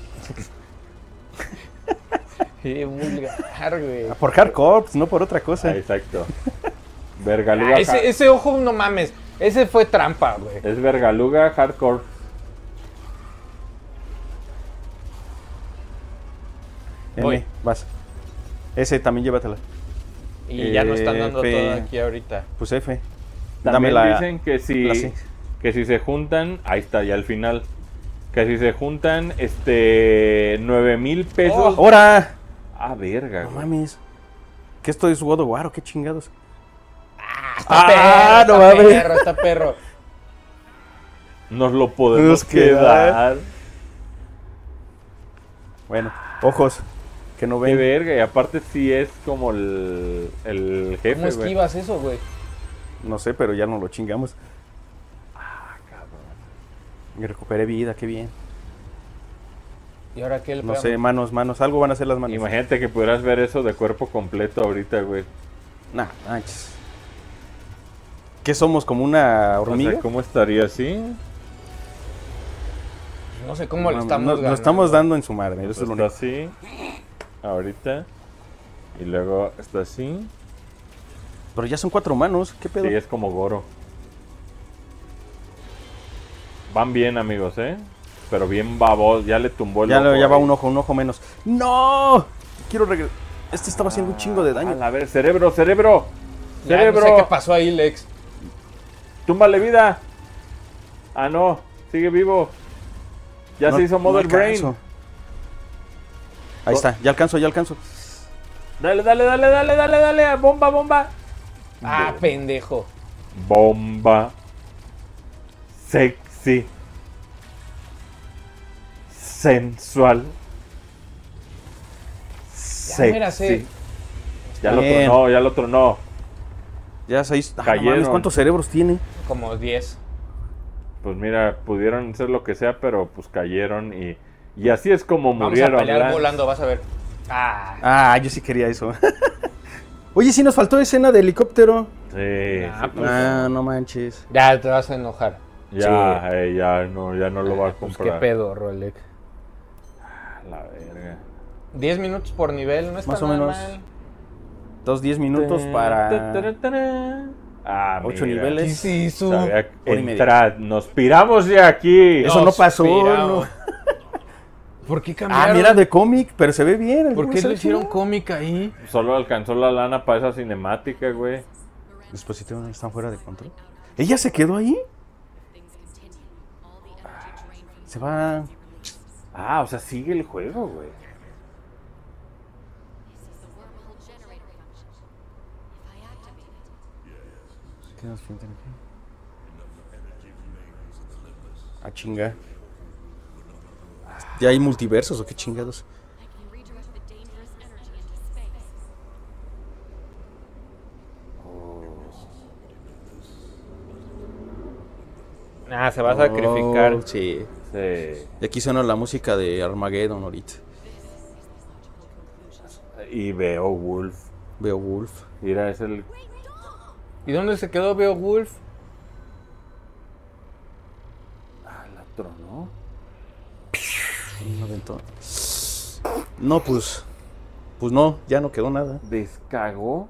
Sí, vulgar, güey. Por hardcore, no por otra cosa. Ah, exacto. Vergaluga. Ah, ese ojo, no mames. Ese fue trampa, güey. Es Vergaluga Hardcore. Voy. M, vas. Ese también llévatela. Y ya no están dando F. todo aquí ahorita. Pues F. También Dame la. dicen que la C. si se juntan, ahí está ya al final. Que si se juntan 9,000 pesos. ¡Hora! Ah, verga, No güey. mames. ¿Qué esto es God of War o qué chingados? Está no mames. perro, está perro. Nos lo podemos Nos queda. quedar. Bueno, ojos. Que no Qué ven. verga, y aparte sí es como el ¿Cómo jefe, güey. esquivas eso, güey? No sé, pero ya no lo chingamos. Ah, cabrón. Y recuperé vida, qué bien. ¿Y ahora qué le No pegamos? sé, manos. Algo van a hacer las manos. Imagínate que pudieras ver eso de cuerpo completo ahorita, güey. Nah, manches. ¿Qué somos? ¿Como una O hormiga? sea, ¿cómo estaría así? No sé cómo le No, estamos no, ganando. lo estamos dando en su madre. Eso es Está lo único. así. Ahorita. Y luego está así. Pero ya son 4 humanos. ¿Qué pedo? Sí, es como Goro. Van bien, amigos, ¿eh? Pero bien babos. Ya le tumbó el Ya, ojo ya va ahí. un ojo menos. ¡No! Quiero regresar. Este estaba haciendo un chingo de daño. A ver, cerebro, cerebro. Ya Cerebro. no sé qué pasó ahí, Lex. Túmbale vida. Ah, no. Sigue vivo. Ya No- se hizo no Mother Brain. alcanzo. Ahí está, ya alcanzo. Dale, dale, dale, dale, dale, dale. Bomba, bomba. Ah, pendejo. Bomba. Sexy. Sensual. mira, Sexy. sí. Ya lo Bien. tronó, ya lo tronó. Ya 6. Cayeron. ¿Cuántos cerebros tiene? Como 10. Pues mira, pudieron ser lo que sea, pero pues cayeron y así es como Vamos murieron. a pelear Lance. volando, vas a ver. Ah, Ah, yo sí quería eso. Oye, sí nos faltó escena de helicóptero. Sí, Ah, sí, pues, Ah, no manches. ya te vas a enojar. ya, ya no lo va a Pues comprar. qué pedo, Rolex. La verga. 10 minutos por nivel, no está Más o nada menos. mal. 10 minutos para Ah, 8 mira. niveles. Sí, su... Sabía- Hora y media. entrad, nos piramos de aquí. Eso no Nos pasó, piramos. no. ¿Por qué cambiaron? Ah, mira, de cómic, pero se ve bien. el ¿Por juego qué se le ve hicieron chido. cómic ahí? Solo alcanzó la lana para esa cinemática, güey. Los dispositivos están fuera de control. ¿Ella se quedó ahí? Se va. Ah, o sea, sigue el juego, güey. ¿Qué nos pintan aquí? Ah, chinga. ¿Ya hay multiversos o qué chingados? Ah, se va a sacrificar. Oh, sí. Sí. Y aquí suena la música de Armageddon ahorita. Y Beowulf. Beowulf. Mira, es el... ¿Y dónde se quedó Beowulf? Ah, la tronó. Un aventón. No, pues. Pues no, ya no quedó nada. Descagó.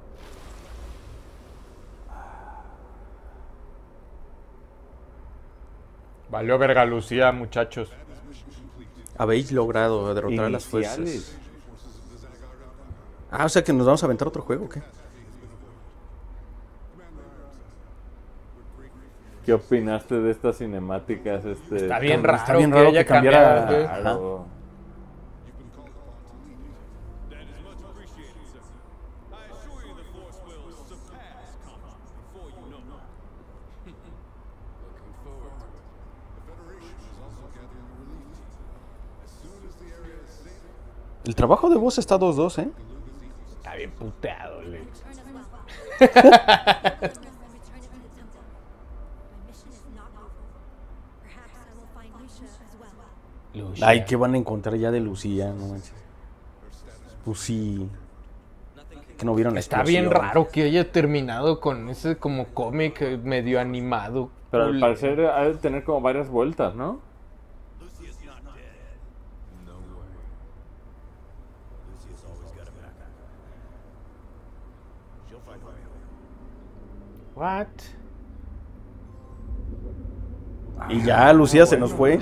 Valió verga Lucía, muchachos. Habéis logrado derrotar a las fuerzas. Iniciales. Ah, o sea que nos vamos a aventar otro juego, ¿o qué? ¿Qué opinaste de estas cinemáticas? Está bien Está raro, bien que raro haya que cambiara- cambiado, güey. Ajá. Claro. El trabajo de voz está 2-2, ¿eh? Está bien puteado, güey. Lucia. Ay, ¿qué van a encontrar ya de Lucía? No manches. Pues sí. Que no vieron la Está bien explosión. raro que haya terminado con ese como cómic medio animado. Pero al Cool. parecer ha de tener como varias vueltas, ¿no? What? Y ya, Lucía se nos fue.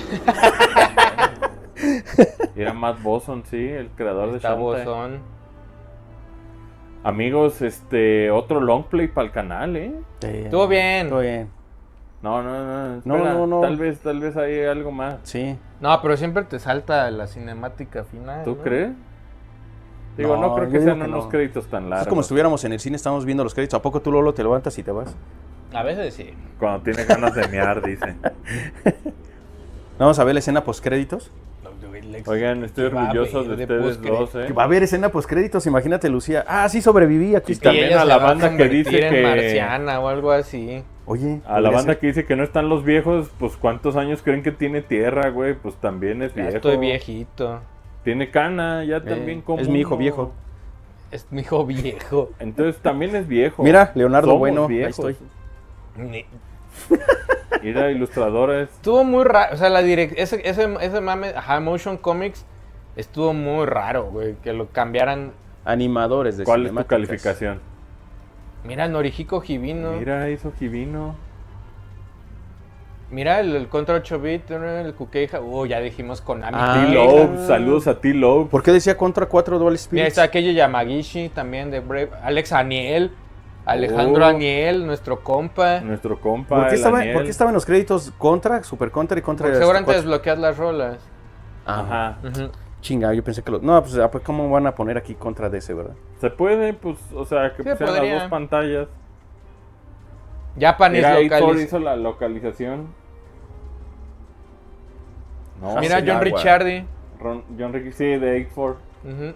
Era Matt Boson, sí, el creador de Está Shantae. bozón. Amigos, otro long play para el canal, ¿eh? Estuvo bien. Estuvo bien. No, espera, no. Tal vez hay algo más. Sí. No, pero siempre te salta la cinemática final. ¿Tú ¿no? crees? Digo, no, No, creo yo que digo sean que unos no. créditos tan Es largos. como si estuviéramos en el cine, estamos viendo los créditos. ¿A poco tú, Lolo, te levantas y te vas? A veces sí. Cuando tiene ganas de mear, dice. Vamos a ver la escena postcréditos. Oigan, estoy Que va a orgulloso haber de de ustedes postcréditos. dos, ¿eh? Que va a haber escena postcréditos, imagínate, Lucía. Ah, sí sobreviví aquí. Y Está. también ella a se la va banda que convertir dice en que- marciana o algo así. Oye, A la podría banda ser. que dice que no están los viejos, pues ¿cuántos años creen que tiene tierra, güey? Pues también es Ya viejo. estoy viejito. Tiene cana, ya también como es mi hijo uno. viejo. Es mi hijo viejo. Entonces también es viejo. Mira, Leonardo Somos Bueno, ahí viejos. estoy. Ni- Mira, ilustradores. Estuvo muy raro, o sea, ese mame, ajá, Motion Comics, estuvo muy raro, güey, que lo cambiaran. Animadores de ¿Cuál es tu cinemáticas. calificación? Mira, Norihiko Hibino. Mira, hizo Hibino. Mira el Contra 8-bit, el Kukeija. Ya dijimos Konami. Ah. T-Lobe, saludos a T-Lobe. ¿Por qué decía contra 4 Dual Mira, Spirits? está aquello Yamagishi también de Brave. Alex Aniel. Alejandro Aniel, nuestro compa. Nuestro compa. ¿Por qué, el Aniel. ¿Por qué estaban los créditos contra, Super Contra y contra? Porque seguramente desbloqueas las rolas. Ajá. Ajá. Chinga, yo pensé que no, pues ¿cómo van a poner aquí contra de ese, verdad? Se puede, pues, o sea, que Sí, pusieran podría. las dos pantallas. Japanese Mira, 8-4 Localiz. hizo la localización. No, Mira, sí, John agua. Ricciardi. John Ricky, sí, de 8-4. Ujú.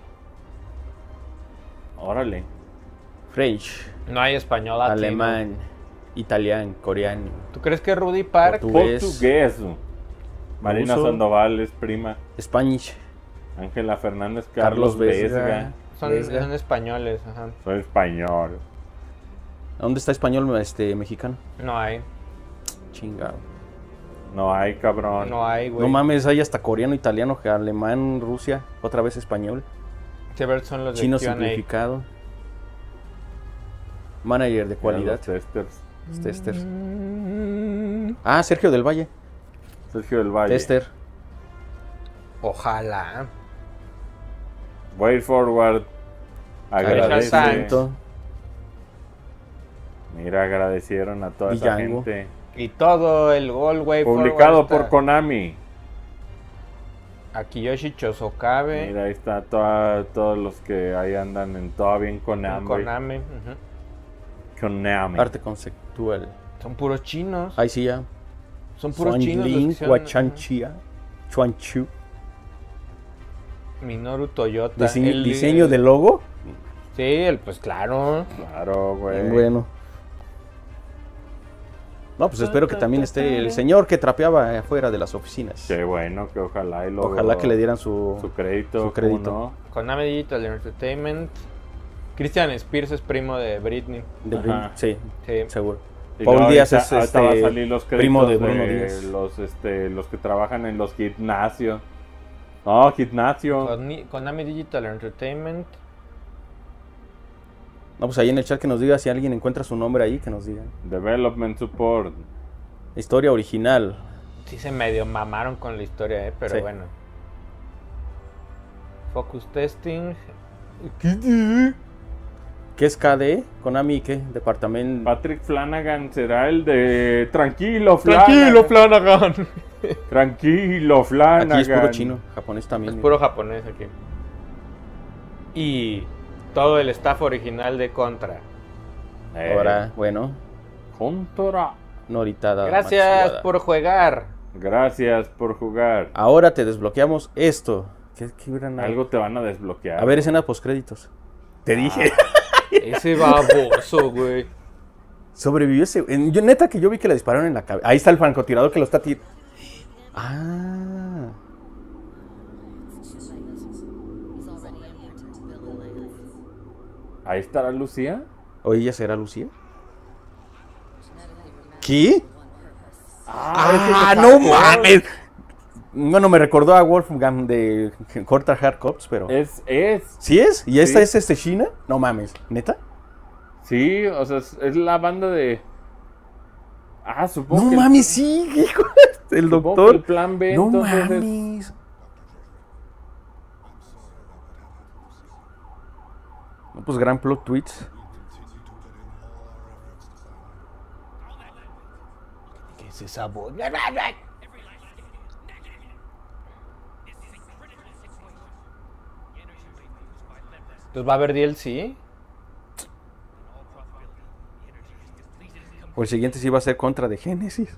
Órale. French, No hay español latino. alemán, italiano, coreano. ¿Tú crees que Rudy Park? Portugués. Portugués. Marina Ruso. Sandoval es prima. Spanish, Ángela Fernández, Carlos Carlos Vesga. Vesga. Son españoles, ajá. Soy español. ¿Dónde está español mexicano? No hay. Chingado. No hay, cabrón. No hay, güey. No mames, hay hasta coreano, italiano, alemán, Rusia, otra vez español, Sí, a ver, son los de chino Q&A. simplificado, manager de Mira cualidad, los testers. testers. Ah, Sergio del Valle, Sergio del Valle. tester. Ojalá. Way Forward. Agradece. Santos. Mira, agradecieron a toda esa Villango. gente. Y todo el Way Publicado Forward por está. Konami. Akiyoshi Chosokabe. Mira, ahí está todos los que ahí andan todavía en Konami. Konami. Ujú. Konami. Arte conceptual. Son puros chinos. Ahí sí ya. Son puros chinos. los que Lin, hicieron, Huachanchia, Chuanchu. Minoru Toyota. Diseño de logo. Sí, pues claro. Claro, güey. Bueno. No, pues espero que también esté el señor que trapeaba afuera de las oficinas. Qué bueno, que ojalá y lo Ojalá que le dieran su crédito. su crédito. ¿cómo Konami Digital Entertainment. Christian Spears es primo de Britney. de Ajá. sí, Sí. seguro. Y Paul luego Díaz ahorita- es ahorita va a salir los primo de créditos Bruno Díaz. los que trabajan en los gimnasios. No, gimnasio. Konami Digital Entertainment. No, pues ahí en el chat que nos diga si alguien encuentra su nombre ahí, que nos digan. Development Support. Historia original. Sí se medio mamaron con la historia, pero Sí. bueno. Focus Testing. ¿Qué es KD? Konami, ¿qué? Departamento. Patrick Flanagan será el de Tranquilo, Flanagan. Tranquilo, Flanagan. Aquí es puro chino, japonés también. Es puro japonés aquí. Y todo el staff original de Contra. Ahora, bueno, Contra. Noritada. Gracias Matsuda. por jugar. Gracias por jugar. Ahora te desbloqueamos esto. ¿Qué hubieran Algo te van a desbloquear. A ver, escena postcréditos. Te dije. Ese baboso, güey. Sobrevivió ese. Yo, neta, que yo vi que le dispararon en la cabeza. Ahí está el francotirador que lo está tirando. Ah. Ahí estará Lucía. ¿O ella será Lucía? ¿Qué? ¡Ah, no mames! Bueno, me recordó a Wolfgang de Corta Hard Cops, pero... Es. ¿Sí es? ¿Y esta Sí. es China? No mames. ¿Neta? Sí, o sea, es la banda de. Ah, supongo No que. mames, sí, hijo. El supongo que doctor. el plan B, No entonces es- mames. No, pues gran plot twist. ¿Qué es esa voz? Entonces va a haber DLC. O el siguiente sí va a ser contra de Génesis.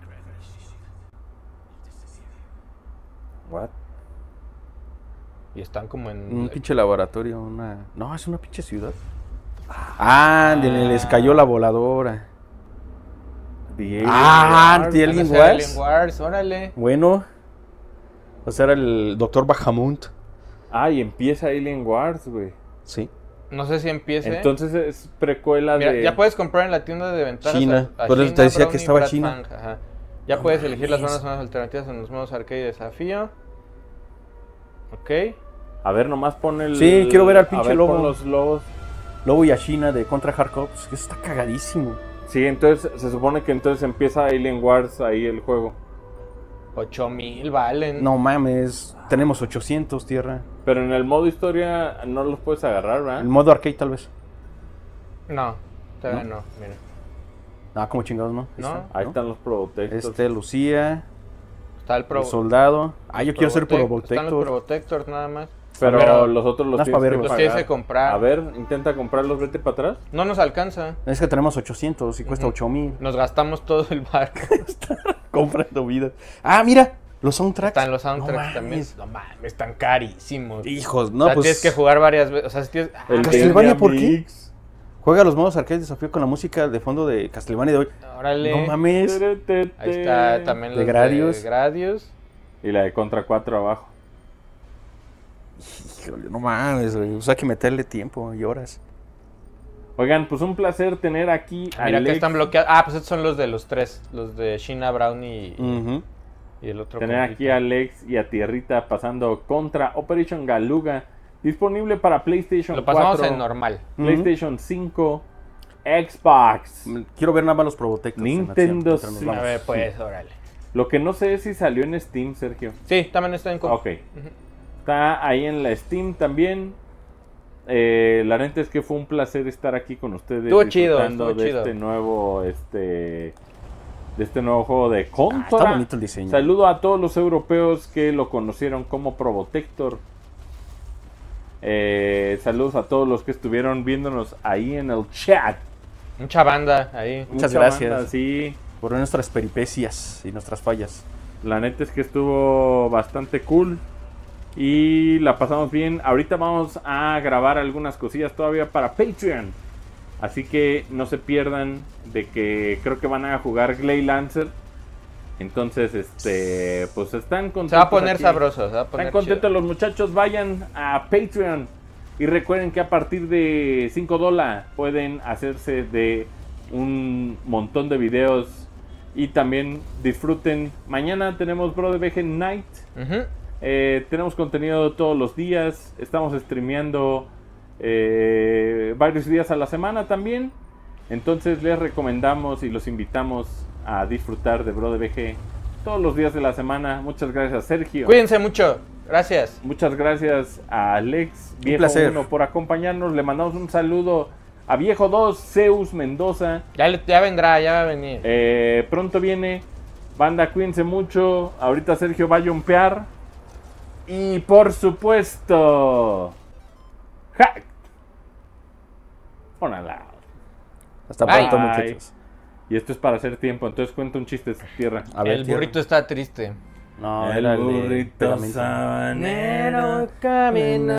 What? Y están como en. Un pinche laboratorio, una... No, es una pinche ciudad. Ah, les cayó la voladora. The Ah, Alien The Wars. Alien Van a ser Wars. Alien Wars, órale. Bueno. O sea, era el doctor Bahamut. Ah, y empieza Alien Wars, güey. Sí. No sé si empiece. Entonces es precuela Mira, de. ya puedes comprar en la tienda de ventajas. China. a Por eso te decía que Brownie, estaba Brad China. Fang, ajá. Ya No puedes elegir las mames. zonas más alternativas en los modos arcade y desafío. Ok. A ver, nomás pon el... Sí, quiero ver al pinche a ver, lobo. pon los lobos. Lobo y Ashina de Contra Hard Corps, que está cagadísimo. Sí, entonces se supone que entonces empieza Alien Wars ahí el juego. 8000 valen. No mames, tenemos 800, tierra. Pero en el modo historia no los puedes agarrar, ¿verdad? El modo arcade tal vez. No, todavía no, mira. Ah, como chingados, ¿no? No. Está, Ahí ¿no? están los Protectors. Lucía, Está el Pro. el soldado. Ah, yo quiero ser Están los Probotector. Protectors nada más. Pero los otros los Más tienes pa' que verlos. Los pagar. tienes que comprar. A ver, intenta comprarlos, vete para atrás. No nos alcanza. Es que tenemos 800 y cuesta Ujú. 8000. Nos gastamos todo el barco. Comprando vidas. Ah, mira, los soundtracks. Están los soundtracks No también. mames. No mames, están carísimos. Hijos, O no, sea, pues. tienes que jugar varias veces. O sea, si tienes... El Castlevania, ¿por qué? Mix. Juega los modos arcade desafío con la música de fondo de Castlevania de hoy. Órale. No mames. Ahí está también De los Gradius. de Gradius. Y la de Contra 4 abajo. Híjole, no mames, güey. O sea, hay que meterle tiempo y horas. Oigan, pues un placer tener aquí a Mira que Alex, están bloqueados. Ah, pues estos son los de los tres. Los de Sheena Brown y Ujú. el otro. tener compita. aquí a Alex y a Tierrita pasando contra Operation Galuga. Disponible para PlayStation Lo pasamos 4, en normal. PlayStation 5, Xbox. Quiero ver nada más los Probotectors. en Nintendo acción, mientras nos Switch. vamos. A ver, pues, órale. Lo que no sé es si salió en Steam, Sergio. Sí, también está en comp. Ok. Está ahí en la Steam también. La neta es que fue un placer estar aquí con ustedes. Estuvo chido, disfrutando estuvo de chido. de este nuevo juego de Contra. Está bonito el diseño. Saludo a todos los europeos que lo conocieron como Probotector. Saludos a todos los que estuvieron viéndonos ahí en el chat. Mucha banda ahí. Muchas Mucha gracias. banda, sí. Por nuestras peripecias y nuestras fallas. La neta es que estuvo bastante cool y la pasamos bien. Ahorita vamos a grabar algunas cosillas todavía para Patreon. Así que no se pierdan de que creo que van a jugar Glay Lancer. Entonces, pues están contentos. Se va a poner aquí. sabroso. Se va a poner Están contentos chido. los muchachos. Vayan a Patreon. Y recuerden que a partir de $5 pueden hacerse de un montón de videos. Y también disfruten. Mañana tenemos BroDBG Night. Ujú. Tenemos contenido todos los días. Estamos streameando varios días a la semana también. Entonces les recomendamos y los invitamos a disfrutar de BroDBG todos los días de la semana. Muchas gracias, Sergio. Cuídense mucho. Gracias. Muchas gracias a Alex, Viejo placer. 1, por acompañarnos. Le mandamos un saludo a Viejo 2, Zeus Mendoza. Ya vendrá, ya va a venir. Pronto viene. Banda, cuídense mucho. Ahorita Sergio va a jumpear. Y por supuesto, hack. Pónala. Hasta Bye. pronto, Bye. muchachos. Y esto es para hacer tiempo. Entonces cuenta un chiste, tierra. A ver, El tierra. burrito está triste. No, era el de pegamento. sabanero camina.